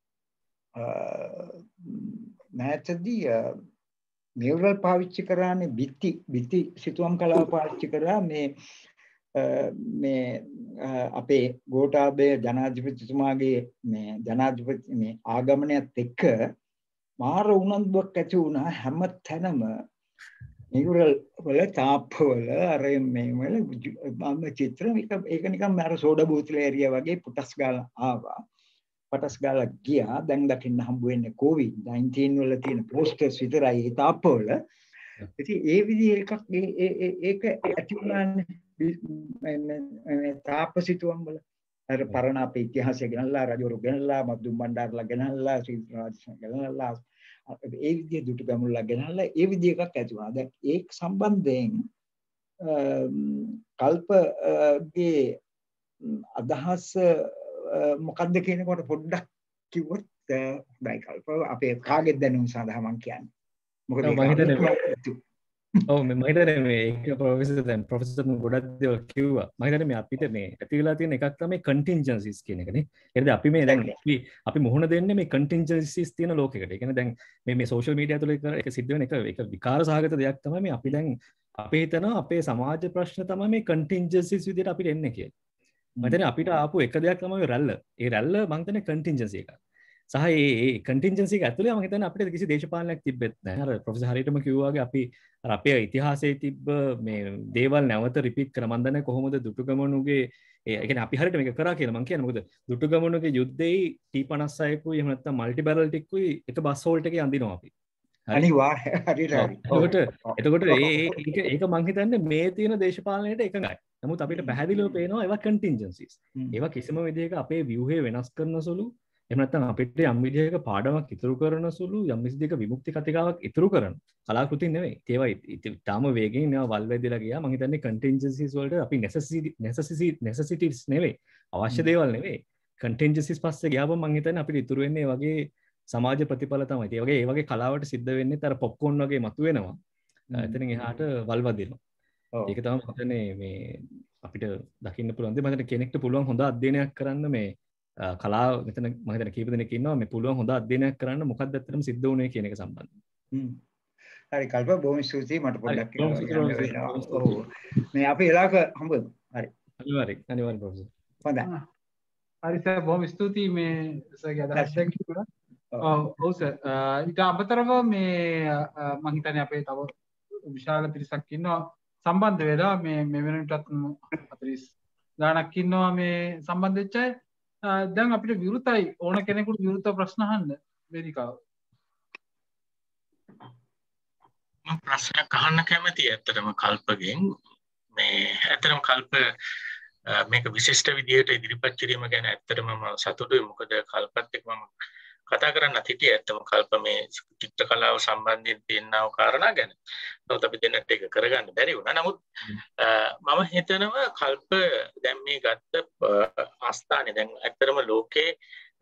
මෑතදී මියුරල් පාවිච්චි කරානේ බිත්ති බිත්ති සිතුවම් කලාව පාවිච්චි කරා මේ මේ අපේ ගෝඨාභය ජනාධිපතිතුමාගේ මේ ජනාධිපති මේ ආගමනයත් එක්ක මාර උනන්දුවක් ඇති වුණා හැම තැනම මියුරල් වල තාප්පවල අර මේ වල මම චිත්‍ර ඒක නිකන් මාර සෝඩා බෝතලේ ඇරියා වගේ පුටස් ගාලා ආවා පටස් ගාලා ගියා. දැන් දකින්න හම්බ වෙන්නේ කොවිඩ් නයින්ටීන් වල තියෙන පෝස්ටර්ස් විතරයි ඒ තාප්පවල. ඉතින් ඒ විදිහ එකක් ඒ ඒක ඇති වුණානේ මේ තාප්ප සිතුවම් වල අර පරණ අපේ ඉතිහාසය ගෙනල්ලා රජවරු ගෙනල්ලා මද්දුම් බණ්ඩාරලා ගෙනල්ලා ශ්‍රී රාජසිංහ ගෙනල්ලා ඒ විදිහ දුටු ගමුල්ලා ගෙනල්ලා ඒ විදිහ එකක් ඇති වුණා. දැන් ඒක සම්බන්ධයෙන් කල්පගේ අදහස් මොකක්ද කියනකොට පොඩ්ඩක් කිව්වොත් හොඳයි කල්ප අපේ කාගෙත් දැනුම සඳහා මම කියන්නේ. මොකද මම හිතන්නේ ඔව් මම හිතන්නේ මේ ඒක ප්‍රොෆෙසර් දැන් ප්‍රොෆෙසර් ගොඩක් දේවල් කිව්වා. මම හිතන්නේ මේ අපිට මේ ඇති වෙලා තියෙන එකක් තමයි contingencies කියන එකනේ. ඒකද අපි මේ දැන් අපි අපි මුහුණ දෙන්නේ මේ contingencies තියෙන ලෝකයකට. ඒ කියන්නේ දැන් මේ මේ social media තුළ එක සිද්ධ වෙන එක ඒක විකාර සහගත දෙයක් තමයි මේ අපි දැන් අපි හිතනවා අපේ සමාජ ප්‍රශ්න තමයි මේ contingencies විදිහට අපිට එන්නේ කියලා. මම හිතන්නේ අපිට ආපු එක දෙයක් තමයි රැල්ල. ඒ රැල්ල මම හිතන්නේ contingency එක. සහ ඒ contingency එක ඇතුලේ මම හිතන්නේ අපිට කිසි දේශපාලනයක් තිබෙත් නැහැ. අර ප්‍රොෆෙසර් හරියටම කිව්වා වගේ අපි අර අපේ ඉතිහාසයේ තිබ්බ මේ දේවල් නැවත රිපීට් කර මම දන්නේ කොහොමද දුටුගැමුණුගේ ඒ කියන්නේ අපි හරියට මේක කරා කියලා මම කියන්නේ. මොකද දුටුගැමුණුගේ යුද්ධෙයි ටී පනස් හයකුයි එහෙම නැත්නම් මල්ටි බැරල් ටිකුයි එක බස් හෝල්ට් එකේ අඳිනවා අපි. අනිවාර්යයෙන් හරියට හරි. එතකොට එතකොට ඒ ඒක ඒක මම හිතන්නේ මේ තියෙන දේශපාලනයට එකඟයි. නමුත් අපිට පැහැදිලිව පේනවා ඒවා contingencies. ඒවා කිසිම විදිහක අපේ ව්‍යුහය වෙනස් කරන සුළු එහෙම නැත්නම් අපිට යම් විදිහක පාඩමක් ඉතුරු කරන සුළු යම් විදිහක විමුක්ති කතිකාවක් ඉතුරු කරන කලාකෘති නෙවෙයි. ඒවා තාම වේගෙන් ඒවා වල් වැදිලා ගියා. මම හිතන්නේ contingencies වලට අපි necessity necessity necessities නෙවෙයි. අවශ්‍ය දේවල් නෙවෙයි. contingencies පස්සේ ගියාම මම හිතන්නේ අපිට ඉතුරු වෙන්නේ මේ වගේ සමාජ ප්‍රතිඵල තමයි. ඒ වගේ ඒ වගේ කලාවට සිද්ධ වෙන්නේ අර පොප්කෝන් වගේ මතුවෙනවා. එතනින් එහාට වල් වදිනවා. ඒක තමයි මම හිතන්නේ මේ අපිට දකින්න පුළුවන් දේ. මම හිතන්නේ කෙනෙක්ට පුළුවන් හොඳ අධ්‍යයනයක් කරන්න මේ කලාව මෙතන මම හිතන්නේ කීප දෙනෙක් ඉන්නවා මේ පුළුවන් හොඳ අධ්‍යයනයක් කරන්න මොකක්ද ඇත්තටම සිද්ධ වුනේ කියන එක සම්බන්ධව. හ්ම්. හරි කල්ප බොහොම ස්තුතියි මට පොඩ්ඩක් කියන්න. ඔව්. මේ අපි එලාක හම්බුමු. හරි. අනිවාර්යෙන් අනිවාර්යෙන් ප්‍රොෆෙසර්. හොඳයි. හරි සර් බොහොම ස්තුතියි මේ සර්ගේ අදහස් දැන් කිව්වා. ඔව් ඔව් සර්. ඊට අමතරව මේ මම හිතන්නේ අපේ තව විශාල පිරිසක් ඉන්නවා සම්බන්ධ වෙලා මේ මේ වෙනටත් හතළිස් ගාණක් ඉන්නවා මේ සම්බන්ධ වෙච්ච අය. දැන් අපිට විරුතයි ඕන කෙනෙකුට විරුත ප්‍රශ්න අහන්න වේදිකාව. මම ප්‍රශ්නයක් අහන්න කැමතියි ඇත්තටම කල්පගෙන්. මේ ඇත්තටම කල්ප මේක විශිෂ්ට විදියට ඉදිරිපත් කිරීම ගැන ඇත්තටම මම සතුටුයි. මොකද කල්පත් එක්ක මම කතා කරන්න හිටියේ ඇත්තම කල්ප මේ චිත්‍ර කලාව සම්බන්ධයෙන් තියෙනා කාරණා ගැන. නමුත් අපි දෙන්නට ඒක කරගන්න බැරි වුණා. නමුත් මම හිතනවා කල්ප දැන් මේ ගත්ත ආස්ථානේ දැන් ඇත්තටම ලෝකේ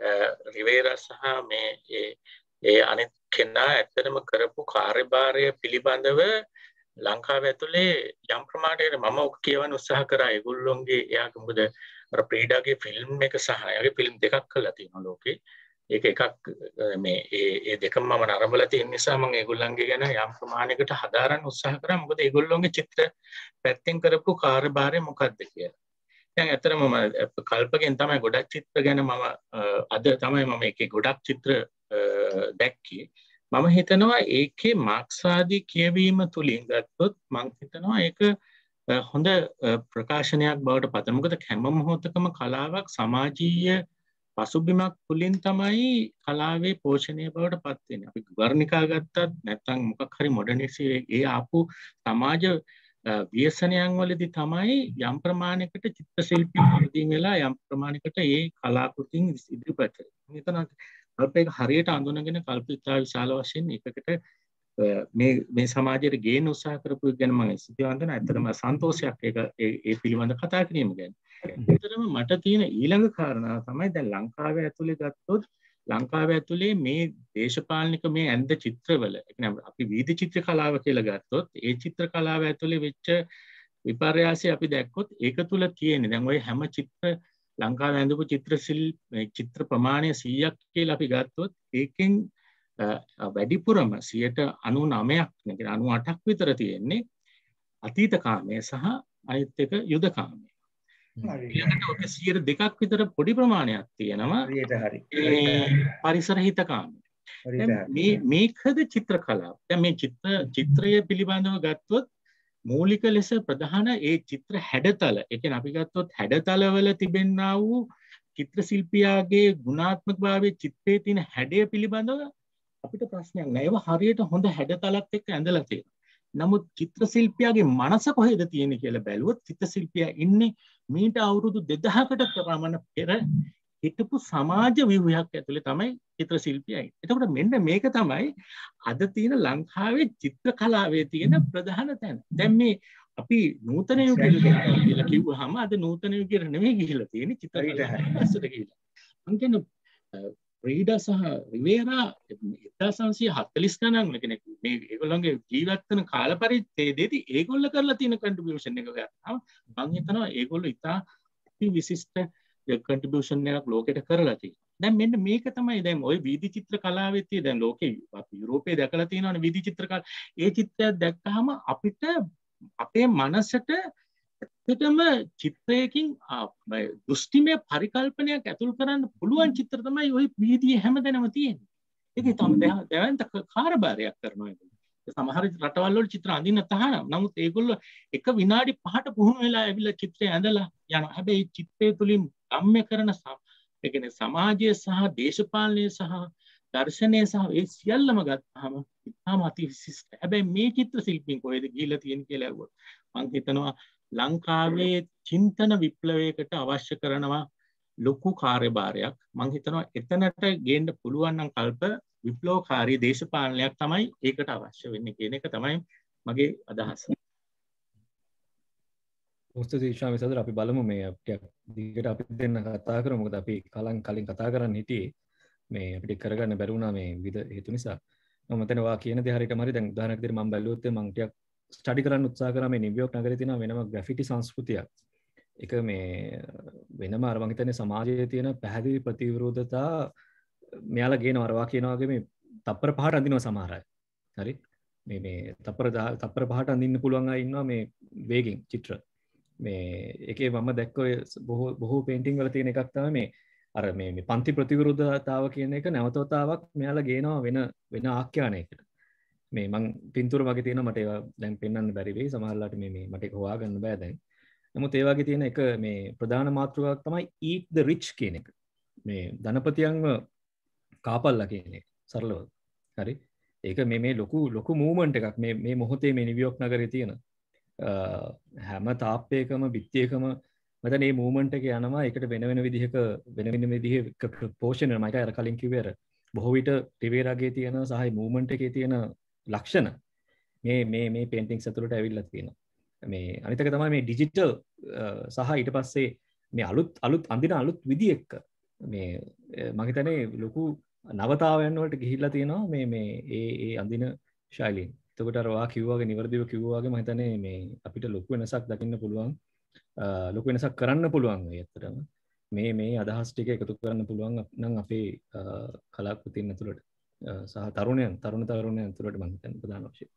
රිවේරා සහ මේ ඒ ඒ අනිත් කෙනා ඇත්තටම කරපු කාර්යභාරය පිළිබඳව ලංකාව ඇතුලේ යම් ප්‍රමාණයකට මම ඔක කියවන්න උත්සාහ කරා. ඒගොල්ලොන්ගේ එයාගේ මොකද අර ප්‍රීඩාගේ ෆිල්ම් එක සහ එයාගේ ෆිල්ම් දෙකක් කරලා තියෙනවා ලෝකේ. ඒක එකක් මේ ඒ ඒ දෙකම මම නරඹලා තියෙන නිසා මම ඒගොල්ලන්ගේ ගැන යම් ප්‍රමාණයකට හදාරන්න උත්සාහ කරා. මොකද ඒගොල්ලොන්ගේ චිත්‍ර පැත්තෙන් කරපු කාර්යභාරය මොකක්ද කියලා. දැන් ඇත්තටම මම කල්පගෙන් තමයි ගොඩක් චිත්‍ර ගැන මම අද තමයි මම ඒකේ ගොඩක් චිත්‍ර දැක්කේ. මම හිතනවා ඒකේ මාක්ස්වාදී කියවීම තුලින් ගත්තොත් මම හිතනවා ඒක හොඳ ප්‍රකාශනයක් බවට පත් වෙනවා. මොකද හැම මොහොතකම කලාවක් සමාජීය පසුබිමක් තුලින් තමයි කලාවේ පෝෂණය බවට පත් වෙන්නේ. අපි වර්ණිකා ගත්තත් නැත්නම් මොකක් හරි මොඩර්නිසි ඒ ආපු සමාජ ව්‍යසනයන් වලදී තමයි යම් ප්‍රමාණයකට චිත්‍ර ශිල්පීන් වෙලා යම් ප්‍රමාණයකට ඒ කලාකෘතින් ඉදිරිපත් වෙන්නේ. මෙතන කල්පයක හරියට අඳුනගෙන කල්පිතා විශාල වශයෙන් එකකට මේ මේ සමාජයට ගේන්න උත්සාහ කරපු ගැන මම සිතවන්තන ඇත්තටම සන්තෝෂයක් ඒක ඒ පිළිබඳ කතා කිරීම ගැන. ඒතරම මට තියෙන ඊළඟ කාරණාව තමයි දැන් ලංකාවේ ඇතුලේ ගත්තොත් ලංකාවේ ඇතුලේ මේ දේශපාලනික මේ ඇඳ චිත්‍රවල අපි වීදි චිත්‍ර කලාව කියලා ගත්තොත් ඒ චිත්‍ර කලාව ඇතුලේ වෙච්ච විපර්යාසය අපි දැක්කොත් ඒක තුල තියෙන්නේ දැන් ওই හැම චිත්‍ර ලංකාවේ ඇඳපු චිත්‍ර චිත්‍ර ප්‍රමාණය සීයක් කියලා අපි ගත්තොත් ඒකෙන් වැඩිපුරම සියයට අනූනවයක් නේ අනූ අටක් විතර තියෙන්නේ අතීත කාමයේ සහ අනිත් එක යුද කාමයේ. ඊළඟට ඔක සියයට දෙකක් විතර පොඩි ප්‍රමාණයක් තියෙනවා. හරියට හරි. පරිසර හිත කාමයේ. මේ මේකද චිත්‍ර කලාව. දැන් මේ චිත්‍ර චිත්‍රය පිළිබඳව ගත්තොත් මූලික ලෙස ප්‍රධාන ඒ චිත්‍ර හැඩතල. ඒ කියන්නේ අපි ගත්තොත් හැඩතලවල තිබෙනා වූ චිත්‍ර ශිල්පියාගේ ගුණාත්මක භාවයේ චිත්‍රයේ තියෙන හැඩය පිළිබඳව අපිට ප්‍රශ්නයක් නෑ. ඒවා හරියට හොඳ හැඩතලත් එක්ක ඇඳලා තියෙනවා. නමුත් චිත්‍ර ශිල්පියාගේ මනස කොහෙද තියෙන්නේ කියලා බැලුවොත් චිත්‍ර ශිල්පියා ඉන්නේ මීට අවුරුදු දෙදහකට ප්‍රමාණ පෙර හිටපු සමාජ ව්‍යුහයක් ඇතුලේ තමයි චිත්‍ර ශිල්පියා ඉන්නේ. එතකොට මෙන්න මේක තමයි අද තියෙන ලංකාවේ චිත්‍ර කලාවේ තියෙන ප්‍රධාන තැන. දැන් මේ අපි නූතන යුගයට කියලා කිව්වහම අද නූතන යුගයට නෙමෙයි ගිහිල්ලා තියෙන්නේ චිත්‍ර කලාවට ගිහිල්ලා. මම කියන්නේ ෆ්‍රීඩා සහ රිවේරා එක්දාස් නවසිය හතළිස් ගණන් වල කෙනෙක් මේ ඒගොල්ලන්ගේ ජීවත් වෙන කාල පරිච්ඡේදයේදී ඒගොල්ලෝ කරලා තියෙන කන්ට්‍රිබියුෂන් එක ගත්තාම මම හිතනවා ඒගොල්ලෝ ඉතා විශිෂ්ට කන්ට්‍රිබියුෂන් එකක් ලෝකෙට කරලා තියෙනවා. දැන් මෙන්න මේක තමයි දැන් ওই වීදි චිත්‍ර කලාවේ තියෙන දැන් ලෝකේ අපි යුරෝපයේ දැකලා තියෙනවනේ වීදි චිත්‍ර කලාව. ඒ චිත්‍රයක් දැක්කහම අපිට අපේ මනසට ඇත්තටම චිත්‍රයකින් දෘෂ්ටිමය පරිකල්පනයක් ඇතුල් කරන්න පුළුවන් චිත්‍ර තමයි ওই වීදියේ හැමදැනම තියෙන්නේ. ඒක තමයි දැවැන්ත කාර්යභාරයක් කරනවා ඒක. සමහර රටවල් වල චිත්‍ර අඳින්න තහනම්. නමුත් ඒගොල්ලෝ එක විනාඩි පහට පුහුණු වෙලා ඇවිල්ලා චිත්‍රය ඇඳලා යනවා. හැබැයි චිත්‍රය තුලින් ගම්ම්‍ය කරන ඒ කියන්නේ සමාජය සහ දේශපාලනය සහ දර්ශනය සහ ඒ සියල්ලම ගත්තාම ඉතාම අති විශිෂ්ට. හැබැයි මේ චිත්‍ර ශිල්පීන් කොහෙද ගිහිල්ලා තියෙන්නේ කියලා අහුවොත් මම හිතනවා ලංකාවේ චින්තන විප්ලවයකට අවශ්‍ය කරනවා ලොකු කාර්යභාරයක්. මම හිතනවා එතනට ගේන්න පුළුවන් නම් කල්ප විප්ලවකාරී දේශපාලනයක් තමයි ඒකට අවශ්‍ය වෙන්නේ කියන එක තමයි මගේ අදහස. ඔස්සේ ශාමිසදර අපි බලමු මේ ටිකක් දිගට අපි දෙන්න කතා කරමු. මොකද අපි කලින් කලින් කතා කරන්න හිටියේ මේ අපිට කරගන්න බැරි වුණා මේ විවිධ හේතු නිසා. මම මෙතන වා කියන දේ හරියටම හරි දැන් උදාහරණයක් විදිහට මම බැලුවොත් මම ටිකක් ස්ටඩි කරන්න උත්සාහ කරා මේ නිව්යෝක් නගරේ තියෙන වෙනම ග්‍රැෆිටි සංස්කෘතියක්. ඒක මේ වෙනම අර මම හිතන්නේ සමාජයේ තියෙන පැහැදිලි ප්‍රතිවිරෝධතා මෙයාලා ගේනවා අර වා කියනවා වගේ මේ තප්පර පහට අඳිනවා සමහර අය. හරි? මේ මේ තප්පර තප්පර පහට අඳින්න පුළුවන් අය ඉන්නවා මේ වේගින් චිත්‍ර. මේ එකේ මම දැක්ක ඔය බොහෝ බොහෝ පේන්ටිං වල තියෙන එකක් තමයි මේ අර මේ මේ පන්ති ප්‍රතිවිරුද්ධතාව කියන එක නැවතවතාවක් මෙයාලා ගේනවා වෙන වෙන ආඛ්‍යානයකට. මේ මං පින්තූර වගේ තියෙනවා මට ඒවා දැන් පෙන්වන්න බැරි වෙයි සමහරවිට මේ මේ මට ඒක හොයාගන්න බෑ දැන්. නමුත් ඒ වගේ තියෙන එක මේ ප්‍රධාන මාතෘකාවක් තමයි eat the rich කියන එක. මේ ධනපතියන්ව කාපල්ලා කියන එක සරලව. හරි? ඒක මේ මේ ලොකු ලොකු මූවමන්ට් එකක් මේ මේ මොහොතේ මේ නිව්යෝක් නගරේ තියෙන හැම තාප්පයකම බිත්තියකම මත මේ මූවමන්ට් එක යනවා. ඒකට වෙන වෙන විදිහක වෙන වෙන විදිහක ප්‍රොපෝෂන් මම අර කලින් කිව්වේ අර බොහෝ විට ටිවේරාගේ තියෙන සහ මූවමන්ට් එකේ තියෙන ලක්ෂණ මේ මේ මේ පේන්ටින්ග්ස් ඇතුළට ඇවිල්ලා තියෙනවා. මේ අනිත් එක තමයි මේ ඩිජිටල් සහ ඊට පස්සේ මේ අලුත් අලුත් අඳින අලුත් විදි එක්ක මේ මම හිතන්නේ ලොකු නවතාවයන් වලට ගිහිල්ලා තියෙනවා මේ මේ ඒ ඒ අඳින ශෛලීන්. එතකොට අර වා කිව්වා වගේ නිවර්දිව කිව්වා වගේ මම හිතන්නේ මේ අපිට ලොකු වෙනසක් දකින්න පුළුවන් ලොකු වෙනසක් කරන්න පුළුවන් වෙයි ඇත්තටම. මේ මේ අදහස් ටික එකතු කරන්න පුළුවන් නම් අපේ කලාකෘතීන් ඇතුළට සහ තරුණයන් තරුණ තරුණයන් ඇතුළට මම හිතන්නේ ප්‍රධාන වශයෙන්.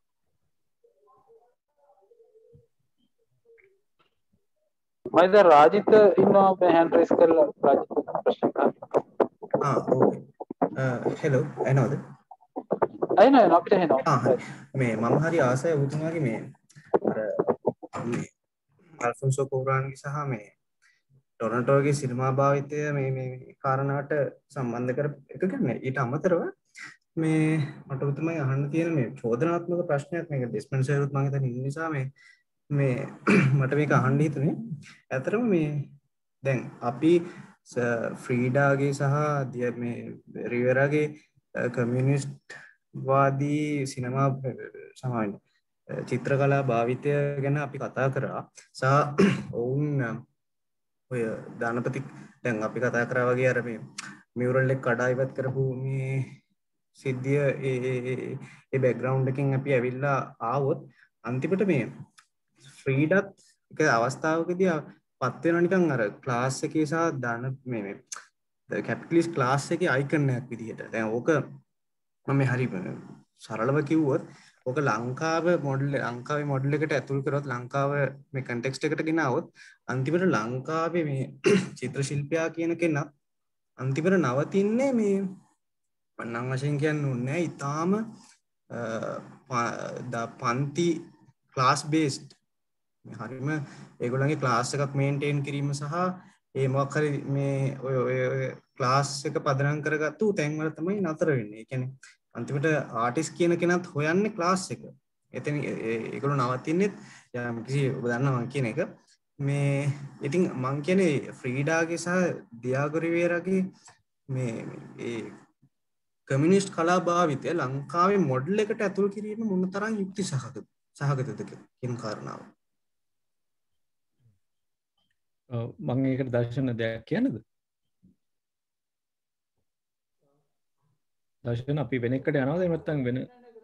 මයිද රාජිත ඉන්නවා මේ හෑන්ඩ් රේස් කරලා රාජිත ප්‍රශ්න අහන්න. ආ ඕකේ. හෙලෝ එනවද? අයිනෝ එනවා අපිට එනවා. ආ මේ මම හරි ආසයි ඔබතුමාගේ මේ අර මේ අල්ෆොන්සෝ කෝරාන්ගේ සහ මේ ටොරන්ටෝගේ සිනමා භාවිතය මේ මේ කාරණාවට සම්බන්ධ කර එක ගන්න. ඊට අමතරව මේ මට උතුමයි අහන්න තියෙන මේ චෝදනාත්මක ප්‍රශ්නයක් මේක ඩිස්පෙන්ස් සර්වුත් මම හිතන්නේ ඉන්න නිසා මේ මේ මට මේක අහන්න හිතුනේ. ඇත්තටම මේ දැන් අපි ෆ්‍රීඩාගේ සහ මේ රිවෙරාගේ කමියුනිස්ට් වාදී සිනමා සමාන චිත්‍රකලා භාවිතය ගැන අපි කතා කරා. සහ ඔවුන් ඔය ධනපති දැන් අපි කතා කරා වගේ අර මේ මියුරල් එක කඩා ඉවත් කරපු මේ සිද්ධිය ඒ ඒ බෑග්ග්‍රවුන්ඩ් එකකින් අපි ඇවිල්ලා ආවොත් අන්තිමට මේ ෆ්‍රීඩත් එක අවස්ථාවකදී පත් වෙනවා නිකන් අර ක්ලාස් එකේ සහ ධන මේ මේ කැපිටලිස්ට් ක්ලාස් එකේ අයිකන් එකක් විදිහට. දැන් ඕක මම හරි සරලව කිව්වොත් ඕක ලංකාව මොඩල් ලංකාවේ මොඩල් එකට ඇතුල් කරොත් ලංකාව මේ කන්ටෙක්ස්ට් එකට ගෙනාවොත් අන්තිමට ලංකාවේ මේ චිත්‍ර ශිල්පියා කියන කෙනා අන්තිමට නවතින්නේ මේ පන්නම් වශයෙන් කියන්න ඕනේ ඊටාම පන්ති ක්ලාස් බේස්ඩ් හරිම ඒගොල්ලන්ගේ ක්ලාස් එකක් මේන්ටේන් කිරීම සහ ඒ මොකක් හරි මේ ඔය ඔය ක්ලාස් එක පදනම් කරගත්තු තැන්වල තමයි නතර වෙන්නේ. ඒ කියන්නේ අන්තිමට ආටිස්ට් කියන කෙනත් හොයන්නේ ක්ලාස් එක. එතන ඒගොල්ලෝ නවතින්නේ යම් කිසි ඔබ දන්නවා මම කියන එක. මේ ඉතින් මම කියන්නේ ෆ්‍රීඩාගේ සහ දියාගෝ රිවේරාගේ මේ ඒ කමියුනිස්ට් කලා භාවිතය ලංකාවේ මොඩල් එකට ඇතුල් කිරීම මොන තරම් යුක්ති සහගත සහගතද කියන කාරණාව. මම ඒකට දර්ශන දෙයක් කියන්නද? දර්ශන අපි වෙන එකට යනවාද එහෙම නැත්නම් වෙන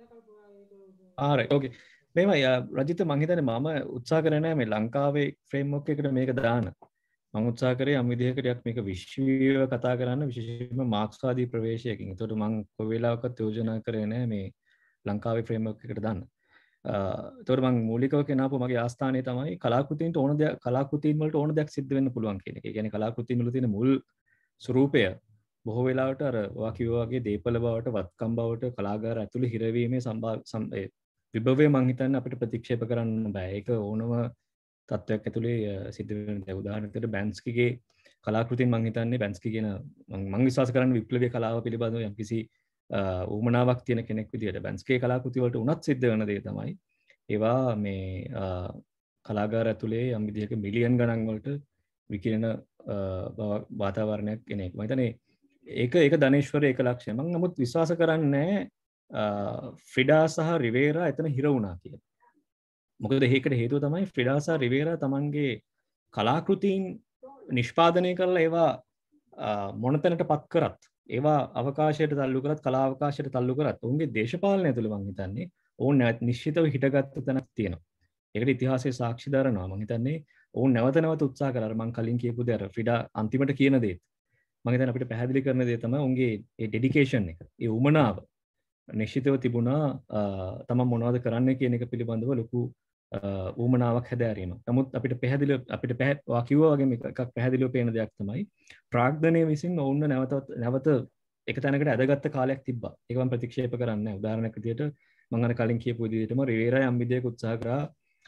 ආ රයිට් ඕකේ මේමයි රජිත මං හිතන්නේ මම උත්සාහ කරන්නේ නැහැ මේ ලංකාවේ ෆ්‍රේම්වර්ක් එකට මේක දාන්න මම උත්සාහ කරේ යම් විදිහකට මේක විශ්වීය කතා කරන්න විශේෂයෙන්ම මාක්ස්වාදී ප්‍රවේශයකින්. ඒකට මම කොයි වෙලාවකත් යෝජනා කරේ නැහැ මේ ලංකාවේ ෆ්‍රේම්වර්ක් එකට දාන්න. ඒතකොට මම මූලිකව කියනපො මගේ ආස්ථානයේ තමයි කලාකෘතීන්ට ඕන දෙයක් කලාකෘතීන් වලට ඕන දෙයක් සිද්ධ වෙන්න පුළුවන් කියන එක. ඒ කියන්නේ කලාකෘතීන් වල තියෙන මුල් ස්වරූපය බොහෝ වෙලාවට අර ඔයා කිව්වා වගේ දීපල බවට වත්කම් බවට කලාගාර ඇතුළේ හිරවීමේ සම්භාව විභවය මං හිතන්නේ අපිට ප්‍රතික්ෂේප කරන්න බෑ. ඒක ඕනම තත්ත්වයක් ඇතුළේ සිද්ධ වෙන දේ. උදාහරණයකට බැන්ස්කිගේ කලාකෘතීන් මං හිතන්නේ බැන්ස්කි කියන මං විශ්වාස කරන්නේ විප්ලවීය කලාව පිළිබඳව යම්කිසි ඌමනාවක් තියෙන කෙනෙක් විදියට බැන්ස්කිගේ කලාකෘති වලට උනත් සිද්ධ වෙන දේ තමයි ඒවා මේ කලාගාර ඇතුළේ යම් විදිහක මිලියන් ගණන් වලට විකිරණ වාතාවරණයක් එන එක. මම හිතන්නේ ඒක ඒක ධනේශ්වරයේ එක ලක්ෂය. මම නමුත් විශ්වාස කරන්නේ ෆ්‍රිඩා සහ රිවේරා එතන හිර වුණා කියලා. මොකද ඒකට හේතුව තමයි ෆ්‍රිඩා සහ රිවේරා තමන්ගේ කලාකෘතීන් නිෂ්පාදනය කරලා ඒවා මොනතැනට පත් කරත් ඒවා අවකාශයට තල්ලු කරත් කලා අවකාශයට තල්ලු කරත් ඔවුන්ගේ දේශපාලනය තුළ මම හිතන්නේ ඔවුන් නිශ්චිතව හිටගත්තු තැනක් තියෙනවා. ඒකට ඉතිහාසයේ සාක්ෂි දරනවා. මම හිතන්නේ ඔවුන් නැවත නැවත උත්සාහ කරා. මම කලින් කියපු දේ අර ෆ්‍රිඩා අන්තිමට කියන දේත් මම හිතන්නේ අපිට පැහැදිලි කරන දේ තමයි ඔවුන්ගේ ඒ ඩෙඩිකේෂන් එක. ඒ උමනාව නිශ්චිතව තිබුණා තමන් මොනවද කරන්න කියන එක පිළිබඳව ලොකු ඌමනාවක් හැදෑරීමක්. නමුත් අපිට පැහැදිලි අපිට පැහැදිලිව කිව්වා වගේ එකක් පැහැදිලිව පේන දෙයක් තමයි ප්‍රාග්ධනය විසින් ඔවුන් නැවත නැවත එක තැනකට ඇදගත්ත කාලයක් තිබ්බා. ඒක මම ප්‍රතික්ෂේප කරන්නේ නැහැ. උදාහරණයක් විදිහට මම අර කලින් කියපු විදිහටම රිවේරා යම් විදිහක උත්සාහ කරා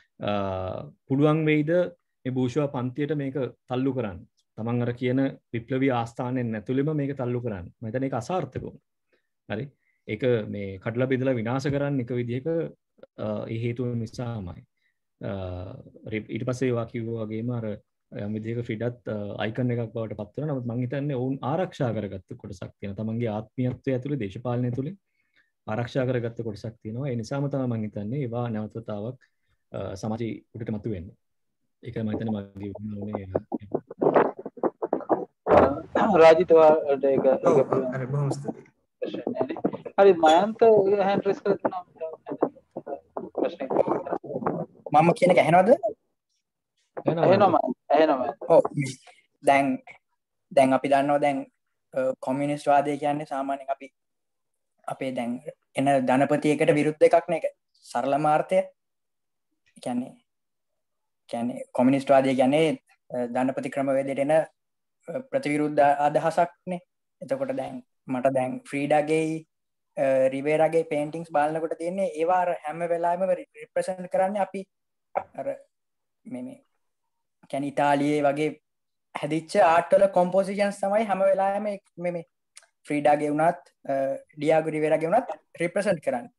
පුළුවන් වෙයිද මේ බූෂුවා පන්තියට මේක තල්ලු කරන්න. තමන් අර කියන විප්ලවීය ආස්ථානෙන් ඇතුළෙම මේක තල්ලු කරන්න. මම හිතන්නේ ඒක අසාර්ථක වුණා. හරි. ඒක මේ කඩලා බෙදලා විනාශ කරන්න එක විදිහක ඒ හේතුව නිසාමයි. ඊට පස්සේ ඒවා කිව්වා වගේම අර යම් විදිහක ෆ්‍රිඩත් අයිකන් එකක් බවට පත් වෙනවා. නමුත් මම හිතන්නේ ඔවුන් ආරක්ෂා කරගත්ත කොටසක් තියෙනවා. තමන්ගේ ආත්මීයත්වය ඇතුළේ දේශපාලනය ඇතුළේ ආරක්ෂා කරගත්ත කොටසක් තියෙනවා. ඒ නිසාම තමයි මම හිතන්නේ ඒවා නැවතතාවක් සමාජයේ උඩට මතුවෙන්නේ. ඒකයි මම හිතන්නේ මගේ උනේ රාජිත වලට ඒක ඒක හරි බොහොම ස්තුතියි. හරි මයන්ත හෑන්ඩ් රේස් කරලා තියෙනවා ප්‍රශ්නේ. මම කියන එක ඇහෙනවද? ඇහෙනවා ඇහෙනවා. ඔව් දැන් දැන් අපි දන්නවා දැන් කොමියුනිස්ට් වාදය කියන්නේ සාමාන්‍යයෙන් අපි අපේ දැන් එන ධනපතියකට විරුද්ධ එකක් නේ. ඒක සරලම අර්ථය. කියන්නේ කියන්නේ කොමියුනිස්ට් වාදය කියන්නේ ධනපති ක්‍රමවේදයට එන ප්‍රතිවිරුද්ධ අදහසක් නේ. එතකොට දැන් මට දැන් ෆ්‍රීඩාගේ රිවේරාගේ පේන්ටින්ග්ස් බලනකොට තියෙන්නේ ඒවා අර හැම වෙලාවෙම රිප්‍රසන්ට් කරන්නේ අපි අර මේ මේ කියන්නේ ඉතාලියේ වගේ හැදිච්ච ආර්ට් වල කොම්පොසිෂන්ස් තමයි හැම වෙලාවෙම මේ මේ ෆ්‍රීඩාගේ වුණත් ඩියාගෝ රිවේරාගේ වුණත් රිප්‍රසන්ට් කරන්නේ.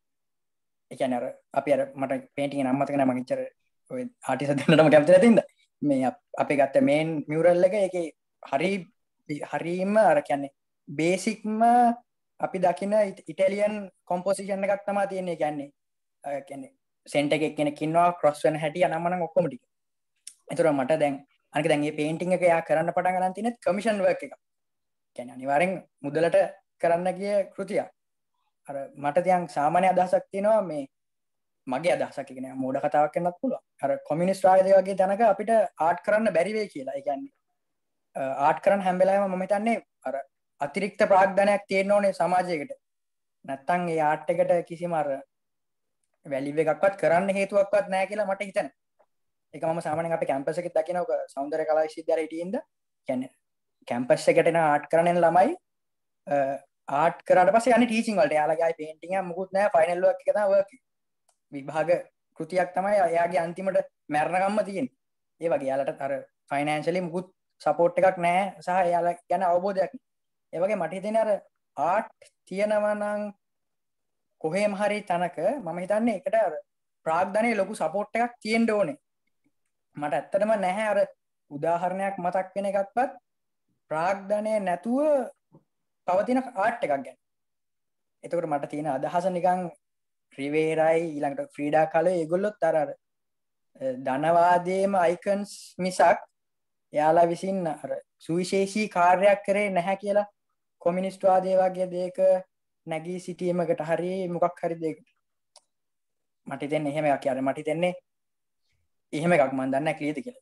ඒ කියන්නේ අර අපි අර මට පේන්ටින් එක නම් මතක නැහැ මම ඉච්චර ඔය ආටිස්ට් දෙන්නටම කැමති නැති හින්දා මේ අපේ ගත්ත මේන් මියුරල් එක ඒකේ හරි හරීම අර කියන්නේ බේසික්ම අපි දකින ඉටලියන් කොම්පොසිෂන් එකක් තමයි තියෙන්නේ. කියන්නේ කියන්නේ සෙන්ටර් එකේ කෙනෙක් ඉන්නවා ක්‍රොස් වෙන හැටි අනම්මනම් ඔක්කොම ටික. ඒතර මට දැන් අනික දැන් මේ පේන්ටින් එක යා කරන්න පටන් ගන්න තියෙන්නේ කමිෂන් වර්ක් එකක්. කියන්නේ අනිවාර්යෙන් මුදලට කරන්න ගිය කෘතියක්. අර මට දැන් සාමාන්‍ය අදහසක් තියෙනවා මේ මගේ අදහසක් කියන්නේ මෝඩ කතාවක් වෙන්නත් පුළුවන්. අර කොමියුනිස්ට් රාජ්‍ය වගේ තැනක අපිට ආර්ට් කරන්න බැරි වෙයි කියලා. ඒ කියන්නේ ආර්ට් කරන්න හැම වෙලාවෙම මම හිතන්නේ අර අතිරික්ත ප්‍රාග්ධනයක් තියෙන්න ඕනේ සමාජයකට. නැත්තම් ඒ ආර්ට් එකට කිසිම අර වැලියු එකක්වත් කරන්න හේතුවක්වත් නැහැ කියලා මට හිතෙනවා. ඒක මම සාමාන්‍යයෙන් අපේ කැම්පස් එකේ දකිනවා ඔක සෞන්දර්ය කලා විශ්වවිද්‍යාලයේ හිටින්ද කියන්නේ කැම්පස් එකට එන ආර්ට් කරන ළමයි ආර්ට් කරාට පස්සේ යන්නේ ටීචින් වලට. එයාලගේ ආයි පේන්ටින් එකක් මුකුත් නැහැ ෆයිනල් වර්ක් එක තමයි වර්ක් එක. විභාග කෘතියක් තමයි එයාගේ අන්තිමට මැරණකම්ම තියෙන්නේ. ඒ වගේ එයාලට අර ෆයිනෑන්ෂලි මුකුත් සපෝට් එකක් නැහැ සහ එයාලා ගැන අවබෝධයක් නැහැ. ඒ වගේ මට හිතෙන්නේ අර ආර්ට් තියෙනවා නම් කොහේම හරි තැනක මම හිතන්නේ ඒකට අර ප්‍රාග්ධනයේ ලොකු සපෝට් එකක් තියෙන්න ඕනේ. මට ඇත්තටම නැහැ අර උදාහරණයක් මතක් වෙන එකක්වත් ප්‍රාග්ධනයේ නැතුව පවතින ආර්ට් එකක් ගැන. එතකොට මට තියෙන අදහස නිකන් රිවේරායි ඊළඟට ෆ්‍රීඩා කලේ ඒගොල්ලොත් අර අර ධනවාදයේම අයිකන්ස් මිසක් එයාලා විසින් අර සුවිශේෂී කාර්යයක් කරේ නැහැ කියලා කොමියුනිස්ට් වාදයේ වගේ දෙයක නැගී සිටීමකට හරි මොකක් හරි දෙයකට මට හිතෙන්නේ එහෙම එකක් යාර මට හිතෙන්නේ එහෙම එකක් මම දන්නේ නැහැ ක්ලියර්ද කියලා.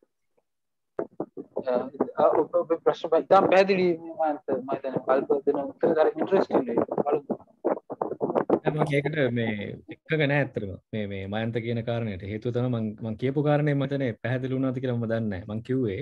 ඔබ ප්‍රශ්න ඉතාම පැහැදිලි මාන්ත මම හිතන්නේ කල්ප දෙන උත්තර හරි ඉන්ටරෙස්ටිං වෙයි. බලමු. මම ඒකට මේ එකක නෑ ඇත්තටම මේ මේ මයන්ත කියන කාරණයට හේතුව තමයි මම මම කියපු කාරණේ මම හිතන්නේ පැහැදිලි වුණාද කියලා මම දන්නේ නැහැ. මම කිව්වේ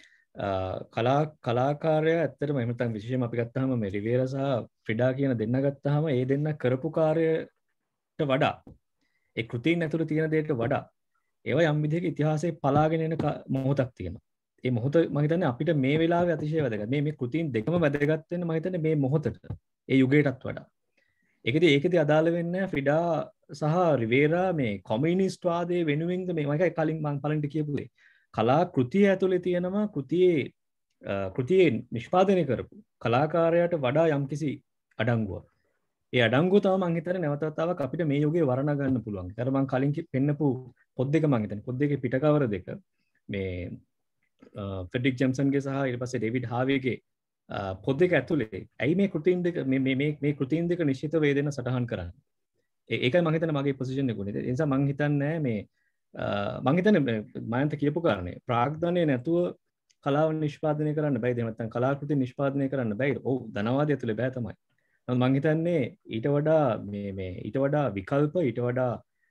කලා කලාකාරයා ඇත්තටම එහෙම නැත්නම් විශේෂයෙන්ම අපි ගත්තාම මේ රිවේරා සහ ෆ්‍රිඩා කියන දෙන්න ගත්තාම ඒ දෙන්න කරපු කාර්යයට වඩා ඒ කෘතීන් ඇතුළේ තියෙන දෙයට වඩා ඒවා යම් විදිහක ඉතිහාසයේ පලාගෙන එන මොහොතක් තියෙනවා. ඒ මොහොත මම හිතන්නේ අපිට මේ වෙලාවේ අතිශය වැදගත්. මේ මේ කෘතීන් දෙකම වැදගත් වෙන්නේ මම හිතන්නේ මේ මොහොතට. ඒ යුගයටත් වඩා. ඒකදී ඒකදී අදාළ වෙන්නේ ෆ්‍රිඩා සහ රිවේරා මේ කොමියුනිස්ට් වාදයේ වෙනුවෙන්ද මේ මම කලින් මම පළඟට කියපු දේ. කලා කෘතිය ඇතුලේ තියෙනවා කෘතියේ කෘතියේ නිෂ්පාදනය කරපු කලාකාරයාට වඩා යම්කිසි අඩංගුවක්. ඒ අඩංගුව තමයි මම හිතන්නේ නැවත වතාවක් අපිට මේ යුගයේ වර්ණ ගන්න පුළුවන්. අර මම කලින් පෙන්නපු පොත් දෙක මම හිතන්නේ පොත් දෙකේ පිටකවර දෙක මේ ෆ්‍රෙඩරික් ජෙම්සන්ගේ සහ ඊට පස්සේ ඩේවිඩ් හාවිගේ පොත් දෙක ඇතුලේ ඇයි මේ කෘතීන් දෙක මේ මේ මේ කෘතීන් දෙක නිශ්චිත වේදෙන සටහන් කරන්නේ. ඒකයි මම හිතන්නේ මගේ පොසිෂන් එක උනේ. ඒ නිසා මම හිතන්නේ මේ මම හිතන්නේ මයන්ත කියපු කාරණේ ප්‍රාග්ධනය නැතුව කලාව නිෂ්පාදනය කරන්න බැයිද නැත්නම් කලාකෘති නිෂ්පාදනය කරන්න බැයිද? ඔව් ධනවාදය ඇතුලේ බෑ තමයි. නමුත් මම හිතන්නේ ඊට වඩා මේ මේ ඊට වඩා විකල්ප ඊට වඩා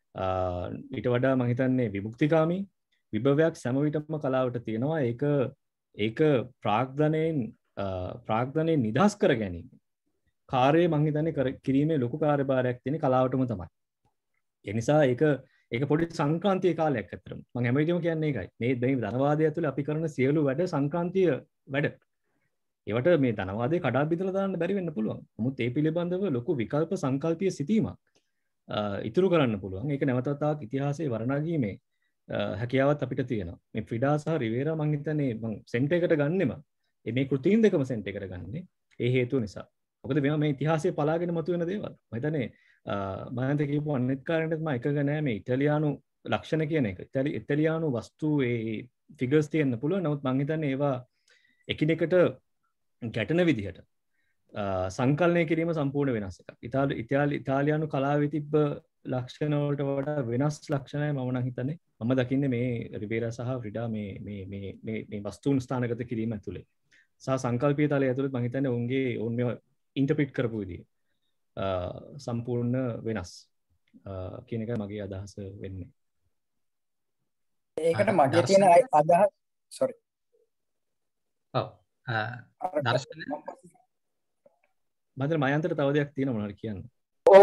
ඊට වඩා මම හිතන්නේ විමුක්තිකාමී විභවයක් සෑම විටම කලාවට තියෙනවා. ඒක ඒක ප්‍රාග්ධනයෙන් ප්‍රාග්ධනයෙන් නිදහස් කර ගැනීම කාර්යය මම හිතන්නේ කිරීමේ ලොකු කාර්යභාරයක් තියෙන කලාවටම තමයි. ඒ නිසා ඒක ඒක පොඩි සංක්‍රාන්තිය කාලයක් ඇත්තටම. මම හැම විටම කියන්නේ ඒකයි. මේ මේ ධනවාදය ඇතුලේ අපි කරන සියලු වැඩ සංක්‍රාන්තිය වැඩ. ඒවට මේ ධනවාදයේ කඩා බිඳලා දාන්න බැරි වෙන්න පුළුවන්. නමුත් ඒ පිළිබඳව ලොකු විකල්ප සංකල්පීය සිටීමක් ඉතුරු කරන්න පුළුවන්. ඒක නැවත වතාවක් ඉතිහාසයේ වර්ණගීමේ හැකියාවත් අපිට තියෙනවා. මේ ෆ්‍රිඩා සහ රිවේරා මම හිතන්නේ මම සෙන්ටර් එකට ගන්නෙම මේ කෘතීන් දෙකම සෙන්ටර් එකට ගන්නෙ ඒ හේතුව නිසා. මොකද මේවා මේ ඉතිහාසයේ පලාගෙන මතුවෙන දේවල්. මම හිතන්නේ මම කියපු අනිත් කාරණේත් මම එකග නෑ මේ ඉතාලියානු ලක්ෂණ කියන එක. ඉතාලියානු වස්තු ඒ ෆිගර්ස් තියෙන්න පුළුවන්. නමුත් මම හිතන්නේ ඒවා එකිනෙකට ගැටෙන විදිහට සංකල්පනය කිරීම සම්පූර්ණ වෙනස් එකක්. ඉතාලි ඉතාලි ඉතාලියානු කලාවේ තිබ්බ ලක්ෂණ වලට වඩා වෙනස් ලක්ෂණයි මම නම් හිතන්නේ. මම දකින්නේ මේ රිවේරා සහ ෆ්‍රිඩා මේ මේ මේ මේ මේ වස්තුන් ස්ථානගත කිරීම ඇතුලේ. සහ සංකල්පීය තලයේ ඇතුලේ මම හිතන්නේ ඔවුන්ගේ ඔවුන් මේවා ඉන්ටර්ප්‍රිට් කරපු විදිය සම්පූර්ණ වෙනස් කියන එක මගේ අදහස වෙන්නේ. ඒකට මගේ තියෙන අදහස් sorry. ඔව්. දර්ශන මන්දර මයන්තර තව දෙයක් තියෙනවා මොනවද කියන්න. ඔව්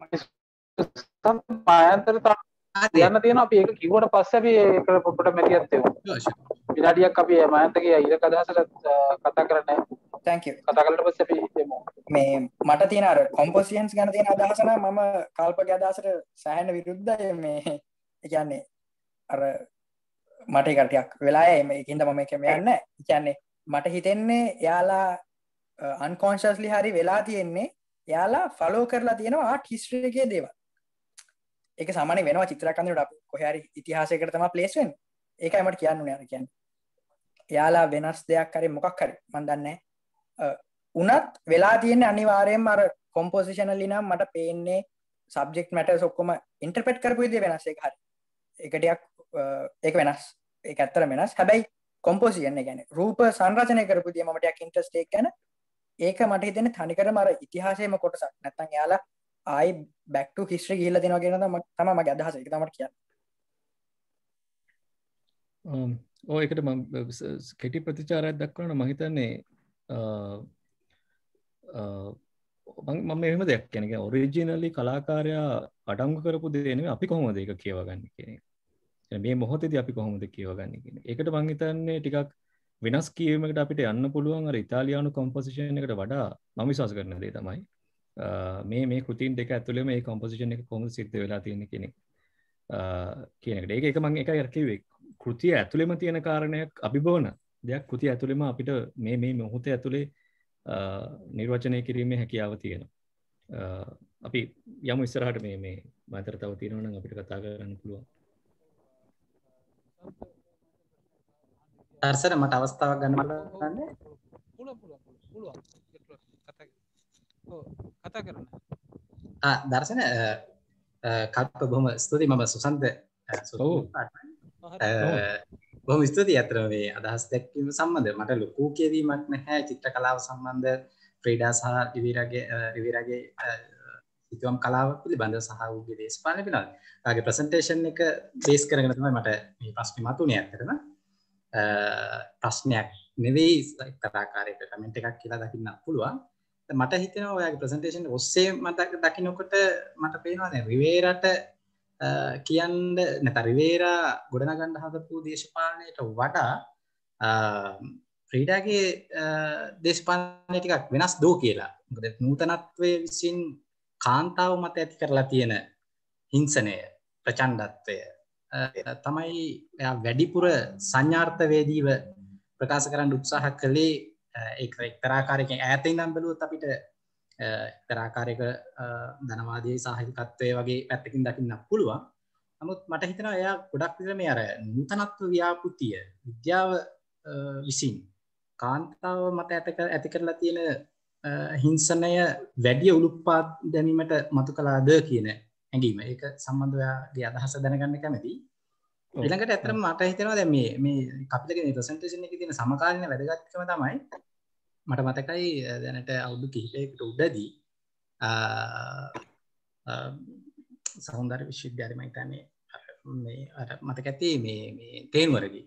මයන්තර තව කියන්න තියෙනවා අපි ඒක කිව්වට පස්සේ අපි ඒක පොඩ්ඩක් මැදිහත් වෙමු. විනාඩියක් අපි මයන්තගේ ඊළඟ අදහසට කතා කරන්න. thank you. කතා කළාට පස්සේ අපි දෙමු. මේ මට තියෙන අර කොම්පොසිෂන්ස් ගැන තියෙන අදහස නම් මම කල්පගේ අදහසට සෑහෙන විරුද්ධයි. මේ ඒ කියන්නේ අර මට ඒක ටිකක් වෙලායයි මේකින්ද මම මේක යන්නේ නැහැ. ඒ කියන්නේ මට හිතෙන්නේ එයාලා unconsciously හරි වෙලා තියෙන්නේ එයාලා ෆලෝ කරලා තියෙනවා ආර්ට් හිස්ටරි එකේ දේවල්. ඒක සාමාන්‍ය වෙනවා චිත්‍රයක් අඳිනකොට අපි කොහේ හරි ඉතිහාසයකට තමයි ප්ලේස් වෙන්නේ. ඒකයි මට කියන්න උනේ අර කියන්නේ. එයාලා වෙනස් දෙයක් හරි මොකක් හරි මම දන්නේ නැහැ. උනත් වෙලා තියෙන්නේ අනිවාර්යයෙන්ම අර කොම්පොසිෂනලි නම් මට පේන්නේ සබ්ජෙක්ට් මැටර්ස් ඔක්කොම ඉන්ටර්ප්‍රෙට් කරපු විදිය වෙනස් ඒක හරි. ඒක ටිකක් ඒක වෙනස්. ඒක ඇත්තටම වෙනස්. හැබැයි කොම්පොසිෂන් එක කියන්නේ රූප සංරචනය කරපු විදිය මම ටිකක් ඉන්ට්‍රස්ට් එක ගැන ඒක මට හිතෙන්නේ තනිකරම අර ඉතිහාසයේම කොටසක්. නැත්තම් එයාලා ආයි back to history ගිහිල්ලා දෙනවා කියන තමයි තමයි මගේ අදහස. ඒක තමයි මට කියන්නේ. ඔව් ඒකට මම කෙටි ප්‍රතිචාරයක් දක්වනවා. මම හිතන්නේ මම මෙහෙම දෙයක් කියන්නේ ඔරිජිනලි කලාකාරයා අඩංගු කරපු දේ නෙමෙයි අපි කොහොමද ඒක කියවගන්නේ කියන එක. මේ මොහොතේදී අපි කොහොමද කියවගන්නේ කියන එක. ඒකට මම හිතන්නේ ටිකක් වෙනස් කියවීමකට අපිට යන්න පුළුවන් අර ඉතාලියානු කොම්පොසිෂන් එකට වඩා මම විශ්වාස කරන දේ තමයි මේ මේ කෘතීන් දෙක ඇතුළේ මේ කොම්පොසිෂන් එක කොහොමද සිද්ධ වෙලා තියෙන්නේ කියන එක. කියන එකට. ඒක ඒක මම එකයි අර කිව්වේ. කෘතිය ඇතුළේම තියෙන කාරණයක් අභිබවන දෙයක් කෘතිය ඇතුළේම අපිට මේ මේ මොහොතේ ඇතුළේ නිර්වචනය කිරීමේ හැකියාව තියෙනවා. අපි යමු ඉස්සරහට මේ මේ මාතර තව තියෙනවා නම් අපිට කතා කරන්න පුළුවන්. දර්ශන මට අවස්ථාවක් ගන්න බලන්න. පුළුවන් පුළුවන් පුළුවන්. කතා ඔව් කතා කරන්න. ආ දර්ශන කල්ප බොහොම ස්තුතියි මම සුසන්ත ඔව් බොහොම ස්තුතියි අතර මේ අදහස් දැක්වීම සම්බන්ධව මට ලොකු කියවීමක් නැහැ චිත්‍ර කලාව සම්බන්ධ ක්‍රීඩා සහ රිවිරගේ රිවිරගේ සිතුවම් කලාව පිළිබඳව සහ ඔහුගේ දේශපාලන පිළිබඳව. ඔයාගේ ප්‍රසන්ටේෂන් එක බේස් කරගෙන තමයි මට මේ ප්‍රශ්නේ මතුනේ ඇත්තටම. ප්‍රශ්නයක් නෙවෙයි එක්තරා ආකාරයක කමෙන්ට් එකක් කියලා දකින්න පුළුවන්. මට හිතෙනවා ඔයාගේ ප්‍රසන්ටේෂන් ඔස්සේ මට දකින්නකොට මට පේනවා දැන් රිවේරාට කියන්න නැත්නම් රිවේරා ගොඩනගන්න හදපු දේශපාලනයට වඩා ෆ්‍රීඩාගේ දේශපාලනය ටිකක් වෙනස් දෝ කියලා. මොකද නූතනත්වයේ විසින් කාන්තාව මත ඇති කරලා තියෙන හිංසනය ප්‍රචණ්ඩත්වය තමයි එයා වැඩිපුර සංඥාර්ථවේදීව ප්‍රකාශ කරන්න උත්සාහ කළේ. ඒක එක්තරා ආකාරයකින් ඈතින් ඉඳන් බැලුවොත් අපිට එක්තරා ආකාරයක ධනවාදී සාහිත්‍යකත්වයේ වගේ පැත්තකින් දකින්න පුළුවන්. නමුත් මට හිතෙනවා එයා ගොඩක් විතර මේ අර නූතනත්ව ව්‍යාපෘතිය විද්‍යාව විසින් කාන්තාව මත ඇති කරලා තියෙන හිංසනය වැඩි උලුප්පා දැමීමට මතු කළාද කියන හැඟීම. ඒක සම්බන්ධව ඔයාගේ අදහස දැනගන්න කැමතියි. ඊළඟට ඇත්තටම මට හිතෙනවා දැන් මේ මේ කපිලගේ මේ ප්‍රසන්ටේෂන් එකේ තියෙන සමකාලීන වැදගත්කම තමයි මට මතකයි දැනට අවුරුදු කිහිපයකට උඩදී සෞන්දර්ය විශ්වවිද්‍යාලෙ මම හිතන්නේ මේ අර මතක ඇති මේ මේ තේන්වරගේ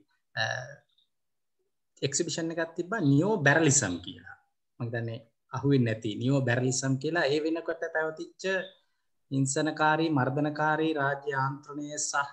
එක්සිබිෂන් එකක් තිබ්බා නියෝ බැරලිසම් කියලා. මම හිතන්නේ අහුවෙන්නේ නැති නියෝ බැරලිසම් කියලා ඒ වෙනකොට පැවතිච්ච හිංසනකාරී මර්ධනකාරී රාජ්‍ය ආන්ත්‍රණය සහ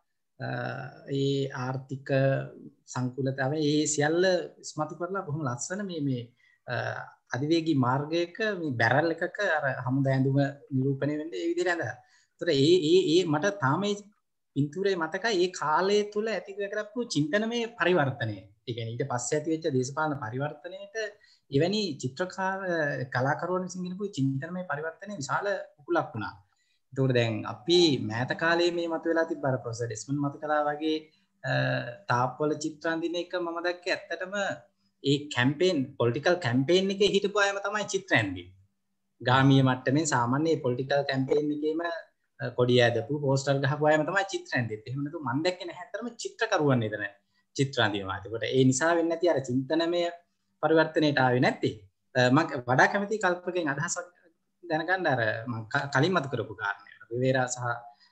ඒ ආර්ථික සංකුලතාවය ඒ සියල්ල ස්මතු කරලා බොහොම ලස්සන මේ මේ අධිවේගී මාර්ගයක මේ බැරල් එකක අර හමුදා ඇඳුම නිරූපණය වෙන්නේ ඒ විදිහට ඇඳලා. ඒතර ඒ ඒ ඒ මට තාම මේ පින්තූරේ මතකයි ඒ කාලය තුල ඇති කරපු චින්තනමය පරිවර්තනය. ඒ කියන්නේ ඊට පස්සේ ඇති වෙච්ච දේශපාලන පරිවර්තනයේට එවැනි චිත්‍රකාර කලාකරුවන් විසින් ගෙනපු චින්තනමය පරිවර්තනය විශාල කුකුලක් වුණා. ඒතකොට දැන් අපි මෑත කාලේ මේ මතුවලා තිබ්බ අර ප්‍රොෆෙසර් ඩෙස්මන්ඩ් මත කලා වගේ තාප්වල චිත්‍ර අඳින එක මම දැක්කේ ඇත්තටම ඒ කැම්පේන් පොලිටිකල් කැම්පේන් එකේ හිටපු අයම තමයි චිත්‍ර ඇඳින්නේ. ගාමීය මට්ටමේ සාමාන්‍ය පොලිටිකල් කැම්පේන් එකේම කොඩිය ඇදපු පෝස්ටර් ගහපු අයම තමයි චිත්‍ර ඇඳින්නේ. එහෙම නැතු මම දැක්කේ නැහැ ඇත්තටම චිත්‍රකරුවන් නේද චිත්‍ර අඳිනවා. ඒකට ඒ නිසා වෙන්නේ නැති අර චින්තනමය පරිවර්තනයට ආවේ නැත්තේ. මම වඩා කැමති කල්පකෙන් අදහසක් දැනගන්න අර මම කලින් මතු කරපු කාරණේ. විවේරා සහ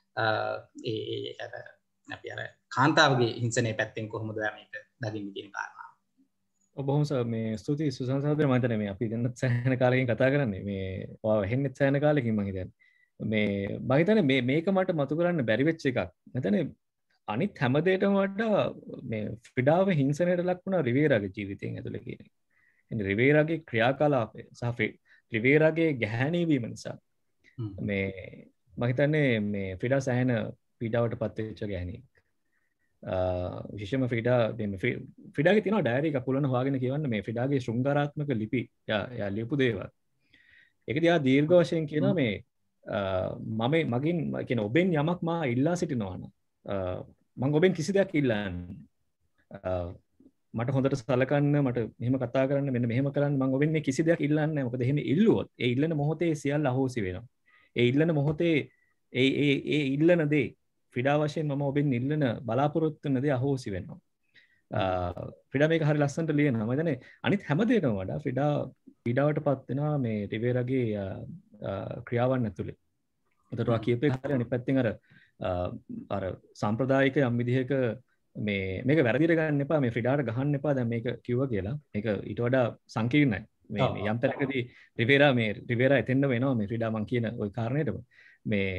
ඒ අර අපි අර කාන්තාවගේ හිංසනයේ පැත්තෙන් කොහොමද මේක දකින්නේ කියන කාරණා. ඔබ බොහොම මේ ස්තුතියි සුසන් සහෝදර මම හිතන්නේ මේ අපි දෙන්නත් සෑහෙන කාලෙකින් කතා කරන්නේ මේ ඔයාව හෙන්නෙත් සෑහෙන කාලෙකින් මම හිතන්නේ. මේ මම හිතන්නේ මේ මේක මට මතු කරන්න බැරි වෙච්ච එකක්. මම හිතන්නේ අනිත් හැම දෙයකටම වඩා මේ ෆ්‍රිඩාව හිංසනයට ලක් වුණා රිවේරාගේ ජීවිතයෙන් ඇතුළේ කියන එක. ඉතින් රිවේරාගේ ක්‍රියාකලාපය සහ රිවේරාගේ ගැහැණී වීම නිසා මේ මම හිතන්නේ මේ ෆ්‍රිඩා සෑහෙන පීඩාවට පත් වෙච්ච ගැහැණියෙක්. විශේෂයෙන්ම ෆ්‍රිඩා මේ ෆ්‍රිඩාගේ තියෙන ඩයරි එක පුළුවන් හොයාගෙන කියවන්න මේ ෆ්‍රිඩාගේ ශෘංගාරාත්මක ලිපි යා ලියපු දේවල්. ඒකදී ආ දීර්ඝ වශයෙන් කියනවා මේ මම මගින් කියන ඔබෙන් යමක් මා ඉල්ලා සිටිනවා නම් මම ඔබෙන් කිසි දෙයක් ඉල්ලන්නේ මට හොඳට සලකන්න මට මෙහෙම කතා කරන්න මෙන්න මෙහෙම කරන්න මම ඔබෙන් මේ කිසි දෙයක් ඉල්ලන්නේ නැහැ. මොකද එහෙම ඉල්ලුවොත් ඒ ඉල්ලන මොහොතේ සියල්ල අහෝසි වෙනවා. ඒ ඉල්ලන මොහොතේ ඒ ඒ ඒ ඉල්ලන දේ ෆ්‍රිඩා වශයෙන් මම ඔබෙන් ඉල්ලන බලාපොරොත්තු වෙන දේ අහෝසි වෙනවා. ෆ්‍රිඩා මේක හරි ලස්සනට ලියනවා. මම හිතන්නේ අනිත් හැම දෙයකම වඩා ෆ්‍රිඩා පීඩාවට පත් වෙනවා මේ රිවේරාගේ ක්‍රියාවන් ඇතුලේ. ඒතර ඔයා කියපේ හරිය අනිත් පැත්තෙන් අර අර සාම්ප්‍රදායික යම් විදිහක මේ මේක වැරදිට ගන්න එපා මේ ෆ්‍රිඩාට ගහන්න එපා දැන් මේක කිව්වා කියලා. මේක ඊට වඩා සංකීර්ණයි. මේ යම් තැනකදී රිවේරා මේ රිවේරා එතෙන්ද වෙනවා මේ ෆ්‍රිඩා මං කියන ওই කාරණේටම මේ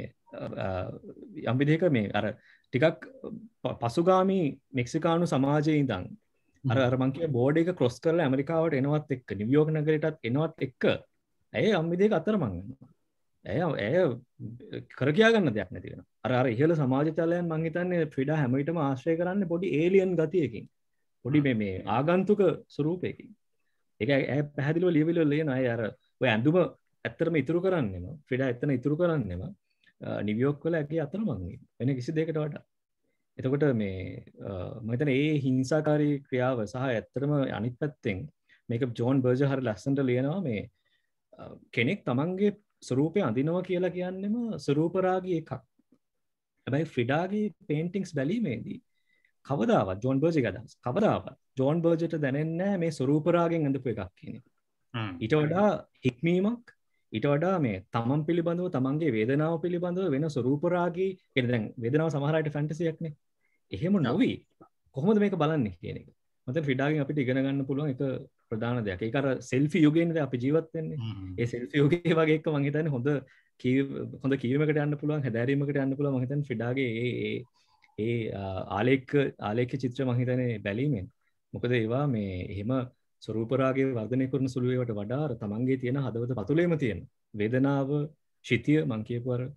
යම් විදිහක මේ අර ටිකක් පසුගාමී මෙක්සිකානු සමාජයේ ඉඳන් අර අර මං කිය බෝඩ් එක ක්‍රොස් කරලා ඇමරිකාවට එනවත් එක්ක නිව්යෝක් නගරයටත් එනවත් එක්ක ඇය යම් විදිහක අතරමං වෙනවා. ඇය ඇය කර කියා ගන්න දෙයක් නැති වෙනවා. අර අර ඉහළ සමාජ තලයන් මං හිතන්නේ ෆ්‍රිඩා හැම විටම ආශ්‍රය කරන්නේ පොඩි ඒලියන් ගතියකින්. පොඩි මේ මේ ආගන්තුක ස්වරූපයකින්. ඒක ඇය පැහැදිලිව ලියවිල ලියන අය අර ඔය ඇඳුම ඇත්තටම ඉතුරු කරන්නෙම ෆ්‍රිඩා එතන ඉතුරු කරන්නෙම නිව්යෝක් වල ඇගේ අතරමං වෙන කිසි දෙයකට වඩා. එතකොට මේ මම හිතන්නේ ඒ හිංසාකාරී ක්‍රියාව සහ ඇත්තටම අනිත් පැත්තෙන් මේක ජෝන් බර්ජර් හරි ලස්සනට ලියනවා මේ කෙනෙක් තමන්ගේ ස්වරූපය අඳිනවා කියලා කියන්නෙම ස්වරූපරාගී එකක්. හැබැයි ෆ්‍රිඩාගේ පේන්ටිංස් බැලීමේදී කවදාවත් ජෝන් බර්ජ් අදහස් කවදාවත් ජෝන් බර්ජ්ට දැනෙන්නේ නැහැ මේ ස්වරූපරාගෙන් අඳපු එකක් කියන එක. ඊට වඩා හික්මීමක් ඊට වඩා මේ තමන් පිළිබඳව තමන්ගේ වේදනාව පිළිබඳව වෙන ස්වරූපරාගී කියන්නේ දැන් වේදනාව සමහර අයට ෆැන්ටසියක්නේ. එහෙම නොවි කොහොමද මේක බලන්නේ කියන එක. මතක ෆ්‍රිඩාගෙන් අපිට ඉගෙන ගන්න පුළුවන් එක ප්‍රධාන දෙයක්. ඒක අර සෙල්ෆි යුගයේනේ අපි ජීවත් වෙන්නේ. ඒ සෙල්ෆි යුගයේ වගේ එක මම හිතන්නේ හොඳ හොඳ කීවීමකට යන්න පුළුවන්, හැදෑරීමකට යන්න පුළුවන්. මම හිතන්නේ ෆ්‍රිඩාගේ ඒ ඒ ඒ ආලේඛ ආලේඛ චිත්‍ර මම හිතන්නේ බැලීමෙන්. මොකද ඒවා මේ එහෙම ස්වරූපරාගය වර්ධනය කරන සුළු ඒවාට වඩා අර තමන්ගේ තියෙන හදවත පතුලේම තියෙන වේදනාව, ශිතිය මම කියපු අර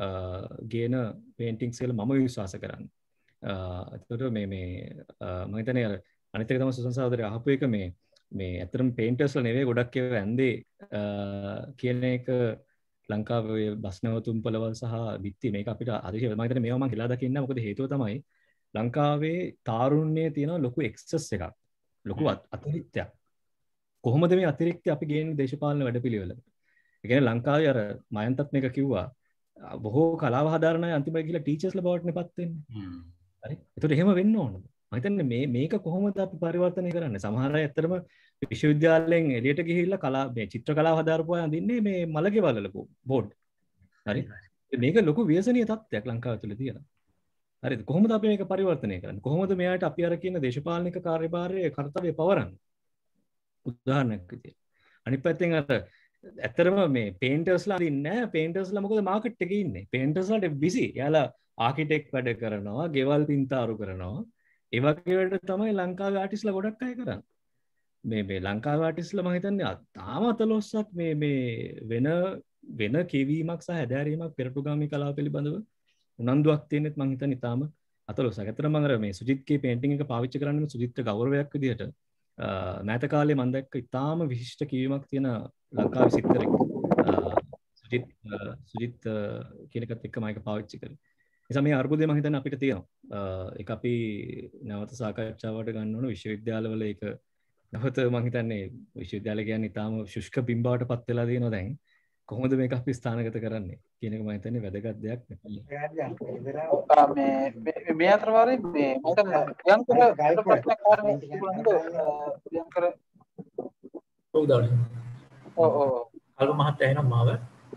ගේන පේන්ටිංස් වල මම විශ්වාස කරන්නේ. එතකොට මේ මේ මම හිතන්නේ අර අනිත් එක තමයි සුසන් සහෝදරය අහපු එක මේ මේ ඇත්තටම පේන්ටර්ස්ලා නෙවෙයි ගොඩක් ඒවා ඇන්දේ කියන එක ලංකාවේ බස්නවතුම් පොළවල් සහ බිත්ති මේක අපිට අතිශය මම හිතන්නේ මේවා මම හිලා දකින්න මොකද හේතුව තමයි ලංකාවේ තාරුණ්‍යයේ තියෙන ලොකු එක්සස් එකක් ලොකු අතිරික්තයක් කොහොමද මේ අතිරික්තය අපි ගේන්නේ දේශපාලන වැඩපිළිවෙලකට. ඒ කියන්නේ ලංකාවේ අර මයන්තත් මේක කිව්වා බොහෝ කලාව හදාරන අය අන්තිමට ගිහලා ටීචර්ස්ලා බවට නෙපත් වෙන්නේ. හරි. ඒතකොට එහෙම වෙන්න ඕනද? මම හිතන්නේ මේ මේක කොහොමද අපි පරිවර්තනය කරන්නේ? සමහර අය ඇත්තටම විශ්වවිද්‍යාලයෙන් එළියට ගිහිල්ලා කලා මේ චිත්‍ර කලාව හදාරපු අය අඳින්නේ මේ මලගේ වලල බෝඩ්. හරි. මේක ලොකු ව්‍යසනීය තත්ත්වයක් ලංකාව තුළ තියෙනවා. හරිද? කොහොමද අපි මේක පරිවර්තනය කරන්නේ? කොහොමද මෙයාට අපි අර කියන දේශපාලනික කාර්යභාරයේ කාර්යය පවරන්නේ? උදාහරණයක් විදියට. අනිත් පැත්තෙන් අර ඇත්තටම මේ පේන්ටර්ස්ලා අඳින්නේ නැහැ. පේන්ටර්ස්ලා මොකද මාකට් එකේ ඉන්නේ. පේන්ටර්ස්ලාට බිසි. එයාලා ආකිටෙක්ට් වැඩ කරනවා, ගෙවල් පින්තාරු කරනවා. ඒ වගේ වැඩ තමයි ලංකාවේ ආටිස්ලා ගොඩක් අය කරන්නේ. මේ මේ ලංකාවේ ආටිස්ලා මම හිතන්නේ තාම අතලොස්සක් මේ මේ වෙන වෙන කියවීමක් සහ හැදෑරීමක් පෙරටුගාමී කලාව පිළිබඳව උනන්දුවක් තියෙනෙත් මම හිතන්නේ තාම අතලොස්සක්. ඇත්තටම මම අර මේ සුජිත්ගේ පේන්ටිං එක පාවිච්චි කරන්නේ සුජිත්ට ගෞරවයක් විදිහට මෑත කාලේ මම දැක්ක ඉතාම විශිෂ්ට කියවීමක් තියෙන ලංකාවේ සිත්තරෙක් සුජිත් සුජිත් කියන එකත් එක්ක මම ඒක පාවිච්චි කරේ. නිසා මේ අර්බුදය මම හිතන්නේ අපිට තියෙනවා. ඒක අපි නැවත සාකච්ඡාවට ගන්න ඕන විශ්වවිද්‍යාලවල ඒක නැවත මම හිතන්නේ විශ්වවිද්‍යාල කියන්නේ ඊටාම ශුෂ්ක බිම්බාවට පත් වෙලා තියෙනවා දැන්. කොහොමද මේක අපි ස්ථානගත කරන්නේ කියන එක මම හිතන්නේ වැදගත් දෙයක් නේ. මේ මේ අතර වාරේ මේ මම ප්‍රියංකර ප්‍රශ්න කාරණේ ප්‍රියංකර ඔව් දාන්න. ඔව් ඔව්. කල්ප මහත්තයා එනවා මාව.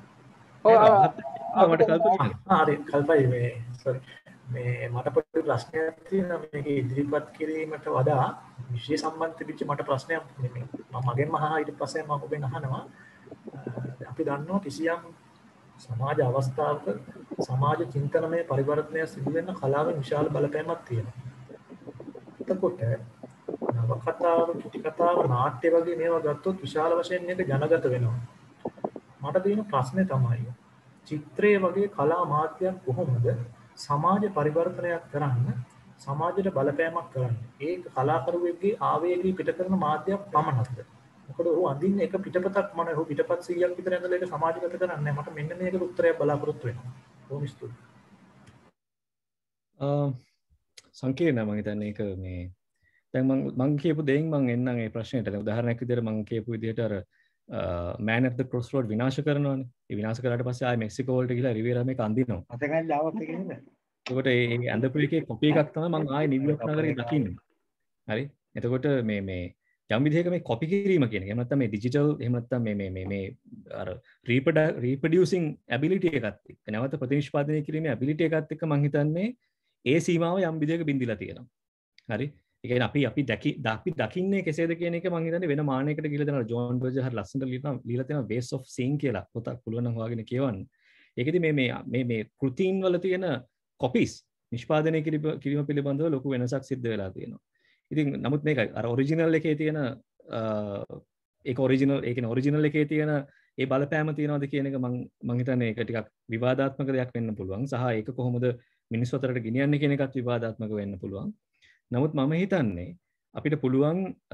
ඔව් මට කල්ප හරි කල්පයි මේ සෝරි මේ මට පොඩි ප්‍රශ්නයක් තියෙනවා මේක ඉදිරිපත් කිරීමට වඩා විෂය සම්බන්ධ තිබිච්ච මට ප්‍රශ්නයක් නෙමෙයි මම මගෙන්ම අහා ඊට පස්සේ මම ඔබෙන් අහනවා අපි දන්නවා කිසියම් සමාජ අවස්ථාවක සමාජ චින්තනමය පරිවර්තනය සිදු වෙන කලාවේ විශාල බලපෑමක් තියෙනවා. එතකොට නවකතාව, කෙටි කතාව, නාට්‍ය වගේ මේවා ගත්තොත් විශාල වශයෙන් මේක ජනගත වෙනවා. මට තියෙන ප්‍රශ්නේ තමයි චිත්‍රයේ වගේ කලා මාධ්‍යයක් කොහොමද සමාජ පරිවර්තනයක් කරන්න සමාජයට බලපෑමක් කරන්න ඒක කලාකරුවෙක්ගේ ආවේගී පිට කරන මාධ්‍යයක් පමණක්ද? මොකද ඔහු අඳින්නේ එක පිටපතක් මම ඔහු පිටපත් සීයක් විතර ඇඳලා ඒක සමාජගත කරන්නේ මට මෙන්න මේකට උත්තරයක් බලාපොරොත්තු වෙනවා. බොහොම ස්තුතියි. අ සංකීර්ණ මම හිතන්නේ ඒක මේ දැන් මම මම කියපු දෙයින් මම එන්නම් ඒ ප්‍රශ්නෙට. දැන් උදාහරණයක් විදිහට මම කියපු විදිහට අර මෑන් ඇට් ද ක්‍රොස් රෝඩ් විනාශ කරනවානේ. ඒ විනාශ කරාට පස්සේ ආයෙ මෙක්සිකෝ වලට ගිහලා රිවියරා මේක අඳිනවා. අතකන් දාවත් එක නේද? එතකොට ඒ ඇඳපු එකේ කොපි එකක් තමයි මම ආයෙ නිව්යෝක් නගරේ දකින්නේ. හරි. එතකොට මේ මේ යම් විදිහක මේ කොපි කිරීම කියන එක. එහෙම නැත්නම් මේ ඩිජිටල් එහෙම නැත්නම් මේ මේ මේ මේ අර රීප්‍රොඩියුසින් ඇබිලිටි එකත් එක්ක නැවත ප්‍රතිනිෂ්පාදනය කිරීමේ ඇබිලිටි එකත් එක්ක මම හිතන්නේ ඒ සීමාව යම් විදිහක බිඳිලා තියෙනවා. හරි. ඒ කියන්නේ අපි අපි දැකි අපි දකින්නේ කෙසේද කියන එක මම හිතන්නේ වෙන මානයකට ගිහලා දෙනවා. ජෝන් බර්ජ් හරි ලස්සනට ලියලා ලියලා තියෙනවා Ways of Seeing කියලා. පොතක් පුළුවන් නම් හොයාගෙන කියවන්න. ඒකෙදි මේ මේ මේ මේ කෘතීන් වල තියෙන කොපිස් නිෂ්පාදනය කිරීම පිළිබඳව ලොකු වෙනසක් සිද්ධ වෙලා තියෙනවා. ඉතින් නමුත් මේක අර ඔරිජිනල් එකේ තියෙන ඒක ඔරිජිනල් ඒ කියන්නේ ඔරිජිනල් එකේ තියෙන ඒ බලපෑම තියනවාද කියන එක මම මම හිතන්නේ ඒක ටිකක් විවාදාත්මක දෙයක් වෙන්න පුළුවන්. සහ ඒක කොහොමද මිනිස්සු අතරට ගෙනියන්නේ කියන එකත් විවාදාත්මක වෙන්න පුළුවන්. නමුත් මම හිතන්නේ අපිට පුළුවන්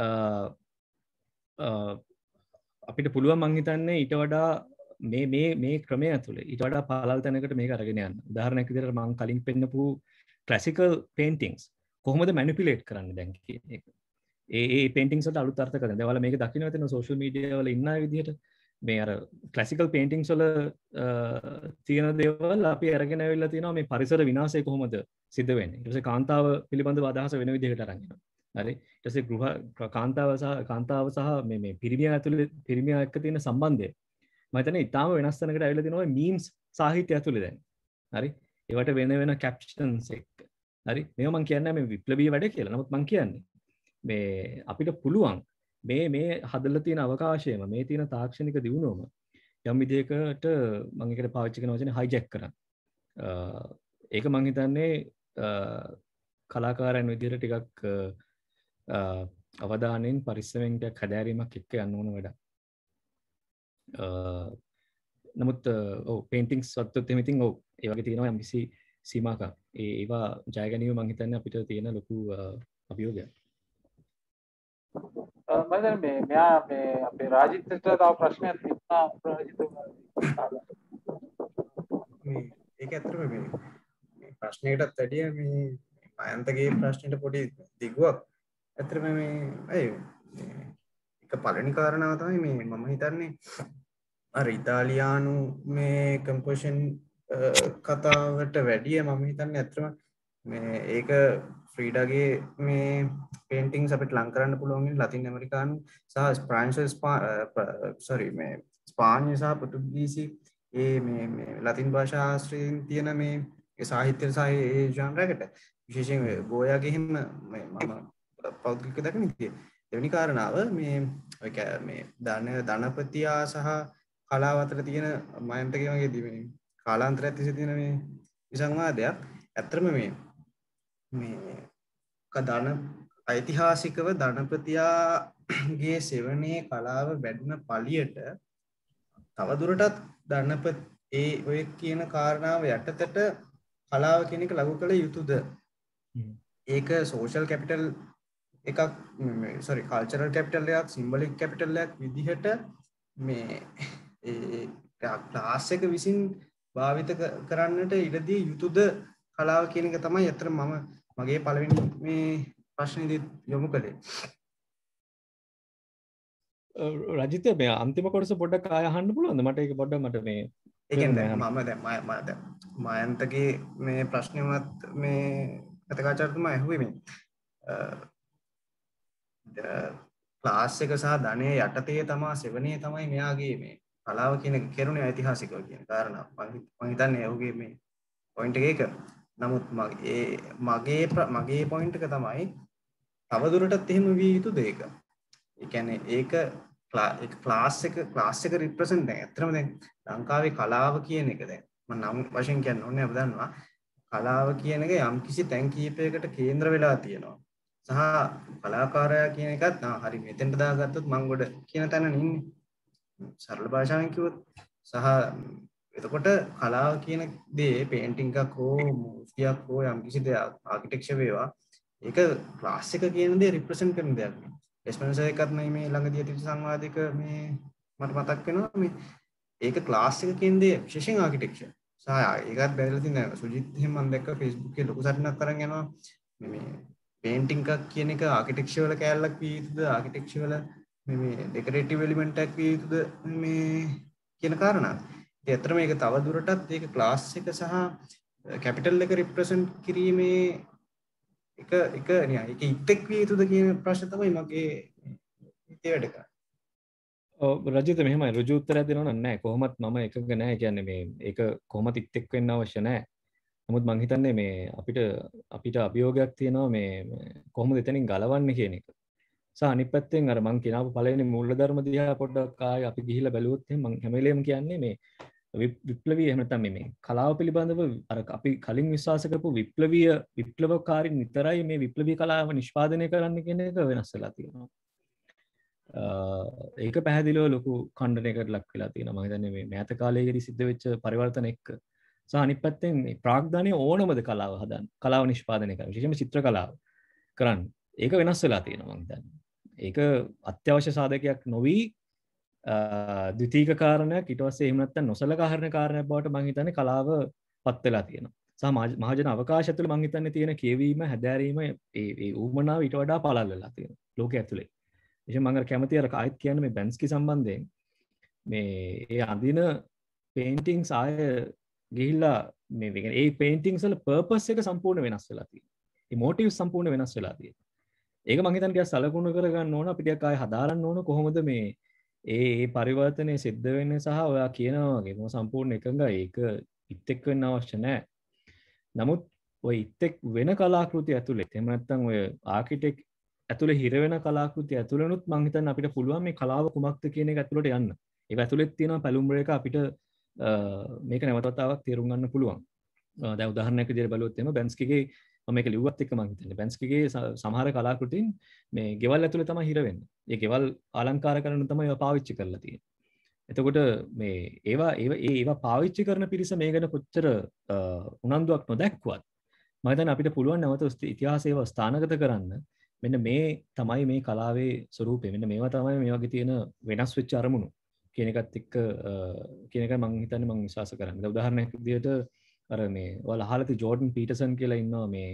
අපිට පුළුවන් මං හිතන්නේ ඊට වඩා මේ මේ මේ ක්‍රමය ඇතුළේ ඊට වඩා පළල් තැනකට මේක අරගෙන යන්න. උදාහරණයක් විදිහට මම කලින් පෙන්නපු ක්ලාසිකල් පේන්ටිංස් කොහොමද මැනිපියුලේට් කරන්නේ දැන් කියන එක. ඒ ඒ පේන්ටිංස් වලට අලුත් අර්ථ කරනවා. දැන් ඔයාලා මේක දකින්න තියෙන සෝෂල් මීඩියා වල ඉන්න අය විදිහට මේ අර ක්ලාසිකල් පේන්ටින්ග්ස් වල තියෙන දේවල් අපි අරගෙන ඇවිල්ලා තියෙනවා මේ පරිසර විනාශය කොහොමද සිද්ධ වෙන්නේ. ඊට පස්සේ කාන්තාව පිළිබඳව අදහස වෙන විදිහකට අරන් යනවා. හරි. ඊට පස්සේ ගෘහ කාන්තාව සහ කාන්තාව සහ මේ මේ පිරිමියා ඇතුළේ පිරිමියා එක්ක තියෙන සම්බන්ධය මම හිතන්නේ ඊටාම වෙනස් තැනකට ඇවිල්ලා තියෙනවා මීම්ස් සාහිත්‍ය ඇතුළේ දැන්. හරි. ඒවට වෙන වෙන කැප්ෂන්ස් එක්ක. හරි. මේව මම කියන්නේ මේ විප්ලවීය වැඩ කියලා. නමුත් මම කියන්නේ මේ අපිට පුළුවන් මේ මේ හදලා තියෙන අවකාශයම මේ තියෙන තාක්ෂණික දියුණුවම යම් විදිහකට මම ඒකට පාවිච්චි කරන වචනේ හයිජැක් කරන්න. ඒක මම හිතන්නේ කලාකාරයන් විදිහට ටිකක් අවධානයෙන් පරිස්සමෙන් ටිකක් හැදෑරීමක් එක්ක යන්න ඕන වැඩක්. නමුත් ඔව් පේන්ටින්ග්ස් වත්තත් එහෙම ඉතින් ඔව් ඒ වගේ තියෙනවා යම් කිසි සීමාවක්. ඒ ඒවා ජය ගැනීම මම හිතන්නේ අපිට තියෙන ලොකු අභියෝගයක්. මම දැන් මේ මෙයා මේ අපේ රාජිත්ට තව ප්‍රශ්නයක් තිබුණා රාජිත් මේ ඒක ඇත්තටම මේ මේ ප්‍රශ්නයකටත් වැඩිය මේ මයන්තගේ ප්‍රශ්නෙට පොඩි දිගුවක් ඇත්තටම මේ අය එක පළවෙනි කාරණාව තමයි මේ මම හිතන්නේ අර ඉතාලියානු මේ කම්පොසිෂන් කතාවට වැඩිය මම හිතන්නේ ඇත්තටම මේ ඒක ෆ්‍රීඩාගේ මේ පේන්ටින්ග්ස් අපිට ලං කරන්න පුළුවන් ලතින් ඇමරිකානු සහ ප්‍රංශ සෝරි මේ ස්පාඤ්ඤ සහ පෘතුගීසි ඒ මේ මේ ලතින් භාෂා ආශ්‍රයෙන් තියෙන මේ සාහිත්‍ය සහ ඒ ජානරයකට විශේෂයෙන් ගෝයාගේ හිම මම පෞද්ගලික දකින ඉතින් දෙවෙනි කාරණාව මේ මේ ධන ධනපතියා සහ කලාව අතර තියෙන මයන්තගේ වගේ මේ කාලාන්තරයක් තිස්සේ තියෙන මේ විසංවාදයක් ඇත්තටම මේ මේ කදාන ඓතිහාසිකව ධනපතියාගේ සෙවණේ කලාව වැඩුණ පළියට තවදුරටත් ධනපති ඒ ඔය කියන කාරණාව යටතට කලාව කියන එක ලඝු කළ යුතුද? ඒක සෝෂල් කැපිටල් එකක් සෝරි කල්චරල් කැපිටල් එකක් සිම්බොලික් කැපිටල් එකක් විදිහට මේ ඒ ක්ලාස් එක විසින් භාවිත කරන්නට ඉඩදී යුතුද කලාව කියන එක තමයි අතර මම මගේ පළවෙනි මේ ප්‍රශ්නේදී යොමු කළේ. රජිත මේ අන්තිම කොටස පොඩ්ඩක් ආය අහන්න පුළුවන්ද? මට ඒක පොඩ්ඩක් මට මේ ඒ කියන්නේ මම දැන් මම දැන් මයන්තගේ මේ ප්‍රශ්නෙවත් මේ කතකාචාර්යතුමා ඇහුවේ මේ ක්ලාස් එක සහ ධනය යටතේ තමා සෙවණේ තමයි මෙයාගේ මේ කලාව කියන එක කෙරුණේ ඓතිහාසිකව කියන කාරණා මම හිතන්නේ ඔහුගේ මේ පොයින්ට් එක ඒක. නමුත් මගේ මගේ මගේ පොයින්ට් එක තමයි තවදුරටත් එහෙම විය යුතුද ඒක. ඒ කියන්නේ ඒක ඒක ක්ලාස් එක ක්ලාස් එක රිප්‍රසන්ට් දැන් ඇත්තටම දැන් ලංකාවේ කලාව කියන එක දැන් මම නම් වශයෙන් කියන්න ඕනේ අප දන්නවා කලාව කියන එක යම් කිසි තැන් කීපයකට කේන්ද්‍ර වෙලා තියෙනවා. සහ කලාකාරයා කියන එකත් හරි මෙතෙන්ට දාගත්තොත් මං ගොඩ කියන තැන ඉන්නේ. සරල භාෂාවෙන් කිව්වොත් සහ එතකොට කලාව කියන දේ පේන්ටිං එකක් හෝ මූර්තියක් හෝ යම් කිසි දෙයක් ආකිටෙක්චර් වේවා ඒක ක්ලාස් එක කියන දේ රිප්‍රසන්ට් කරන දෙයක් නේ. එස්පෙන්සර් එකත් මේ ළඟදී තිබිච්ච සංවාදයක මේ මට මතක් වෙනවා මේ ඒක ක්ලාස් එක කියන දේ විශේෂයෙන් ආකිටෙක්චර් සහ ඒකත් බැලලා තියෙනවා සුජිත් එහෙම මම දැක්ක Facebook එකේ ලොකු සටනක් කරන් යනවා මේ මේ පේන්ටිං එකක් කියන එක ආකිටෙක්චර් වල කැලලක් විය යුතුද ආකිටෙක්චර් වල මේ මේ ඩෙකොරේටිව් එලිමන්ට් එකක් විය යුතුද මේ කියන කාරණා. ඒ අතර මේක තව දුරටත් ඒක ක්ලාස් එක සහ කැපිටල් එක රිප්‍රසන්ට් කිරීමේ එක එක නෑ ඒක ඉක්තෙක් විය යුතුද කියන ප්‍රශ්න තමයි මගේ හිතේ වැඩ කරන්නේ. ඔව් රජිත මෙහෙමයි ඍජු උත්තරයක් දෙනවා නෑ කොහොමත් මම එකක නෑ කියන්නේ මේ ඒක කොහොමත් ඉක්තෙක් වෙන්න අවශ්‍ය නෑ. නමුත් මං හිතන්නේ මේ අපිට අපිට අභියෝගයක් තියෙනවා මේ කොහොමද එතනින් ගලවන්නේ කියන එක. සහ අනිත් පැත්තෙන් අර මං කියනාපු පළවෙනි මූලධර්ම දිහා පොඩ්ඩක් ආයෙ අපි ගිහිල්ලා බැලුවොත් එහෙනම් මං හැම වෙලේම කියන්නේ මේ විප්ලවීය එහෙම නැත්නම් මේ කලාව පිළිබඳව අර අපි කලින් විශ්වාස කරපු විප්ලවීය විප්ලවකාරී නිතරයි මේ විප්ලවීය කලාව නිෂ්පාදනය කරන්න කියන එක වෙනස් වෙලා තියෙනවා. ඒක පැහැදිලිව ලොකු ඛණ්ඩනයකට ලක් වෙලා තියෙනවා. මම හිතන්නේ මේ මෑත කාලයේදී සිද්ධ වෙච්ච පරිවර්තන එක්ක සහ අනිත් පැත්තෙන් මේ ප්‍රාග්ධානයේ ඕනමද කලාව හදන්න කලාව නිෂ්පාදනය කරන්න විශේෂයෙන්ම චිත්‍ර කලාව කරන්න ඒක වෙනස් වෙලා තියෙනවා මම හිතන්නේ. ඒක අත්‍යවශ්‍ය සාධකයක් නොවි ද්විතීක කාරණයක් ඊට පස්සේ එහෙම නැත්නම් නොසලකා හරින කාරණයක් බවට මම හිතන්නේ කලාව පත් වෙලා තියෙනවා. සහ මහජන අවකාශය ඇතුළේ මම හිතන්නේ තියෙන කියවීම හැදෑරීම ඒ ඒ ඌමනාව ඊට වඩා පළල් වෙලා තියෙනවා ලෝකයේ ඇතුලේ. විශේෂයෙන් මම අර කැමති අර ආයෙත් කියන්නේ මේ බැන්ස්කි සම්බන්ධයෙන් මේ ඒ අඳින පේන්ටිංස් ආය ගිහිල්ලා මේ කියන්නේ ඒ පේන්ටිංස් වල පර්පස් එක සම්පූර්ණ වෙනස් වෙලා තියෙනවා. ඒ මොටිව්ස් සම්පූර්ණ වෙනස් වෙලා තියෙනවා. ඒක මම හිතන්නේ ටිකක් සලකුණු කරගන්න ඕන අපි ටිකක් ආය හදාරන්න ඕන කොහොමද මේ ඒ ඒ පරිවර්තනය සිද්ධ වෙන්නේ සහ ඔයා කියනවා වගේ මොන සම්පූර්ණ එකඟයි ඒක ඉත් එක් වෙන්න අවශ්‍ය නැහැ. නමුත් ඔය ඉත් එක් වෙන කලාකෘති ඇතුළේ එහෙම නැත්නම් ඔය ආකිටෙක් ඇතුළේ හිර වෙන කලාකෘති ඇතුළෙනුත් මම හිතන්නේ අපිට පුළුවන් මේ කලාව කුමක්ද කියන එක ඇතුළට යන්න. ඒක ඇතුළේ තියෙන පැලුම් රේඛ අපිට මේක නැවතතාවක් තේරුම් ගන්න පුළුවන්. දැන් උදාහරණයක් විදිහට බලුවොත් එහෙම බැන්ස්කිගේ මම මේක ලිව්වත් එක්ක මම හිතන්නේ බැන්ස්කිගේ සමහර කලාකෘතීන් මේ ගෙවල් ඇතුළේ තමයි හිර වෙන්නේ. ඒ ගෙවල් අලංකාර කරන්න තමයි ඒවා පාවිච්චි කරලා තියෙන්නේ. එතකොට මේ ඒවා ඒවා ඒවා පාවිච්චි කරන පිරිස මේ ගැන කොච්චර උනන්දුවක් නොදැක්කුවත් මම හිතන්නේ අපිට පුළුවන් නැවත ඉතිහාසයව ස්ථානගත කරන්න මෙන්න මේ තමයි මේ කලාවේ ස්වරූපය. මෙන්න මේවා තමයි මේ වගේ තියෙන වෙනස් වෙච්ච අරමුණු කියන එකත් එක්ක කියන එක මම හිතන්නේ මම විශ්වාස කරන්නේ. දැන් උදාහරණයක් විදිහට අර මේ ඔයාලා අහලා තියෙ ජෝර්ඩන් පීටර්සන් කියලා ඉන්නවා මේ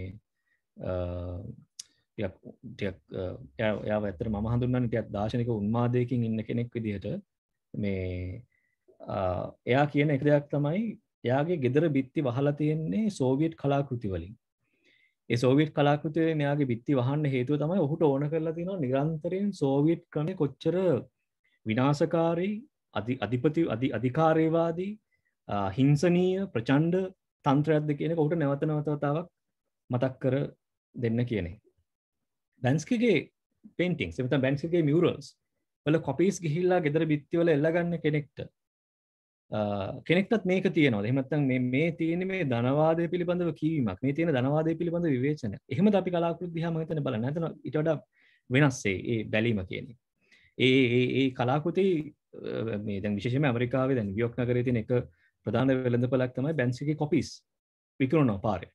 ටිකක් ටිකක් එයාව ඇත්තට මම හඳුන්වන්නේ ටිකක් දාර්ශනික උන්මාදයකින් ඉන්න කෙනෙක් විදිහට මේ එයා කියන එක දෙයක් තමයි එයාගේ ගෙදර බිත්ති වහලා තියෙන්නේ සෝවියට් කලාකෘති වලින්. ඒ සෝවියට් කලාකෘති වලින් එයාගේ බිත්ති වහන්න හේතුව තමයි ඔහුට ඕන කරලා තියෙනවා නිරන්තරයෙන් සෝවියට් ක්‍රමේ කොච්චර විනාශකාරී අධිපති අධිකාරයවාදී හිංසනීය ප්‍රචණ්ඩ තන්ත්‍රයක්ද කියන එක ඔහුට නැවත නැවතතාවක් මතක් කර දෙන්න කියන එක. බැන්ස්කිගේ පේන්ටින්ග්ස් එතන බැන්ස්කිගේ මියුරල්ස් වල කොපීස් ගිහිල්ලා ගෙදර බිත්ති වල එල්ල ගන්න කෙනෙක්ට කෙනෙක්ටත් මේක තියෙනවා. එහෙම නැත්නම් මේ මේ තියෙන්නේ මේ ධනවාදය පිළිබඳව කියවීමක්. මේ තියෙන ධනවාදය පිළිබඳව විවේචනයක්. එහෙමද අපි කලාකෘති දිහා මම හිතන්නේ බලන්න. නැත්නම් ඊට වඩා වෙනස් ඒ බැලීම කියන්නේ. ඒ ඒ ඒ කලාකෘති මේ දැන් විශේෂයෙන්ම ඇමරිකාවේ දැන් නිව්යෝක් නගරයේ තියෙන එක ප්‍රධාන වෙළඳපළක් තමයි බැන්ස්කිගේ කොපීස් විකුණනවා පාරේ.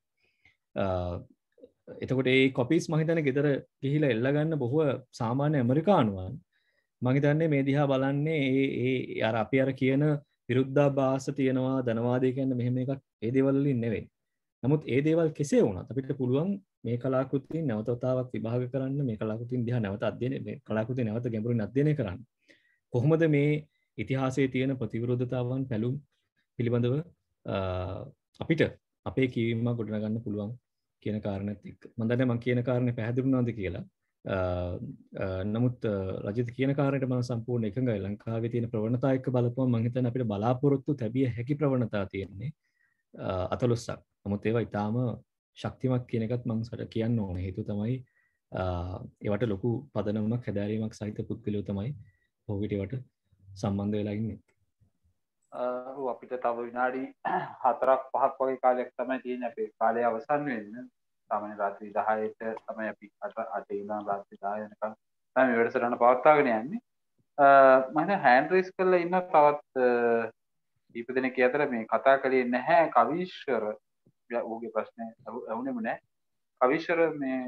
එතකොට ඒ කොපීස් මම හිතන්නේ ගෙදර ගිහිලා එල්ල ගන්න බොහෝ සාමාන්‍ය ඇමරිකානුවන් මම හිතන්නේ මේ දිහා බලන්නේ ඒ ඒ අර අපි අර කියන විරුද්ධාභාස තියෙනවා ධනවාදය කියන්නේ මෙහෙම එකක් ඒ දේවල් වලින් නෙවෙයි. නමුත් ඒ දේවල් කෙසේ වුණත් අපිට පුළුවන් මේ කලාකෘතීන් නැවත වතාවක් විභාග කරන්න මේ කලාකෘතීන් දිහා නැවත අධ්‍යයනය මේ කලාකෘති නැවත ගැඹුරින් අධ්‍යයනය කරන්න. කොහොමද මේ ඉතිහාසයේ තියෙන ප්‍රතිවිරෝධතාවන් පැලුම් පිළිබඳව අපිට අපේ කියවීමක් ගොඩනගන්න පුළුවන් කියන කාරණේත් එක්ක. මම දන්නේ මම කියන කාරණේ පැහැදිලි වුණාද කියලා. නමුත් රජිත කියන කාරණේට මම සම්පූර්ණ එකඟයි. ලංකාවේ තියෙන ප්‍රවණතා එක්ක බලපුවම මම හිතන්නේ අපිට බලාපොරොත්තු තැබිය හැකි ප්‍රවණතා තියෙන්නේ අතලොස්සක්. නමුත් ඒවා ඊටාම ශක්තිමත් කියන එකත් මම සර කියන්න ඕනේ. හේතුව තමයි ඒවට ලොකු පදනමක් හැදෑරීමක් සහිත පුද්ගලයෝ තමයි පොවිට ඒවට සම්බන්ධ වෙලා ඉන්නේ. ඔව් අපිට තව විනාඩි හතරක් පහක් වගේ කාලයක් තමයි තියෙන්නේ අපේ කාලය අවසන් වෙන්න. සාමාන්‍ය රාත්‍රී දහයට තමයි අපි අට ඉඳන් රාත්‍රී දහය වෙනකම් තමයි මේ වැඩසටහන පවත්වාගෙන යන්නේ. මම හිතන්නේ හෑන්ඩ් රේස් කරලා ඉන්න තවත් දීප දෙනෙක් අතර මේ කතා කළේ නැහැ කවිශ්වර. ඔහුගේ ප්‍රශ්නේ අහුනේම නැහැ. කවිශ්වර මේ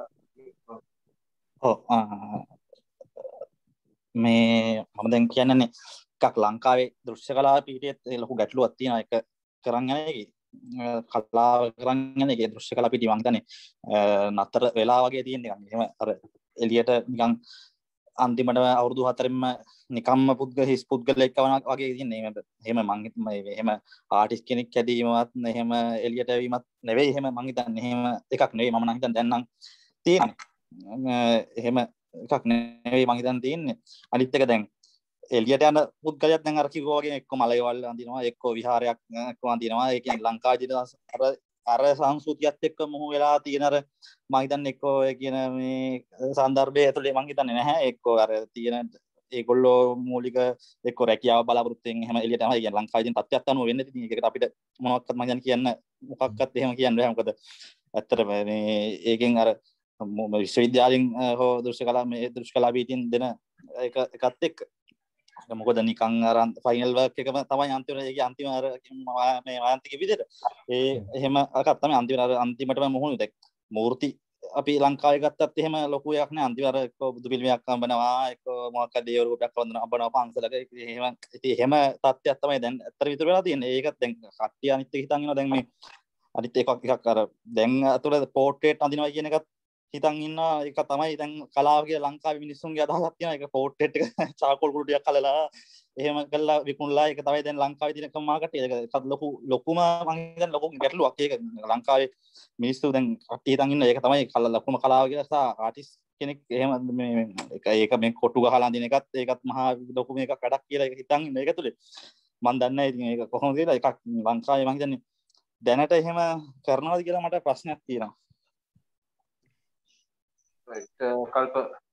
ඔව් මේ මම දැන් කියන්නේ එකක් ලංකාවේ දෘශ්‍ය කලාව පිටියේ ලොකු ගැටලුවක් තියෙනවා. ඒක කරන් යන එකේ කලාව කරන් යන එකේ දෘශ්‍ය කලාව පිටිය මම හිතන්නේ නතර වෙලා වගේ තියෙන එකක්. එහෙම අර එළියට නිකන් අන්තිමට අවුරුදු හතරෙන්ම නිකම්ම පුද්ගල හිස් පුද්ගලෙක් වගේ තියෙන්නේ. එහෙම එහෙම මම එහෙම ආටිස්ට් කෙනෙක් කැදීමවත් එහෙම එළියට ඇවීමත් නෙවෙයි. එහෙම මම හිතන්නේ එහෙම එකක් නෙවෙයි. මම නම් හිතන්නේ දැන් නම් තියෙන්නේ. එහෙම එකක් නෙවෙයි මම හිතන්නේ තියෙන්නේ. අනිත් එක දැන් එළියට යන පුද්ගලයෙක් දැන් අර කිව්වා වගේ එක්ක මලයවල් අඳිනවා එක්ක විහාරයක් එක්ක අඳිනවා. ඒ කියන්නේ ලංකාවේ අර අර සංස්කෘතියත් එක්ක මොහු වෙලා තියෙන අර මම හිතන්නේ එක්ක ඔය කියන මේ සන්දර්භය ඇතුලේ මම හිතන්නේ නැහැ. එක්ක අර තියෙන ඒගොල්ලෝ මූලික එක්ක රැකියාව බලාපොරොත්තුෙන් එහෙම එළියට යනවා. ඒ කියන්නේ ලංකාවේ තියෙන තත්ත්වයක් අනුව වෙන්නේ. ඉතින් ඒකට අපිට මොනවත්වත් මම කියන්නේ කියන්න මොකක්වත් එහෙම කියන්න බෑ. මොකද ඇත්තටම මේ ඒකෙන් අර විශ්වවිද්‍යාලෙන් හෝ දෘශ්‍ය කලා මේ දෘශ්‍ය කලා පිටින් දෙන එක එකත් එක්ක මොකද නිකන් අර ෆයිනල් වර්ක් එකම තමයි අන්තිම ඒකේ අන්තිම අර මේ වාන්තික විදිහට ඒ එහෙම අරකට තමයි අන්තිම අර අන්තිමටම මොහොනු දැක් මූර්ති අපි ලංකාවේ ගත්තත් එහෙම ලොකු එකක් නෑ. අන්තිම අර එක්ක බුදු පිළිමයක් හම්බනවා එක්ක මොකක්ද දේව රූපයක් වන්දනා හම්බනවා පන්සලක එහෙම ඉතින් එහෙම තත්ත්වයක් තමයි දැන් ඇත්තට විතර වෙලා තියෙන්නේ. ඒකත් දැන් කට්ටිය අනිත් එක හිතන් ඉනවා දැන් මේ අනිත් එකක් එකක් අර දැන් අතට පෝර්ට්‍රේට් අඳිනවා කියන එකත් හිතන් ඉන්නවා ඒක තමයි දැන් කලාව කියලා ලංකාවේ මිනිස්සුන්ගේ අදහසක් තියෙනවා ඒක පෝට්‍රේට් එක චාකෝල් කුඩු ටිකක් කලලා එහෙම කළා විකුණලා ඒක තමයි දැන් ලංකාවේ තියෙන එකම මාකට් එක ඒක ලොකු ලොකුම මම හිතන්නේ ලොකු ගැටලුවක් ඒක ලංකාවේ මිනිස්සු දැන් කට්ටිය හිතන් ඉන්න ඒක තමයි ලොකුම කලාව කියලා සා ආටිස්ට් කෙනෙක් එහෙම මේ ඒක ඒක මේ කොටු ගහලා අඳින එකත් ඒකත් මහා ලොකු මේකක් වැඩක් කියලා ඒක හිතන් ඉන්න ඒක තුලේ මම දන්නේ නැහැ ඉතින් ඒක කොහොමද කියලා එකක් ලංකාවේ මම හිතන්නේ දැනට එහෙම කරනවාද කියලා මට ප්‍රශ්නයක් තියෙනවා කල්ප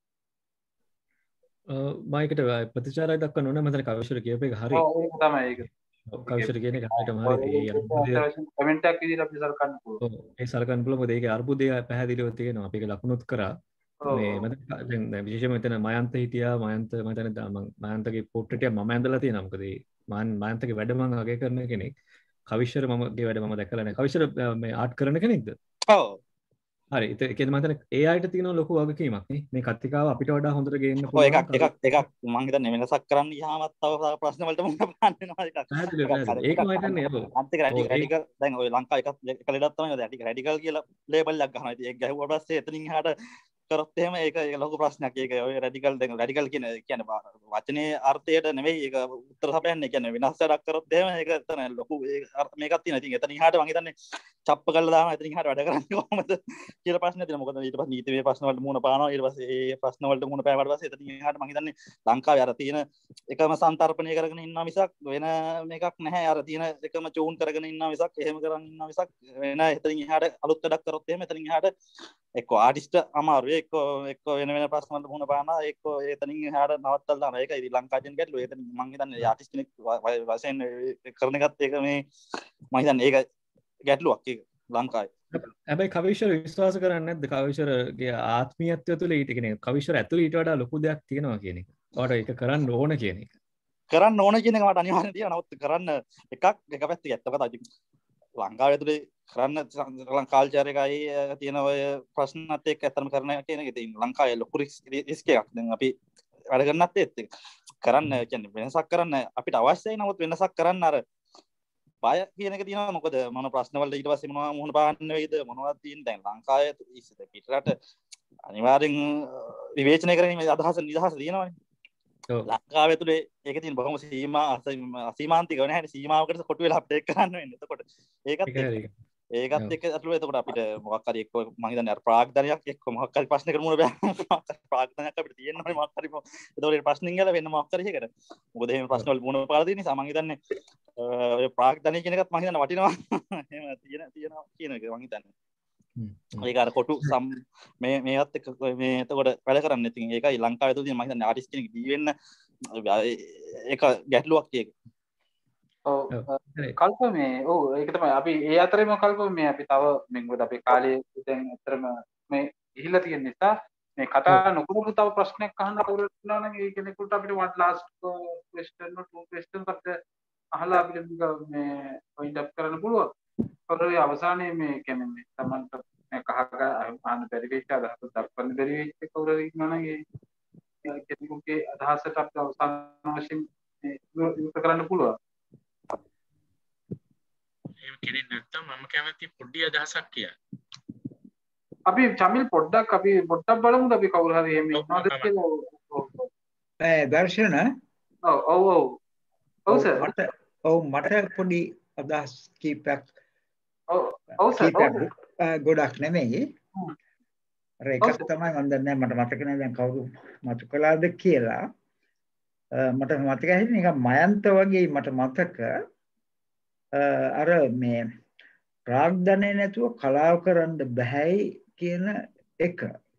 මයිකට ප්‍රතිචාරයක් දක්වන්න ඕන මම කවිශර කියප එක හරි ඔව් ඒක තමයි ඒක කවිශර කියන එක හරියටම හරි ඒ කමෙන්ට් එකක් විදිහට අපි සලකන්න පුළුවන් ඒ සලකන්න පුළුවන් මොකද ඒකේ අර්බුදය පැහැදිලිව තියෙනවා අපි ඒක ලකුණුත් කරා මේ මම දැන් විශේෂයෙන්ම එතන මයන්ත හිටියා මයන්ත මම හිතන්නේ මම මයන්තගේ පෝට්‍රේට් එක මම ඇඳලා තියෙනවා මොකද මම මයන්තගේ වැඩ මම අගය කරන කෙනෙක් කවිශර මමගේ වැඩ මම දැකලා නැහැ කවිශර මේ ආර්ට් කරන කෙනෙක්ද ඔව් හරි ඒ කියන්නේ මම හිතන්නේ ඒ ආයිට තියෙන ලොකු වගකීමක් නේ මේ කතිකාව අපිට වඩා හොඳට ගේන්න පුළුවන් ඔය එකක් එකක් එකක් මම හිතන්නේ වෙනසක් කරන්න ගියාමත් තව ප්‍රශ්න වලට මුහුණ පාන්න වෙනවා එකක් ඒක මම හිතන්නේ ඔව් අන්තික රැඩිකල් දැන් ඔය ලංකාව එකක් එක ලෙඩක් තමයි රැඩිකල් රැඩිකල් කියලා ලේබල් එකක් ගන්නවා ඉතින් ඒක ගැහුවා පස්සේ එතනින් එහාට කරොත් එහෙම ඒක ඒක ලොකු ප්‍රශ්නයක් ඒක ඔය රැඩිකල් දැන් රැඩිකල් කියන කියන්නේ වචනේ අර්ථයට නෙවෙයි ඒක උත්තර සපයන්නේ කියන්නේ වෙනස් වැඩක් කරොත් එහෙම ඒක එතන ලොකු මේකක් තියෙනවා ඉතින් එතනින් එහාට මම හිතන්නේ චප්ප කරලා දානවා එතනින් එහාට වැඩ කරන්නේ කොහොමද කියලා ප්‍රශ්නයක් තියෙනවා මොකද ඊට පස්සේ නීතිමය ප්‍රශ්න වලට මුහුණ පානවා ඊට පස්සේ ඒ ප්‍රශ්න වලට මුහුණ පෑවට පස්සේ එතනින් එහාට මම හිතන්නේ ලංකාවේ අර තියෙන එකම සන්තරපණය කරගෙන ඉන්නවා මිසක් වෙන මේකක් නැහැ අර තියෙන එකම චූන් කරගෙන ඉන්නවා මිසක් එහෙම කරන් ඉන්නවා මිසක් වෙන එතනින් එහාට අලුත් වැඩක් කරොත් එහෙම එතනින් එහාට එක්ක ආටිස්ට් අමාරුයි එක්ක එක්ක වෙන වෙන ප්‍රශ්න වලට මුහුණ පානවා එක්ක එතනින් එහාට නවත්තලා දානවා ඒක ඉතින් ලංකාවෙන් ගැටලුව ඒක මම හිතන්නේ ආටිස්ට් කෙනෙක් වශයෙන් කරන එකත් ඒක මේ මම හිතන්නේ ඒක ගැටලුවක් ඒක ලංකාවේ හැබැයි කවිශර විශ්වාස කරන්නේ නැද්ද කවිශරගේ ආත්මීයත්වය තුළ ඊට කියන්නේ කවිශර ඇතුළේ ඊට වඩා ලොකු දෙයක් තියෙනවා කියන එක. ඔයාලට ඒක කරන්න ඕන කියන එක. කරන්න ඕන කියන එක මට අනිවාර්යෙන් තියෙනවා. නමුත් කරන්න එකක් එක පැත්තක ඇත්ත කතාව. ලංකාවේ ඇතුලේ කරන්න කල්චර් එකයි තියෙන ඔය ප්‍රශ්නත් එක්ක ඇත්තම කරන කියන එක ඉතින් ලංකාවේ ලොකු රිස්ක් එකක්. දැන් අපි වැඩ කරන්නත් ඒත් කරන්න කියන්නේ වෙනසක් කරන්න අපිට අවශ්‍යයි. නමුත් වෙනසක් කරන්න අර බය කියන එක තියෙනවා. මොකද මොන ප්‍රශ්න වලට ඊට පස්සේ මොනවා මුහුණ පාන්න වෙයිද මොනවද තියෙන්නේ දැන් ලංකාවේ ඉස්සර පිටරට අනිවාර්යෙන් විවේචනය කරගෙන මේ අදහස නිදහස තියෙනවානේ. ඔව් ලංකාවේ තුලේ ඒක තියෙන බොහොම සීමා අසීමාන්තික නැහැ සීමාවකට කොටු වෙලා අප්ඩේට් කරන්න වෙන්නේ. එතකොට ඒකත් ඒකත් එක්ක අතුළු එතකොට අපිට මොකක් හරි එක්ක මම හිතන්නේ අර ප්‍රාග්ධනයක් එක්ක මොකක් හරි ප්‍රශ්නයකට මුහුණ බෑ. ප්‍රාග්ධනයක් අපිට තියෙනවනේ මොකක් හරි. එතකොට ඒ ප්‍රශ්نين ගල වෙන්න මොකක් හරි එකකට. මොකද එහෙම ප්‍රශ්න වල මුහුණ පාලා තියෙන නිසා මම හිතන්නේ ඔය ප්‍රාග්ධනය කියන එකත් මම හිතන්නේ වටිනවා. එහෙම තියෙන තියෙනවා කියන එක මම හිතන්නේ. ඒක අර කොටු සම් මේ මේවත් එක්ක මේ එතකොට වැඩ කරන්න. ඉතින් ඒකයි ලංකාවේ තුලින් මම හිතන්නේ ආටිස්ට් කෙනෙක් දී වෙන්න ඒක ගැටලුවක් ඒක. ඔව් කල්ප මේ ඔව් ඒක තමයි අපි ඒ අතරේම කල්ප මේ අපි තව මේ මොකද අපේ කාලේ දැන් අතරම මේ ගිහිල්ලා තියෙන නිසා මේ කතා නොකරපු තව ප්‍රශ්නයක් අහන්න කවුරුත් ඉන්නවා නම් ඒ කෙනෙකුට අපිට one last question or two questions අපිට අහලා අපිට මේ point up කරන්න පුළුවන්. පොරේ අවසානයේ මේ කියන්නේ මේ Tamanට මේ කහක අහන්න බැරි වෙච්ච අදහස් දක්වන්න බැරි වෙච්ච කවුරු ඉන්නවා නම් ඒ කෙනෙකුගේ අදහසට අපිට අවසාන වශයෙන් ඉවත කරන්න පුළුවන්. එහෙම කෙනෙක් නැත්තම් මම කැමති පොඩි අදහසක් කියන්න. අපි චමිල් පොඩ්ඩක් අපි පොඩ්ඩක් බලමුද අපි කවුරු හරි එහෙම ඉන්නවද කියලා. ඈ දර්ශන ඔව් ඔව් ඔව් ඔව් සර් මට ඔව් මට පොඩි අදහස් කීපයක් ඔව් ඔව් සර් ගොඩක් නෙමෙයි. අර එකක් තමයි මම දන්නේ මට මතක නෑ දැන් කවුරු මතක කළාද කියලා. මට මතකයි නිකන් මයන්ත වගේ මට මතක අර මේ ප්‍රාග්ධනය නැතුව කලාව කරන්න බෑයි කියන එක.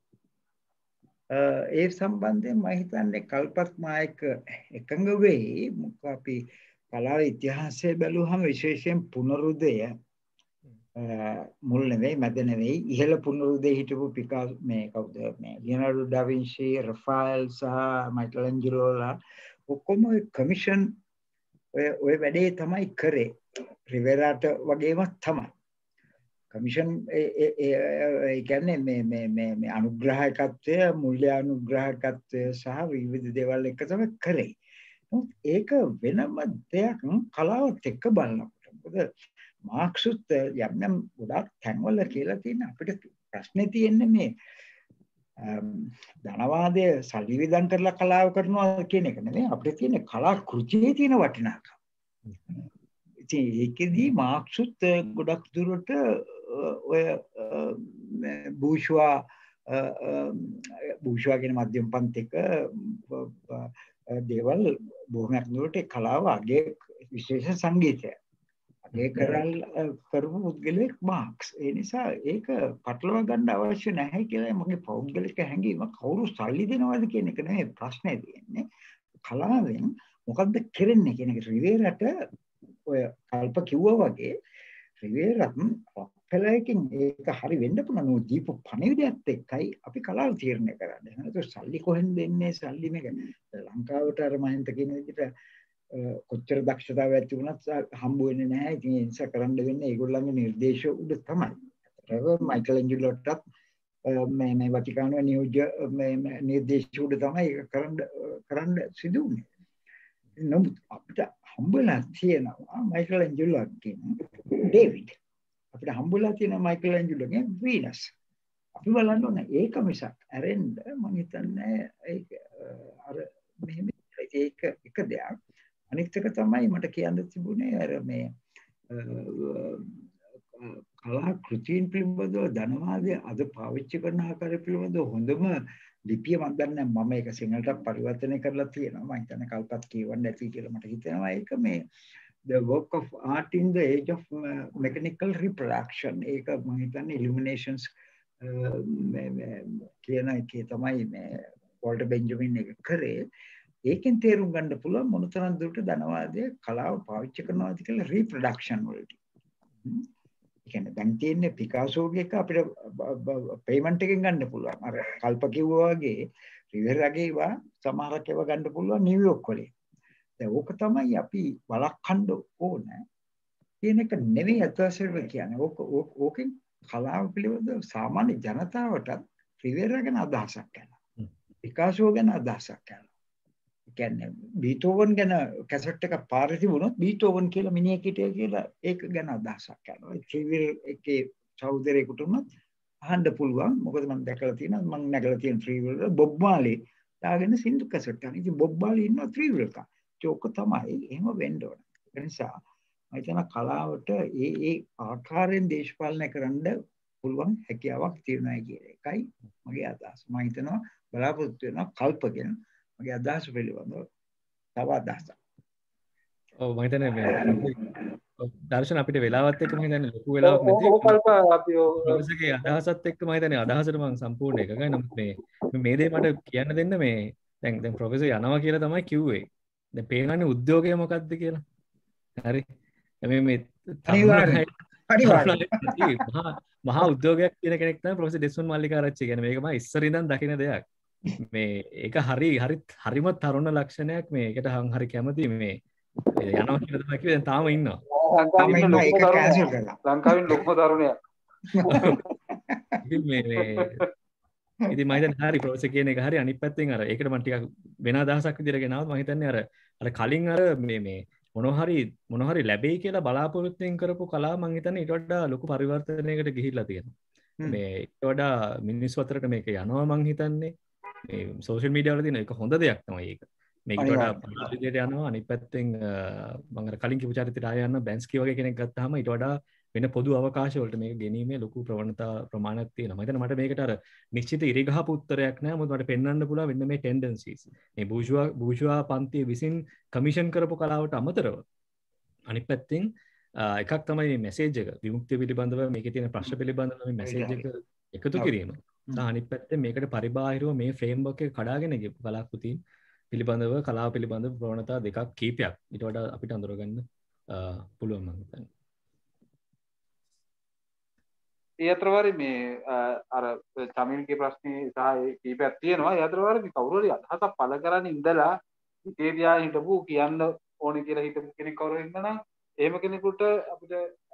ඒ සම්බන්ධයෙන් මම හිතන්නේ කල්පත් මායක එකඟ වෙයි. මොකද අපි කලාව ඉතිහාසය බැලුවහම විශේෂයෙන් පුනරුදය මුල් නෙවෙයි මැද නෙවෙයි ඉහළ පුනරුදය හිටපු පිකා මේ කවුද මේ ලියනාඩෝ ඩා වින්සි රෆායල් සහ මයිකලැන්ජලෝලා ඔක්කොම කමිෂන් ඔය ඔය වැඩේ තමයි කරේ. රිවෙරාට වගේම තමයි. කමිෂන් ඒ කියන්නේ මේ මේ මේ මේ අනුග්‍රහකත්වය මූල්‍ය අනුග්‍රහකත්වය සහ විවිධ දේවල් එක තමයි කරේ. නමුත් ඒක වෙනම දෙයක් කලාවත් එක්ක බලනකොට. මොකද මාක්ස්ුත් යම් යම් ගොඩක් තැන්වල කියලා තියෙන අපිට ප්‍රශ්නේ තියෙන්නේ මේ ධනවාදය සල්ලි වියදම් කරලා කලාව කරනවා කියන එක නෙමෙයි අපිට තියෙන කලා කෘතියේ තියෙන වටිනාකම. ඉතින් ඒකෙදී මාක්ස්ුත් ගොඩක් දුරට ඔය බූෂුවා බූෂුවා කියන මධ්‍යම පන්තික දේවල් බොහොමයක් දුරට කලාව අගේ විශේෂ සංගීතය අගේ කරල් කරපු පුද්ගලෙක් මාක්ස්. ඒ නිසා ඒක පටලවා ගන්න අවශ්‍ය නැහැ කියලා මගේ පෞද්ගලික හැඟීම. කවුරු සල්ලි දෙනවද කියන එක නෙමෙයි ප්‍රශ්නේ තියෙන්නේ. කලාවෙන් මොකද්ද කරන්නේ කියන එක. රිවේරට ඔය කල්ප කිව්වා වගේ රිවේරත් රොක්ෆෙලර්කින් ඒක හරි වෙන්න පුළුවන්. නෝ දීප පණිවිඩයත් එක්කයි අපි කලාව තීරණය කරන්නේ. එහෙනම් ඒක සල්ලි කොහෙන්ද දෙන්නේ? සල්ලි මේක ලංකාවට අර මහින්ත කියන විදිහට කොච්චර දක්ෂතාවයක් තිබුණත් හම්බ වෙන්නේ නැහැ. ඉතින් ඒ නිසා කරන්න වෙන්නේ ඒගොල්ලන්ගේ නිර්දේශ උඩ තමයි. ඒතර මයිකල් ඇන්ජලෝටත් මේ මේ වටිකානුවේ නියෝජ්‍ය මේ නිර්දේශ උඩ තමයි ඒක කරන්න කරන්න සිදු වුනේ. නමුත් අපිට හම්බුලා තියෙනවා මයිකල් ඇන්ජලෝගේ ඩේවිඩ්. අපිට හම්බුලා තියෙන මයිකල් ඇන්ජලෝගේ වීනස්. අපි බලන්න ඕනේ ඒක මිසක් ඇරෙන්න මම හිතන්නේ ඒක අර මෙහෙම ඒක එක දෙයක්. අනිත් එක තමයි මට කියන්න තිබුණේ අර මේ කලා කෘතීන් පිළිබඳව ධනවාදය අද පාවිච්චි කරන ආකාරය පිළිබඳව හොඳම ලිපිය මම දන්නේ මම ඒක සිංහලට පරිවර්තනය කරලා තියෙනවා. මම හිතන්නේ කල්පත් කියවන්න ඇති කියලා මට හිතෙනවා. ඒක මේ the work of art in the age of uh, mechanical reproduction. ඒක මම හිතන්නේ illuminations මේ කියන එකේ තමයි මේ වෝල්ටර් බෙන්ජමින් එක කරේ. ඒකෙන් තේරුම් ගන්න පුළුවන් මොනතරම් දුරට ධනවාදයේ කලාව පාවිච්චි කරනවාද කියලා රීප්‍රොඩක්ෂන් වලට. ඒ කියන්නේ දැන් තියෙන්නේ පිකාසෝගේ එක අපිට පේමන්ට් එකෙන් ගන්න පුළුවන්. අර කල්ප කිව්වා වගේ රිවර්ගේ වා සමහරක් ඒවා ගන්න පුළුවන් නිව්යෝක් වලින්. දැන් ඕක තමයි අපි වළක්වන්න ඕන. කියන එක නෙවෙයි අත්‍යවශ්‍යම කියන්නේ. ඕක ඕකෙන් කලාව පිළිබඳව සාමාන්‍ය ජනතාවට රිවර් ගැන අදහසක් ගන්නවා. පිකාසෝ ගැන අදහසක් ගන්නවා. කියන්නේ බීතෝවන් ගැන කැසට් එකක් පාරේ තිබුණොත් බීතෝවන් කියලා මිනිහෙක් හිටිය කියලා ඒක ගැන අදහසක් ගන්නවා. ත්‍රිවිල් එකේ සහෝදරයෙකුට උනත් අහන්න පුළුවන්. මොකද මම දැකලා තියෙනවා මම නැගලා තියෙන ත්‍රිවිල් බොබ් මාලි දාගෙන සින්දු කැසට් එකක්. ඉතින් බොබ් මාලි ඉන්නවා ත්‍රිවිල් එක. ඒක තමයි එහෙම වෙන්න ඕන. ඒ නිසා මම හිතන කලාවට ඒ ඒ ආකාරයෙන් දේශපාලනය කරන්න පුළුවන් හැකියාවක් තියෙනවා කියන එකයි මගේ අදහස. මම හිතනවා බලාපොරොත්තු වෙනවා කල්පගෙන මගේ අදහස පිළිබඳව තව අදහසක්. ඔව් මම හිතන්නේ මේ දර්ශන අපිට වෙලාවත් එක්ක මම හිතන්නේ ලොකු වෙලාවක් නැති. ඔව් කල්ප අපි ඔයගේ අදහසත් එක්ක මම හිතන්නේ අදහසට මම සම්පූර්ණ එකගයි. නමුත් මේ මේ දේ මට කියන්න දෙන්න මේ දැන් දැන් ප්‍රොෆෙසර් යනවා කියලා තමයි කිව්වේ. දැන් පේනන්නේ උද්‍යෝගය මොකක්ද කියලා. හරි. මේ මේ අනිවාර්යයෙන් අනිවාර්යයෙන් මහා උද්‍යෝගයක් කියන කෙනෙක් තමයි ප්‍රොෆෙසර් ඩෙස්මන්ඩ් මල්ලිකාරච්චි කියන්නේ. මේක මම ඉස්සර ඉඳන් දකින දෙයක්. මේ ඒක හරි හරි හරිම තරුණ ලක්ෂණයක්. මේකට හම් හරි කැමති මේ යනවා කියලා තමයි කිව්වේ. දැන් තාම ඉන්නවා. තාම ඉන්නවා ඒක කැන්සල් කරලා. ලංකාවෙන් ලොකුම තරුණයක්. ඉතින් මේ ඉතින් මම හිතන්නේ හරි ප්‍රොෆෙසර් කියන එක හරි. අනිත් පැත්තෙන් අර ඒකට මම ටිකක් වෙන අදහසක් විදිහට ගෙනාවත් මම හිතන්නේ අර අර කලින් අර මේ මේ මොනවා හරි මොනවා හරි ලැබෙයි කියලා බලාපොරොත්තුෙන් කරපු කලාව මම හිතන්නේ ඊට වඩා ලොකු පරිවර්තනයකට ගිහිල්ලා තියෙනවා. මේ ඊට වඩා මිනිස්සු අතරට මේක යනවා මම හිතන්නේ. මේ සෝෂල් මීඩියා වල තියෙන එක හොඳ දෙයක් තමයි ඒක. මේකට වඩා පරිවර්තනයට යනවා. අනිත් පැත්තෙන් මම අර කලින් කිව්ව චරිතයට ආය යන බැන්ස්කි වගේ කෙනෙක් ගත්තාම ඊට වඩා වෙන පොදු අවකාශ වලට මේක ගෙනීමේ ලොකු ප්‍රවණතා ප්‍රමාණයක් තියෙනවා. මම හිතන්නේ මට මේකට අර නිශ්චිත ඉරිගහපු උත්තරයක් නෑ. මොකද මට පෙන්වන්න පුළුවන් වෙන මේ ටෙන්ඩන්සිස්. මේ බූෂුවා බූෂුවා පන්තිය විසින් කමිෂන් කරපු කලාවට අමතරව අනිත් පැත්තෙන් එකක් තමයි මේ මැසේජ් එක. විමුක්තිය පිළිබඳව මේකේ තියෙන ප්‍රශ්න පිළිබඳව මේ මැසේජ් එක එකතු කිරීම. සහ අනිත් පැත්තෙන් මේකට පරිබාහිරව මේ ෆ්‍රේම්වර්ක් එක කඩාගෙන ගිය කලාකෘතීන් පිළිබඳව කලාව පිළිබඳව ප්‍රවණතා දෙකක් කීපයක් ඊට වඩා අපිට අඳුරගන්න පුළුවන් මම හිතන්නේ. ඒ අතරවාරි මේ අර චමිල්ගේ ප්‍රශ්නේ සහ ඒ කීපයක් තියෙනවා. ඒ අතරවාරි මේ කවුරු හරි අදහසක් පළ කරන් ඉඳලා ඉතේ දිහා හිටපු කියන්න ඕනේ කියලා හිතපු කෙනෙක් කවුරු ඉන්නනම් එහෙම කෙනෙකුට අපිට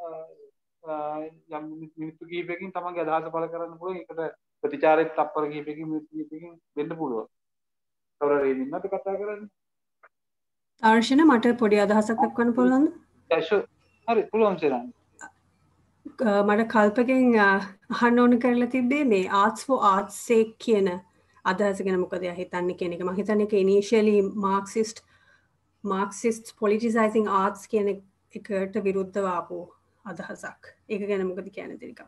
යම් මිනිත්තු කීපයකින් තමන්ගේ අදහස පළ කරන්න පුළුවන්. ඒකට ප්‍රතිචාරයක් තප්පර කීපයකින් මිනිත්තු කීපයකින් වෙන්න පුළුවන්. කවුරු හරි ඉන්නත් කතා කරන්නේ. ආර්ෂණ මට පොඩි අදහසක් දක්වන්න පුළුවන්ද? හරි පුළුවන් සර්. මට කල්පකෙන් අහන්න ඕන කරලා තිබ්බේ මේ ආර්ට්ස් ෆෝ ආර්ට්ස් සේක් කියන අදහස ගැන මොකද එයා හිතන්නේ කියන එක. මම හිතන්නේ ඒක ඉනිෂියලි මාක්සිස්ට් මාක්සිස්ට් පොලිටිසයිසිං ආර්ට්ස් කියන එකට විරුද්ධව ආපු අදහසක්. ඒක ගැන මොකද කියන්නේ දිරිකා?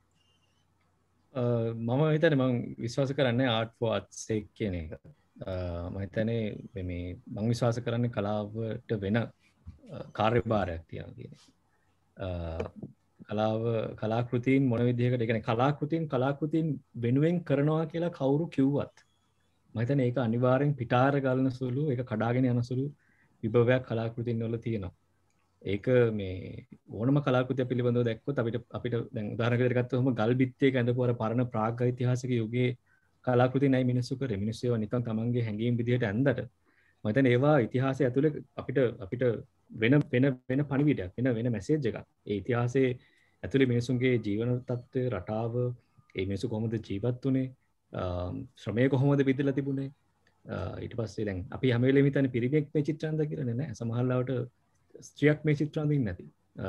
මම හිතන්නේ මම විශ්වාස කරන්නේ ආර්ට් ෆෝ ආර්ට්ස් සේක් කියන එක. මම හිතන්නේ මේ මම විශ්වාස කරන්නේ කලාවට වෙන කාර්යභාරයක් තියෙනවා කියන්නේ. කලාව කලාකෘතින් මොන විදිහකට ඒ කියන්නේ කලාකෘතින් කලාකෘතින් වෙනුවෙන් කරනවා කියලා කවුරු කිව්වත් මම හිතන්නේ ඒක අනිවාර්යෙන් පිටාර ගලන සුළු ඒක කඩාගෙන යන සුළු විභවයක් කලාකෘතින් වල තියෙනවා. ඒක මේ ඕනම කලාකෘතිය පිළිබඳව දැක්කොත් අපිට අපිට දැන් උදාහරණයක් විදිහට ගත්තොත් ගල් බිත්තියක ඇඳපු අර පරණ ප්‍රාග් ඓතිහාසික යුගයේ කලාකෘති නයි මිනිස්සු කරේ. මිනිස්සු ඒවා නිකන් තමන්ගේ හැඟීම් විදිහට ඇඳලා මම හිතන්නේ ඒවා ඉතිහාසය ඇතුලේ අපිට අපිට වෙන වෙන වෙන පණිවිඩයක් වෙන වෙන මැසේජ් එකක්. ඒ ඉතිහාසයේ ඇතුලේ මිනිසුන්ගේ ජීවන තත්ත්වය රටාව ඒ මිනිස්සු කොහොමද ජීවත් වුනේ ශ්‍රමය කොහොමද විදලා තිබුණේ ඊට පස්සේ දැන් අපි හැම වෙලේම හිතන්නේ පිරිමියෙක් මේ චිත්‍ර අඳ කියලා නෑ සමහර ලාවට ස්ත්‍රියක් මේ චිත්‍ර අඳින්නේ නැති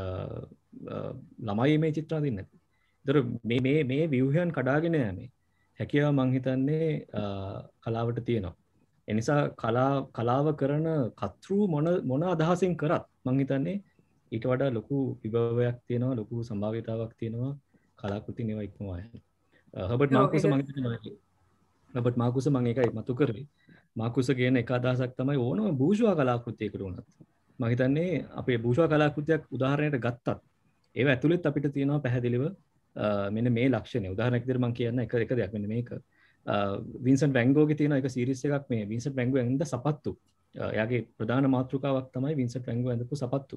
ළමයි මේ චිත්‍ර අඳින්නේ නැති. ඒතර මේ මේ මේ ව්‍යුහයන් කඩාගෙන යන්නේ හැකියාව මං හිතන්නේ කලාවට තියෙනවා. ඒ නිසා කලා කලාව කරන කතෘ මොන මොන අදහසින් කරත් මං හිතන්නේ ඊට වඩා ලොකු විභවයක් තියෙනවා ලොකු සම්භාව්‍යතාවක් තියෙනවා කලාකෘති නේවා ඉක්මවා යන. හර්බර්ට් මාර්කුස් මම හිතනවා හර්බර්ට් මාර්කුස් මම ඒකයි මතු කරේ. මාර්කුස් කියන එක අදහසක් තමයි ඕනම බූර්ෂුවා කලාකෘතියකට උනත් මම හිතන්නේ අපේ බූර්ෂුවා කලාකෘතියක් උදාහරණයක් ගත්තත් ඒව ඇතුළෙත් අපිට තියෙනවා පැහැදිලිව මෙන්න මේ ලක්ෂණය. උදාහරණයක් විදිහට මම කියන්න එක එක දෙයක් මෙන්න මේක. වින්සන්ට් වැන් ගෝගේ තියෙන එක සීරීස් එකක් මේ වින්සන්ට් වැන් ගෝ ඇඳ සපත්තු. එයාගේ ප්‍රධාන මාතෘකාවක් තමයි වින්සන්ට් වැන් ගෝ ඇඳපු සපත්තු.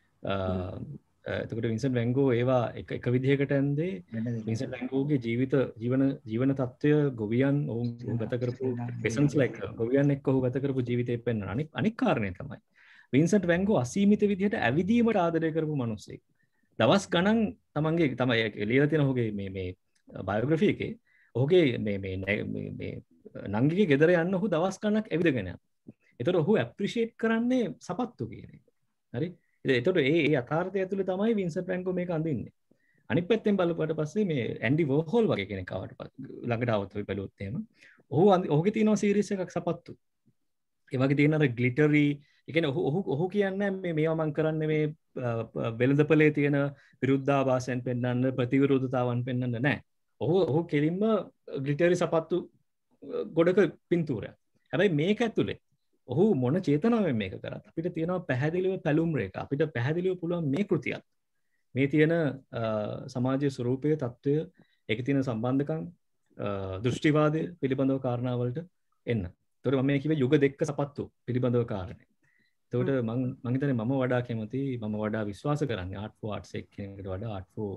එතකොට වින්සන්ට් වැන් ගෝ ඒවා එක එක විදිහකට ඇඳේ වින්සන්ට් වැන් ගෝගේ ජීවිත ජීවන ජීවන තත්ත්වය ගොවියන් ඔවුන් ගත කරපු පෙසන්ස් ලයික් ගොවියන් එක්ක ඔහු ගත කරපු ජීවිතය පෙන්වන අනික් අනික් කාරණේ තමයි වින්සන්ට් වැන් ගෝ අසීමිත විදිහට ඇවිදීමට ආදරය කරපු මිනිස්සෙක්. දවස් ගණන් තමන්ගේ තමයි ලියලා තියෙන ඔහුගේ මේ මේ බයෝග්‍රැෆි එකේ ඔහුගේ මේ මේ මේ නංගිගේ ගෙදර යන්න ඔහු දවස් ගණනක් ඇවිදගෙන යනවා. ඒතර ඔහු ඇප්‍රීෂিয়েට් කරන්නේ සපත්තු කියන එක. හරි? එතකොට ඒ ඒ යථාර්ථය ඇතුළේ තමයි වින්සන්ට් වැන් ගෝ මේක අඳින්නේ. අනිත් පැත්තෙන් බලපුවට පස්සේ මේ ඇන්ඩි වෝහෝල් වගේ කෙනෙක් ආවට පස්සේ ළඟට આવත් අපි බැලුවොත් එහෙම ඔහු ඔහුගේ තියෙනවා සීරීස් එකක් සපත්තු. ඒ වගේ තියෙන අර ග්ලිටරි ඒ කියන්නේ ඔහු ඔහු ඔහු කියන්නේ මේ මේවා මම කරන්නේ මේ වෙළඳපොලේ තියෙන විරුද්ධාභාසයන් පෙන්වන්න ප්‍රතිවිරුද්ධතාවන් පෙන්වන්න නෑ. ඔහු ඔහු කෙලින්ම ග්ලිටරි සපත්තු ගොඩක පින්තූරයක්. හැබැයි මේක ඇතුලේ ඔහු මොන චේතනාවෙන් මේක කරත් අපිට තියෙනවා පැහැදිලිව පැලුම් රේඛ. අපිට පැහැදිලිව පුළුවන් මේ කෘතියත් මේ තියෙන සමාජයේ ස්වරූපයේ තත්ත්වය ඒකේ තියෙන සම්බන්ධකම් දෘෂ්ටිවාදය පිළිබඳව කාරණාවලට එන්න. ඒතකොට මම මේ කිව්වේ යුග දෙක සපත්තු පිළිබඳව කාරණේ. එතකොට මම මම හිතන්නේ මම වඩා කැමති මම වඩා විශ්වාස කරන්නේ ආර්ට් ෆෝ ආර්ට්ස් එක කියන එකට වඩා art for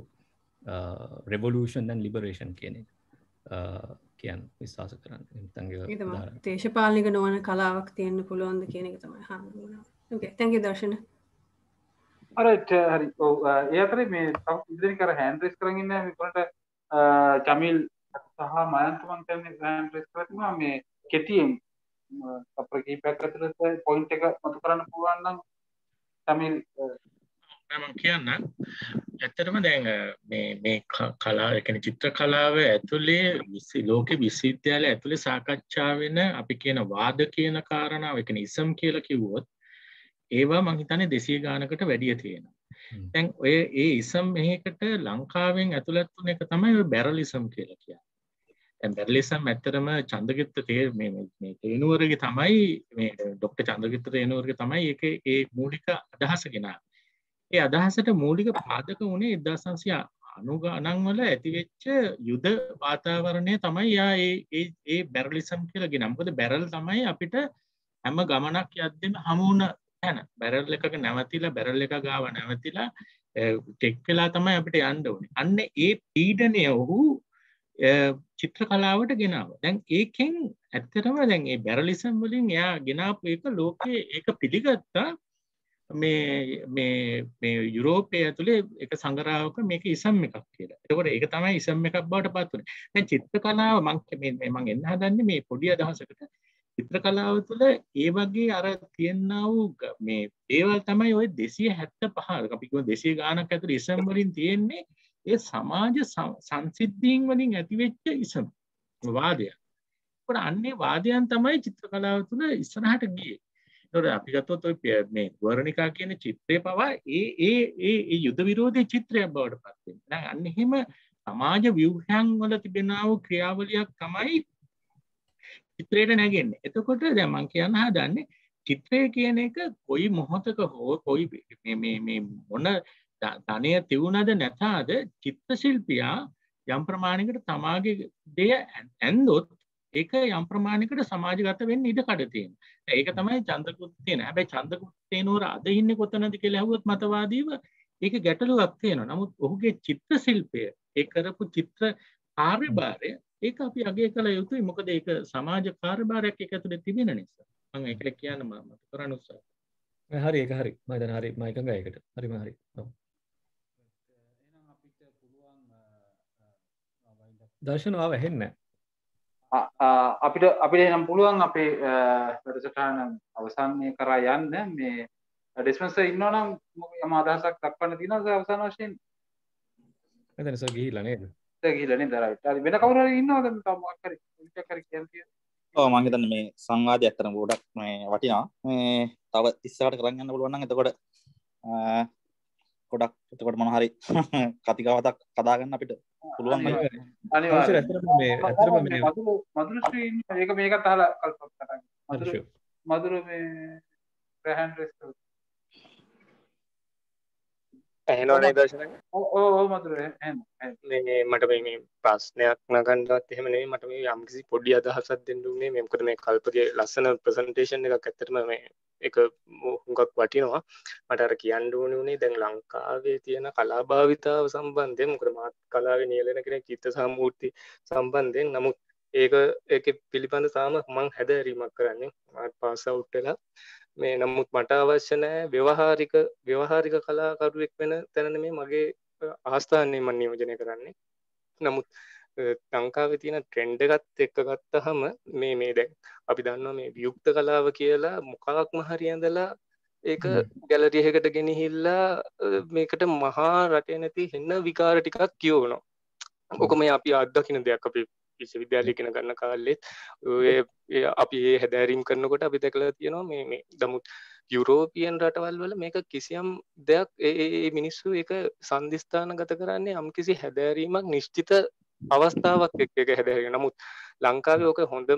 revolution and liberation කියන එක කියන්නේ විශ්වාස කරන්නේ. ඒ තමයි දේශපාලනික නොවන කලාවක් තියෙන්න පුළුවන්ද කියන එක තමයි අහන්න. Okay, thank you දර්ශන. alright හරි. ඔව් ඒ අතරේ මේ ඉදිරි කර හෑන්ඩ් රේස් කරන් ඉන්නේ මේ කොනට චමිල් සහ මයන්ත මන් කියන්නේ හෑන්ඩ් රේස් කරලා තිබුණා මේ කෙටියෙන් අපේ කීපයක් අතරට පොයින්ට් එක මතු කරන්න පුළුවන් නම් චමිල් මම කියන්න ඇත්තටම දැන් මේ මේ කලාව ඒ කියන්නේ චිත්‍ර කලාව ඇතුලේ ලෝකේ විශ්වවිද්‍යාලය ඇතුලේ සාකච්ඡා වෙන අපි කියන වාද කියන කාරණාව ඒ කියන්නේ ඉසම් කියලා කිව්වොත් ඒවා මම හිතන්නේ දෙසිය ගානකට වැඩිය තියෙනවා. දැන් ඔය ඒ ඉසම් මෙහෙකට ලංකාවෙන් ඇතුළත් වුණ එක තමයි ඔය බැරලිසම් කියලා කියන්නේ. දැන් බැරලිසම් ඇත්තටම චන්ද්‍රගිත්ත මේ මේ තේනුවරගේ තමයි මේ ડોક્ટર චන්ද්‍රගිත්ත තේනුවරගේ තමයි ඒකේ ඒ මූලික අදහස ගෙනාවේ. ඒ අදහසට මූලික පාදක වුණේ එක්දාස් නවසිය අනූ ගණන් වල ඇතිවෙච්ච යුද වාතාවරණය තමයි යා ඒ ඒ ඒ බැරලිසම් කියලා ගෙන. මොකද බැරල් තමයි අපිට හැම ගමනක් යද්දිම හමු වුණ තැන. බැරල් එකක නැවතිලා බැරල් එක ගාව නැවතිලා ටෙක් වෙලා තමයි අපිට යන්න ඕනේ. අන්න ඒ පීඩනය ඔහු චිත්‍ර කලාවට ගෙනාවා. දැන් ඒකෙන් ඇත්තටම දැන් ඒ බැරලිසම් වලින් එයා ගෙනාපු එක ලෝකේ ඒක පිළිගත්තා. මේ මේ මේ යුරෝපයේ ඇතුලේ එක සංග්‍රහයක මේක ඉසම් එකක් කියලා. එතකොට ඒක තමයි ඉසම් එකක් බවට පත් වුනේ. දැන් චිත්‍ර කලාව මම මේ මම එන්න හදන්නේ මේ පොඩි අදහසකට. චිත්‍ර කලාව තුළ ඒ වගේ අර තියෙනා වූ මේ දේවල් තමයි ওই දෙසිය හැත්තෑ පහ අපි කියමු දෙසිය ගානක් ඇතුළේ ඉසම් වලින් තියෙන්නේ ඒ සමාජ සංසිද්ධීන් වලින් ඇතිවෙච්ච ඉසම් වාදය. ඒකට අන්නේ වාදයන් තමයි චිත්‍ර කලාව තුළ ඉස්සරහට ගියේ. ඒතකොට අපි ගත්තොත් ඔය මේ වර්ණිකා කියන චිත්‍රය පවා ඒ ඒ ඒ ඒ යුද විරෝධී චිත්‍රයක් බවට පත් වෙනවා. දැන් අන්න එහෙම සමාජ ව්‍යුහයන් වල තිබෙනා වූ ක්‍රියාවලියක් තමයි චිත්‍රයට නැගෙන්නේ. එතකොට දැන් මම කියන්න හදන්නේ චිත්‍රය කියන එක කොයි මොහොතක හෝ කොයි මේ මේ මේ මොන ධනය තියුණාද නැතාද චිත්‍ර ශිල්පියා යම් ප්‍රමාණයකට තමාගේ දෙය ඇන්දොත් ඒක යම් ප්‍රමාණයකට සමාජගත වෙන්න ඉඩ කඩ තියෙනවා. ඒක තමයි චන්ද්‍රගුප්ත තියෙන. හැබැයි චන්ද්‍රගුප්ත තේනෝර අද ඉන්නේ කොතනද කියලා අහුවොත් මතවාදීව ඒක ගැටලුවක් තියෙනවා. නමුත් ඔහුගේ චිත්‍ර ශිල්පය ඒ කරපු චිත්‍ර කාර්යභාරය ඒක අපි අගය කළ යුතුයි. මොකද ඒක සමාජ කාර්යභාරයක් ඒක ඇතුලේ තිබෙන නිසා. මම ඒකට කියන්න මම කරන්න උත්සාහ කරනවා. හරි ඒක හරි. මම දැන් හරි මම එකඟයි ඒකට. හරිම හරි. ඔව්. එහෙනම් අපිට පුළුවන් දර්ශන ආව ඇහෙන්නේ අපිට අපිට එනම් පුළුවන් අපේ වැඩසටහන අවසානයේ කරා යන්න මේ ඩිස්පෙන්සර් ඉන්නවනම් යම අදහසක් දක්වන්න තියෙනවද අවසාන වශයෙන්? එතන සර් ගිහිල්ලා නේද? සර් ගිහිල්ලා නේද? රයිට්. හරි වෙන කවුරු හරි ඉන්නවද තව මොකක් හරි විශේෂ හරි කියන්න තියෙන? ඔව් මම හිතන්නේ මේ සංවාදය ඇත්තටම ගොඩක් මේ වටිනවා. මේ තව ඉස්සරහට කරන් යන්න පුළුවන් නම් එතකොට ගොඩක් එතකොට මොන හරි කතිකාවතක් කතා ගන්න අපිට පුළුවන් නේද? අනිවාර්යයෙන්. ඇත්තටම මේ ඇත්තටම මේ මధుර මధుර ශ්‍රී ඒක මේකත් අහලා කල්පනා කරා. මధుර මధుර මේ රහන් රෙස්ටෝ ඇහෙනවනේ දර්ශනය. ඔව් ඔව් මధుර එහෙනම් මේ මට මේ ප්‍රශ්නයක් නගන්නවත් එහෙම නෙවෙයි මට මේ යම්කිසි පොඩි අදහසක් දෙන්න උනේ මේ මොකද මේ කල්පගේ ලස්සන ප්‍රසන්ටේෂන් එකක් ඇත්තටම මේ ඒක හුඟක් වටිනවා. මට අර කියන්න ඕනේ උනේ දැන් ලංකාවේ තියෙන කලා භාවිතාව සම්බන්ධයෙන් මොකද මාත් කලාවේ නියැලෙන කෙනෙක් චිත්ත සම්මූර්ති සම්බන්ධයෙන් නමුත් ඒක ඒකේ පිළිබඳ තාම මම හැදෑරීමක් කරන්නේ මාත් පාස් අවුට් වෙලා මේ නමුත් මට අවශ්‍ය නැහැ ව්‍යවහාරික ව්‍යවහාරික කලාකරුවෙක් වෙන තැන නෙමෙයි මගේ ආස්ථානේ මම නියෝජනය කරන්නේ. නමුත් ලංකාවේ තියෙන ට්‍රෙන්ඩ් එකත් එක්ක ගත්තහම මේ මේ දැන් අපි දන්නවා මේ වියුක්ත කලාව කියලා මොකක්ම හරි ඇඳලා ඒක ගැලරි එකකට ගෙනහිල්ලා මේකට මහා රටේ නැති හෙන්න විකාර ටිකක් කියවනවා. ඔක මේ අපි අත්දකින්න දෙයක් අපි විශ්වවිද්‍යාලය ඉගෙන ගන්න කාලෙත් ඔය අපි ඒ හැදෑරීම් කරනකොට අපි දැකලා තියෙනවා මේ මේ නමුත් යුරෝපියන් රටවල් වල මේක කිසියම් දෙයක් ඒ මිනිස්සු ඒක සන්දිස්ථානගත කරන්නේ යම්කිසි හැදෑරීමක් නිශ්චිත අවස්ථාවක් එක්ක ඒක හැදෑරීම. නමුත් ලංකාවේ ඕක හොඳම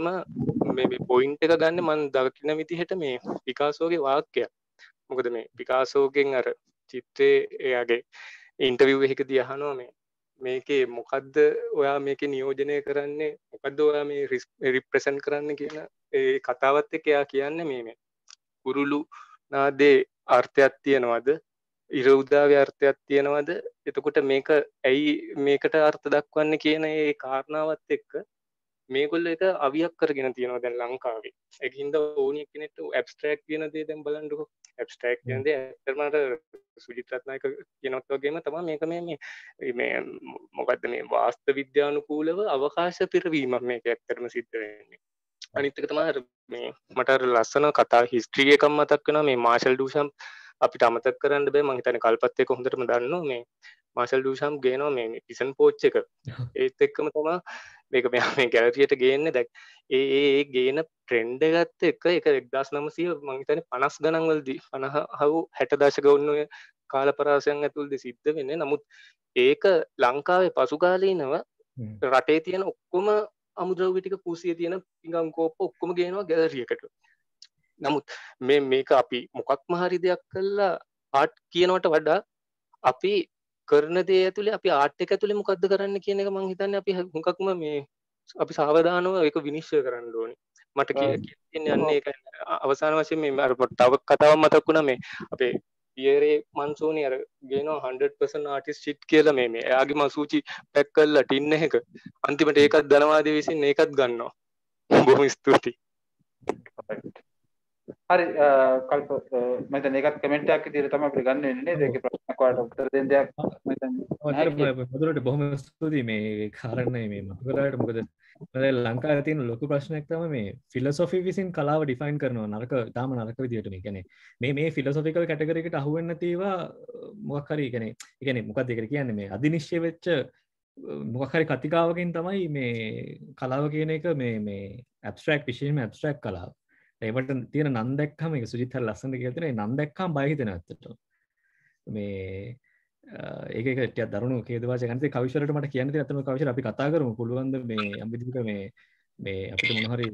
මේ පොයින්ට් එක ගන්න මම දකින විදිහට මේ පිකාසෝගේ වාක්‍යයක්. මොකද මේ පිකාසෝගෙන් අර චිත්‍රයේ එයාගේ ඉන්ටර්විව් එකකදී අහනවා මේ මේකේ මොකද්ද ඔයා මේකේ නියෝජනය කරන්නේ මොකද්ද ඔයා මේ රිප්‍රසන්ට් කරන්න කියන ඒ කතාවත් එක්ක එයා කියන්නේ මේ මේ කුරුළු නාදේ අර්ථයක් තියනවද ඉර උදාවේ අර්ථයක් තියනවද එතකොට මේක ඇයි මේකට අර්ථ දක්වන්නේ කියන ඒ කාරණාවත් එක්ක මේගොල්ලෝ එක අවියක් කරගෙන තියෙනවා දැන් ලංකාවේ. ඒකින්ද ඕනි කෙනෙක්ට ඇබ්ස්ට්‍රැක්ට් කියන දේ දැන් බලන්නකො. ඇබ්ස්ට්‍රැක්ට් කියන දේ ඇත්තටම සුජිත් රත්නායක කියනවත් වගේම තමයි මේක මේ මේ මේ මොකද්ද මේ වාස්තු විද්‍යානුකූලව අවකාශ පිරවීමක් මේක ඇත්තටම සිද්ධ වෙන්නේ. අනිත් එක තමයි මේ මට අර ලස්සන කතා හිස්ටරි එකක් මතක් වෙනවා මේ මාෂල් ඩූෂම් අපිට අමතක කරන්න බෑ මම හිතන්නේ කල්පත් එක හොඳටම දන්නවා මේ මාෂල් ඩූෂම් ගේනවා මේ පිසන් පෝච් එක ඒත් එක්කම තමයි මේක මෙයා මේ ගැලරියට ගේන්නේ දැන් ඒ ඒ ගේන ට්‍රෙන්ඩ් එකත් එක්ක ඒක එක්දාස් නවසිය මම හිතන්නේ පනස් ගණන් වලදී පනහ හවු හැට දශක වුණ ඔය කාලපරාසයන් ඇතුළතදී සිද්ධ වෙන්නේ. නමුත් ඒක ලංකාවේ පසු කාලීනව රටේ තියෙන ඔක්කොම අමුද්‍රව්‍ය ටික කුසියේ තියෙන පිඟන් කෝප්ප ඔක්කොම ගේනවා ගැලරියකට. නමුත් මේ මේක අපි මොකක්ම හරි දෙයක් කළා ආර්ට් කියනවට වඩා අපි කරන දේ ඇතුලේ අපි ආර්ට් එක ඇතුලේ මොකද්ද කරන්න කියන එක මම හිතන්නේ අපි හුඟක්ම මේ අපි සාවධානව ඒක විනිශ්චය කරන්න ඕනේ. මට කියන්නේ අන්න ඒක අවසාන වශයෙන් මේ අර තව කතාවක් මතක් වුණා මේ අපේ පියරේ මන්සෝනි අර ගේනවා හන්ඩ්‍රඩ් පර්සන්ට් ආටිස්ට් සිට් කියලා මේ මේ එයාගේ මසූචි පැක් කරලා ටින් එක අන්තිමට ඒකත් ධනවාදී විසින් ඒකත් ගන්නවා. බොහොම ස්තුතියි. හරි කල්ප මම හිතන්නේ ඒකත් කමෙන්ට් එකක් විදිහට තමයි අපිට ගන්න වෙන්නේ නේද? ඒකේ ප්‍රශ්නයක් ඔයාලට උත්තර දෙන්න දෙයක් මම හිතන්නේ මොදලට බොහොම ස්තුතියි මේ කාරණය මේ මතකරට මොකද ලංකාවේ තියෙන ලොකු ප්‍රශ්නයක් තමයි මේ ෆිලොසොෆි විසින් කලාව ඩිෆයින් කරනවා නරක තාම නරක විදිහට මේ කියන්නේ මේ මේ ෆිලොසොෆිකල් කැටගරි එකට අහු වෙන්නේ නැති ඒවා මොකක් හරි කියන්නේ ඒ කියන්නේ මොකක්ද ඒකට කියන්නේ මේ අදිනිශ්චය වෙච්ච මොකක් හරි කතිකාවකින් තමයි මේ කලාව කියන එක මේ මේ ඇබ්ස්ට්‍රැක්ට් විශේෂයෙන්ම ඇබ්ස්ට්‍රැක්ට් කලාව. ඒවට තියෙන නම් දැක්කම ඒක සුජිත් හරි ලස්සනට කියලා තියෙනවා. නම් දැක්කම බය හිතෙනවා ඇත්තටම. මේ ඒක ඒක ටිකක් දරුණු කේදවාචක අනිත් කවිශරට මට කියන්න තියෙන අතන කවිශර අපි කතා කරමු පුළුවන් ද මේ යම් විදිහක මේ මේ අපිට මොන හරි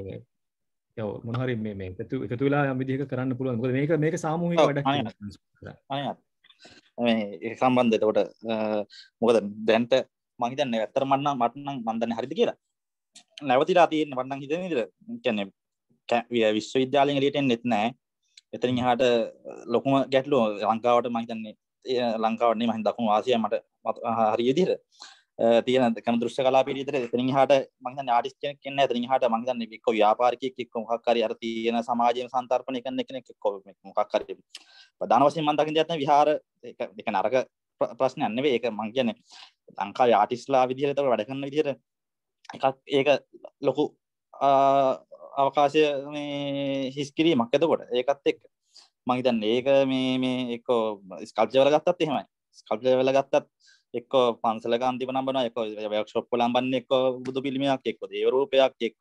යෝ මොන හරි මේ මේ එකතු එකතු වෙලා යම් විදිහක කරන්න පුළුවන්. මොකද මේක මේක සාමූහික වැඩක් නේ. මේ ඒක සම්බන්ධ එතකොට මොකද දැන්ට මම හිතන්නේ ඇත්තටම මට නම් මට නම් මම දන්නේ හරිද කියලා. නැවතිලා තියෙන මට නම් හිතෙන විදිහට කියන්නේ විශ්වවිද්‍යාලයෙන් එළියට එන්නෙත් නැහැ. එතනින් එහාට ලොකුම ගැටලුව ලංකාවට මම හිතන්නේ ලංකාවට නෙමෙයි මම දකුණු ආසියාවේ මට හරිය විදිහට තියෙන කන දෘශ්‍ය කලා පිළිවිතර එතනින් එහාට මම හිතන්නේ ආටිස්ට් කෙනෙක් ඉන්නේ නැහැ. එතනින් එහාට මම හිතන්නේ එක්ක ව්‍යාපාරිකයෙක් එක්ක මොකක් හරි අර තියෙන සමාජයෙන් සන්තර්පණය කරන කෙනෙක් එක්ක මොකක් හරි ප්‍රධාන වශයෙන් මම දකින්න දෙයක් නැහැ විහාර ඒක ඒක නරක ප්‍රශ්නයක් නෙවෙයි. ඒක මම කියන්නේ ලංකාවේ ආටිස්ට්ලා විදිහට ඒතකොට වැඩ කරන විදිහට එකක් ඒක ලොකු අවකාශය මේ හිස් කිරීමක්. එතකොට ඒකත් එක්ක මම හිතන්නේ ඒක මේ මේ එක්ක ස්කල්ප්චර් වල ගත්තත් එහෙමයි. ස්කල්ප්චර් වල ගත්තත් එක්ක පන්සලක අන්තිම නම්බනවා එක්ක වර්ක්ෂොප් වල අම්බන්නේ එක්ක බුදු පිළිමයක් එක්ක දේව රූපයක් එක්ක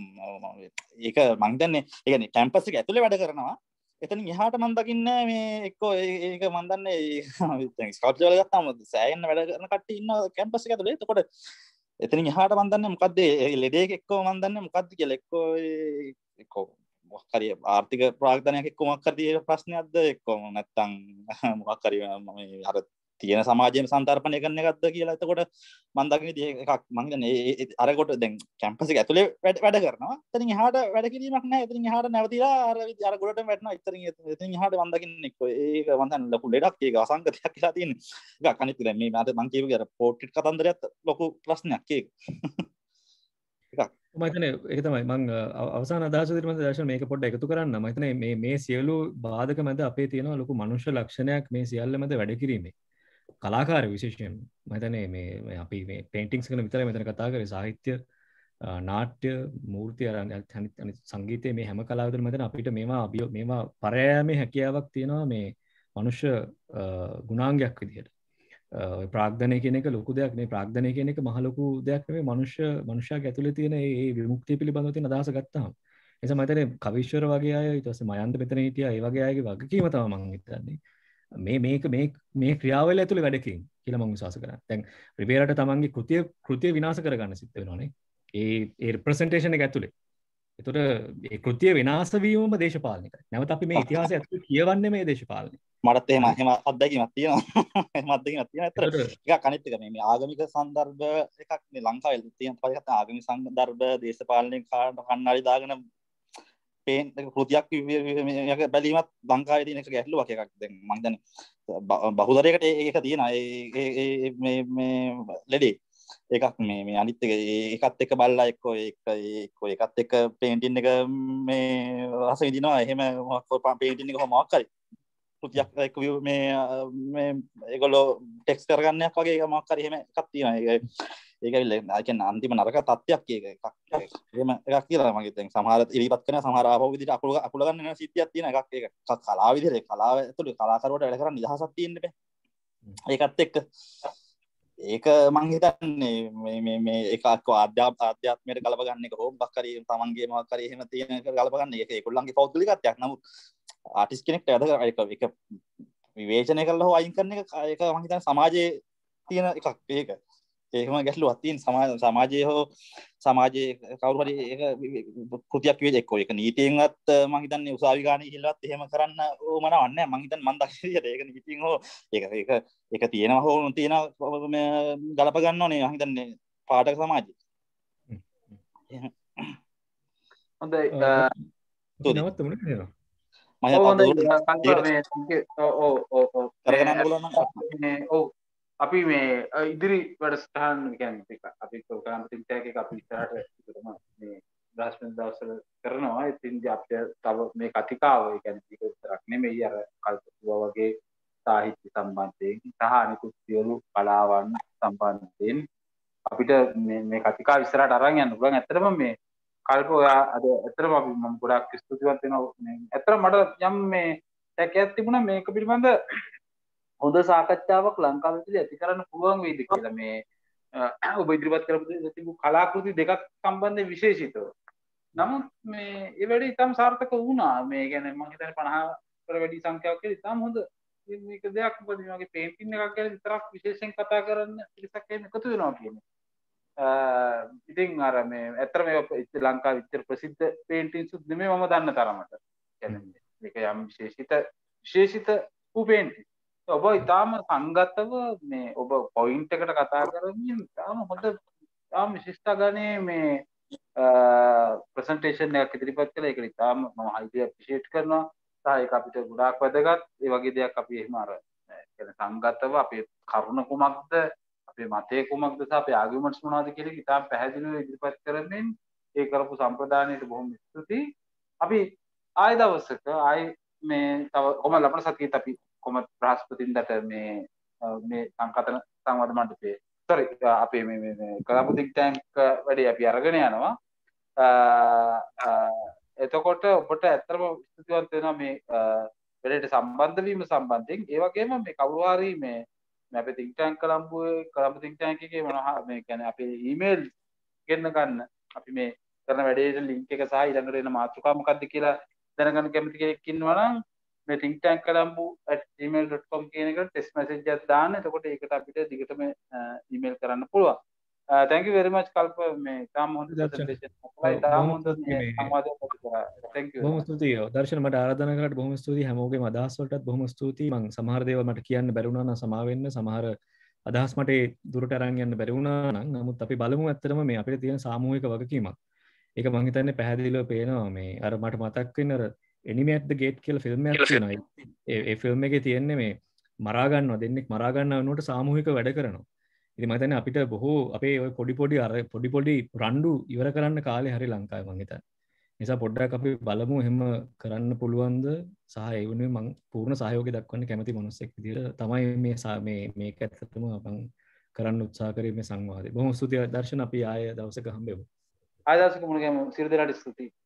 ඒක මම හිතන්නේ ඒ කියන්නේ කැම්පස් එක ඇතුලේ වැඩ කරනවා. එතනින් එහාට මම දකින්නේ මේ එක්ක ඒක මම දන්නේ ස්කල්ප්චර් වල ගත්තාම සෑහෙන වැඩ කරන කට්ටිය ඉන්න කැම්පස් එක ඇතුලේ. එතකොට එතනින් එහාට මම දන්නේ මොකද්ද ලෙඩේක එක්ක මම දන්නේ මොකද්ද කියලා එක්ක එක්ක මොකක් හරි ආර්ථික ප්‍රාග්ධනයක් එක්ක මොකක් හරි ප්‍රශ්නයක්ද එක්ක නැත්තම් මොකක් හරි මම අර තියෙන සමාජයෙන් සන්තර්පණය කරන එකක්ද කියලා. එතකොට මම දකින්නේ එකක් මම හිතන්නේ අරකට දැන් කැම්පස් එක ඇතුලේ වැඩ කරනවා. එතනින් එහාට වැඩ කිරීමක් නැහැ. එතනින් එහාට නැවතිලා අර අර ගොඩටම වැටෙනවා. එතනින් එතනින් එහාට මම දකින්නේ එක්ක ඒක මම දන්නේ ලොකු ලෙඩක් ඒක අසංගතයක් කියලා තියෙන එකක්. අනිත් දැන් මේ මම කියපු අර පෝට්‍රේට් කතන්දරයත් ලොකු ප්‍රශ්නයක් ඒක. එකක් මම හිතන්නේ ඒක තමයි මම අවසාන අදහස විදිහට මම දර්ශන මේක පොඩ්ඩක් එකතු කරන්න. මම හිතන්නේ මේ මේ සියලු බාධක මැද අපේ තියෙන ලොකු මනුෂ්‍ය ලක්ෂණයක් මේ සියල්ල මැද වැඩ කිරීමේ කලාකාර විශේෂයෙන් මම හිතන්නේ මේ අපි මේ පේන්ටින්ග්ස් ගැන විතරයි මෙතන කතා කරේ. සාහිත්‍ය නාට්‍ය මූර්ති අනිත් සංගීතයේ මේ හැම කලාවකටම මම අපිට මේවා මේවා පරයාමේ හැකියාවක් තියෙනවා මේ මනුෂ්‍ය ගුණාංගයක් විදිහට. ප්‍රාග්ධනය කියන එක ලොකු දෙයක් නේ. ප්‍රාග්ධනය කියන එක මහ ලොකු දෙයක් නෙමෙයි. මනුෂ්‍ය මනුෂ්‍යයාගේ ඇතුලේ තියෙන මේ විමුක්තිය පිළිබඳව තියෙන අදහස ගත්තාම ඒ නිසා මම හිතන්නේ කවිශ්වර වගේ අය ඊට පස්සේ මයන්ත මෙතන හිටියා. ඒ වගේ අයගේ වගකීම තමයි මම හිතන්නේ මේ මේක මේ මේ ක්‍රියාවල ඇතුළේ වැඩකින් කියලා මම විශ්වාස කරනවා. දැන් රිවේරාට තමන්ගේ කෘතිය කෘතිය විනාශ කරගන්න සිද්ධ වෙනවානේ. ඒ ඒ රිප්‍රසන්ටේෂන් එක ඇතුළේ. ඒතර ඒ කෘතිය විනාශ වීමම දේශපාලනිකයි. නැවත අපි මේ ඉතිහාසය ඇතුළේ කියවන්නේ මේ දේශපාලනය. මටත් එහෙම එහෙම අත්දැකීමක් තියෙනවා. එහෙම අත්දැකීමක් තියෙනවා. ඇත්තට එකක් අනිත් එක මේ මේ ආගමික සංදර්භ එකක් මේ ලංකාවේ තියෙන පරිගත ආගමික සංදර්භ දේශපාලනික කණ්ණාඩි දාගෙන පේන් කෘතියක් බැලීමත් ලංකාවේ තියෙන එක ගැටලුවක් එකක්. දැන් මම හිතන්නේ බහුතරයකට ඒක තියෙනවා. ඒ මේ මේ ලෙඩේ එකක් මේ මේ අනිත් එක ඒකත් එක්ක බලලා එක්ක ඒක ඒකත් එක්ක පේන්ටින් එක මේ රස විඳිනවා. එහෙම පේන්ටින් එක මොකක් හරි කෘතියක් එක්ක මේ මේ ඒගොල්ලෝ ටෙක්ස්ට් කරගන්නයක් වගේ එක මොකක් හරි එහෙම එකක් තියෙනවා. ඒක ඒක ඇවිල්ලා I කියන්නේ අන්තිම නරක තත්ත්වයක් ඒක එකක්. එහෙම එකක් කියලා මම දැන් සමහර ඉරිපත් කරන සමහර ආපහු විදිහට අකුල අකුල ගන්න වෙන සිද්ධියක් තියෙන එකක් ඒක. එකක් කලාව විදිහට කලාව ඇතුළේ කලාකරුවට වැඩ කරන්න නිදහසක් තියෙන්න බෑ. ඒකත් එක්ක ඒක මං හිතන්නේ මේ මේ මේ ඒක ආධ්‍යාත්මයට ගලප ගන්න එක හෝ මොකක් හරි තමන්ගේ මොකක් හරි එහෙම තියෙන එක ගලප ගන්න එක ඒගොල්ලන්ගේ පෞද්ගලිකත්වයක්. නමුත් ආටිස්ට් කෙනෙක්ට වැඩ ඒක ඒක විවේචනය කරලා හෝ අයින් කරන එක ඒක මං හිතන්නේ සමාජයේ තියෙන එකක්. ඒක ඒකම ගැටලුවක් තියෙන සමාජ සමාජයේ හෝ සමාජයේ කවුරු හරි ඒක කෘතියක් විදිහට එක්කෝ ඒක නීතියෙන්වත් මම හිතන්නේ උසාවි ගානේ ගිහිල්ලවත් එහෙම කරන්න ඕමනවක් නැහැ. මම හිතන්නේ මම දකින විදිහට ඒක නීතියෙන් හෝ ඒක ඒක ඒක තියෙනවා හෝ තියෙනවා මේ ගලප ගන්න ඕනේ මම හිතන්නේ පාඨක සමාජයේ. හොඳයි නවත්තමු නේද? මම ඔව් ඔව් ඔව් කරගන්න බලන්න මේ ඔව් අපි මේ ඉදිරි වැඩසටහන් කියන්නේ අපි ප්‍රෝග්‍රෑම් තින්ට් එකක් අපි ඉස්සරහට ඉදිරියටම මේ බ්‍රහස්පති දවස්වල කරනවා. ඉතින් අපිට තව මේ කතිකාව ඒ කියන්නේ ඒක විතරක් නෙමෙයි අර කල්පතුවා වගේ සාහිත්‍ය සම්බන්ධයෙන් සහ අනිකුත් සියලු කලාවන් සම්බන්ධයෙන් අපිට මේ මේ කතිකා ඉස්සරහට අරන් යන්න පුළුවන්. ඇත්තටම මේ කල්ප ඔයා අද ඇත්තටම අපි මම ගොඩාක් ස්තුතිවන්ත වෙනවා. මේ ඇත්තටම මට යම් මේ සැකයක් තිබුණා මේක පිළිබඳ හොඳ සාකච්ඡාවක් ලංකාවේ ඇති කරන්න පුළුවන් වෙයිද කියලා. මේ ඔබ ඉදිරිපත් කරපු තිබු කලාකෘති දෙකක් සම්බන්ධයෙන් විශේෂිතව. නමුත් මේ ඒ වැඩි ඉතාම සාර්ථක වුණා. මේ කියන්නේ මම හිතන්නේ පනහකට වැඩි සංඛ්‍යාවක් කියලා ඉතාම හොඳ මේක දෙයක්. මොකද මේ වගේ පේන්ටින් එකක් ගැන විතරක් විශේෂයෙන් කතා කරන්න පිරිසක් එහෙම එකතු වෙනවා කියන්නේ. ඉතින් අර මේ ඇත්තට මේ ලංකාවේ ඉතර ප්‍රසිද්ධ පේන්ටින්ස් උත් නෙමෙයි මම දන්න තරමට. කියන්නේ මේක යම් විශේෂිත විශේෂිත වූ පේන්ටින්. ඔබ ඉතාම සංගතව මේ ඔබ පොයින්ට් එකට කතා කරමින් ඉතාම හොඳ ඉතාම විශිෂ්ට ගණේ මේ ප්‍රසන්ටේෂන් එකක් ඉදිරිපත් කළා. ඒක ඉතාම මම highly appreciate කරනවා. සහ ඒක අපිට ගොඩාක් වැදගත්. ඒ වගේ දෙයක් අපි එහෙම අර කියන්නේ සංගතව අපේ කරුණ කුමක්ද, අපේ මතය කුමක්ද සහ අපේ ආගියුමන්ට්ස් මොනවද කියන එක ඉතාම පැහැදිලිව ඉදිරිපත් කරමින් ඒ කරපු සම්ප්‍රදානයට බොහොම ස්තුතියි. අපි ආය දවසක ආයි මේ තව කොහොම ලබන සතියේත් අපි කොහොමද බ්‍රහස්පතින්දට මේ මේ සංකතන සංවාද මණ්ඩපයේ sorry අපේ මේ මේ කලාප think tank වැඩේ අපි අරගෙන යනවා. එතකොට ඔබට ඇත්තටම ස්තුතිවන්ත වෙනවා මේ වැඩේට සම්බන්ධ වීම සම්බන්ධයෙන්. ඒ වගේම මේ කවුරු හරි මේ මේ අපේ think tank කොළඹුවේ Colombo think tank එකේ මොනවා මේ කියන්නේ අපේ email ගෙන්න ගන්න අපි මේ කරන වැඩේට link එක සහ ඊළඟට එන මාතෘකාව මොකක්ද කියලා දැනගන්න කැමති කෙනෙක් ඉන්නවා නම් මේ think tank colombo at gmail dot com කියන එකට ටෙක්ස්ට් මැසේජ් එකක් දාන්න. එතකොට ඒකට අපිට දිගටම ඊමේල් කරන්න පුළුවන්. thank you very much කල්ප මේ තාම හොඳ ප්‍රසන්ටේෂන් එකයි. තාම හොඳ සංවාදයක් කරා. thank you. බොහොම ස්තුතියි. දර්ශන මට ආරාධනා කරාට බොහොම ස්තුතියි. හැමෝගෙම අදහස් වලටත් බොහොම ස්තුතියි. මම සමහර දේවල් මට කියන්න බැරි වුණා නම් සමා වෙන්න. සමහර අදහස් මට ඒ දුරට අරන් යන්න බැරි වුණා නම් නමුත් අපි බලමු ඇත්තටම මේ අපිට තියෙන සාමූහික වගකීමක්. ඒක මම හිතන්නේ පැහැදිලිව පේනවා. මේ අර මට මතක් වෙන අර Enemy at the Gate කියලා ෆිල්ම් එකක් තියෙනවා. ඒ ෆිල්ම් එකේ තියෙන්නේ මේ මරා ගන්නවා දෙන්නෙක් මරා ගන්නවා වෙනුවට සාමූහික වැඩ කරනවා. ඉතින් මම හිතන්නේ අපිට බොහෝ අපේ ওই පොඩි පොඩි අර පොඩි පොඩි රණ්ඩු ඉවර කරන්න කාලේ හරි ලංකාවේ මම හිතන්නේ. නිසා පොඩ්ඩක් අපි බලමු එහෙම කරන්න පුළුවන්ද සහ ඒ වෙනුවෙන් මම පූර්ණ සහයෝගය දක්වන්න කැමති මිනිස්සෙක් විදිහට තමයි මේ මේ මේක ඇත්තටම මම කරන්න උත්සාහ කරේ මේ සංවාදේ. බොහොම ස්තුතියි දර්ශන අපි ආය දවසක හම්බෙමු. ආය දවසක මුණ ගැහමු. සියලු දෙනාට ස්තුතියි.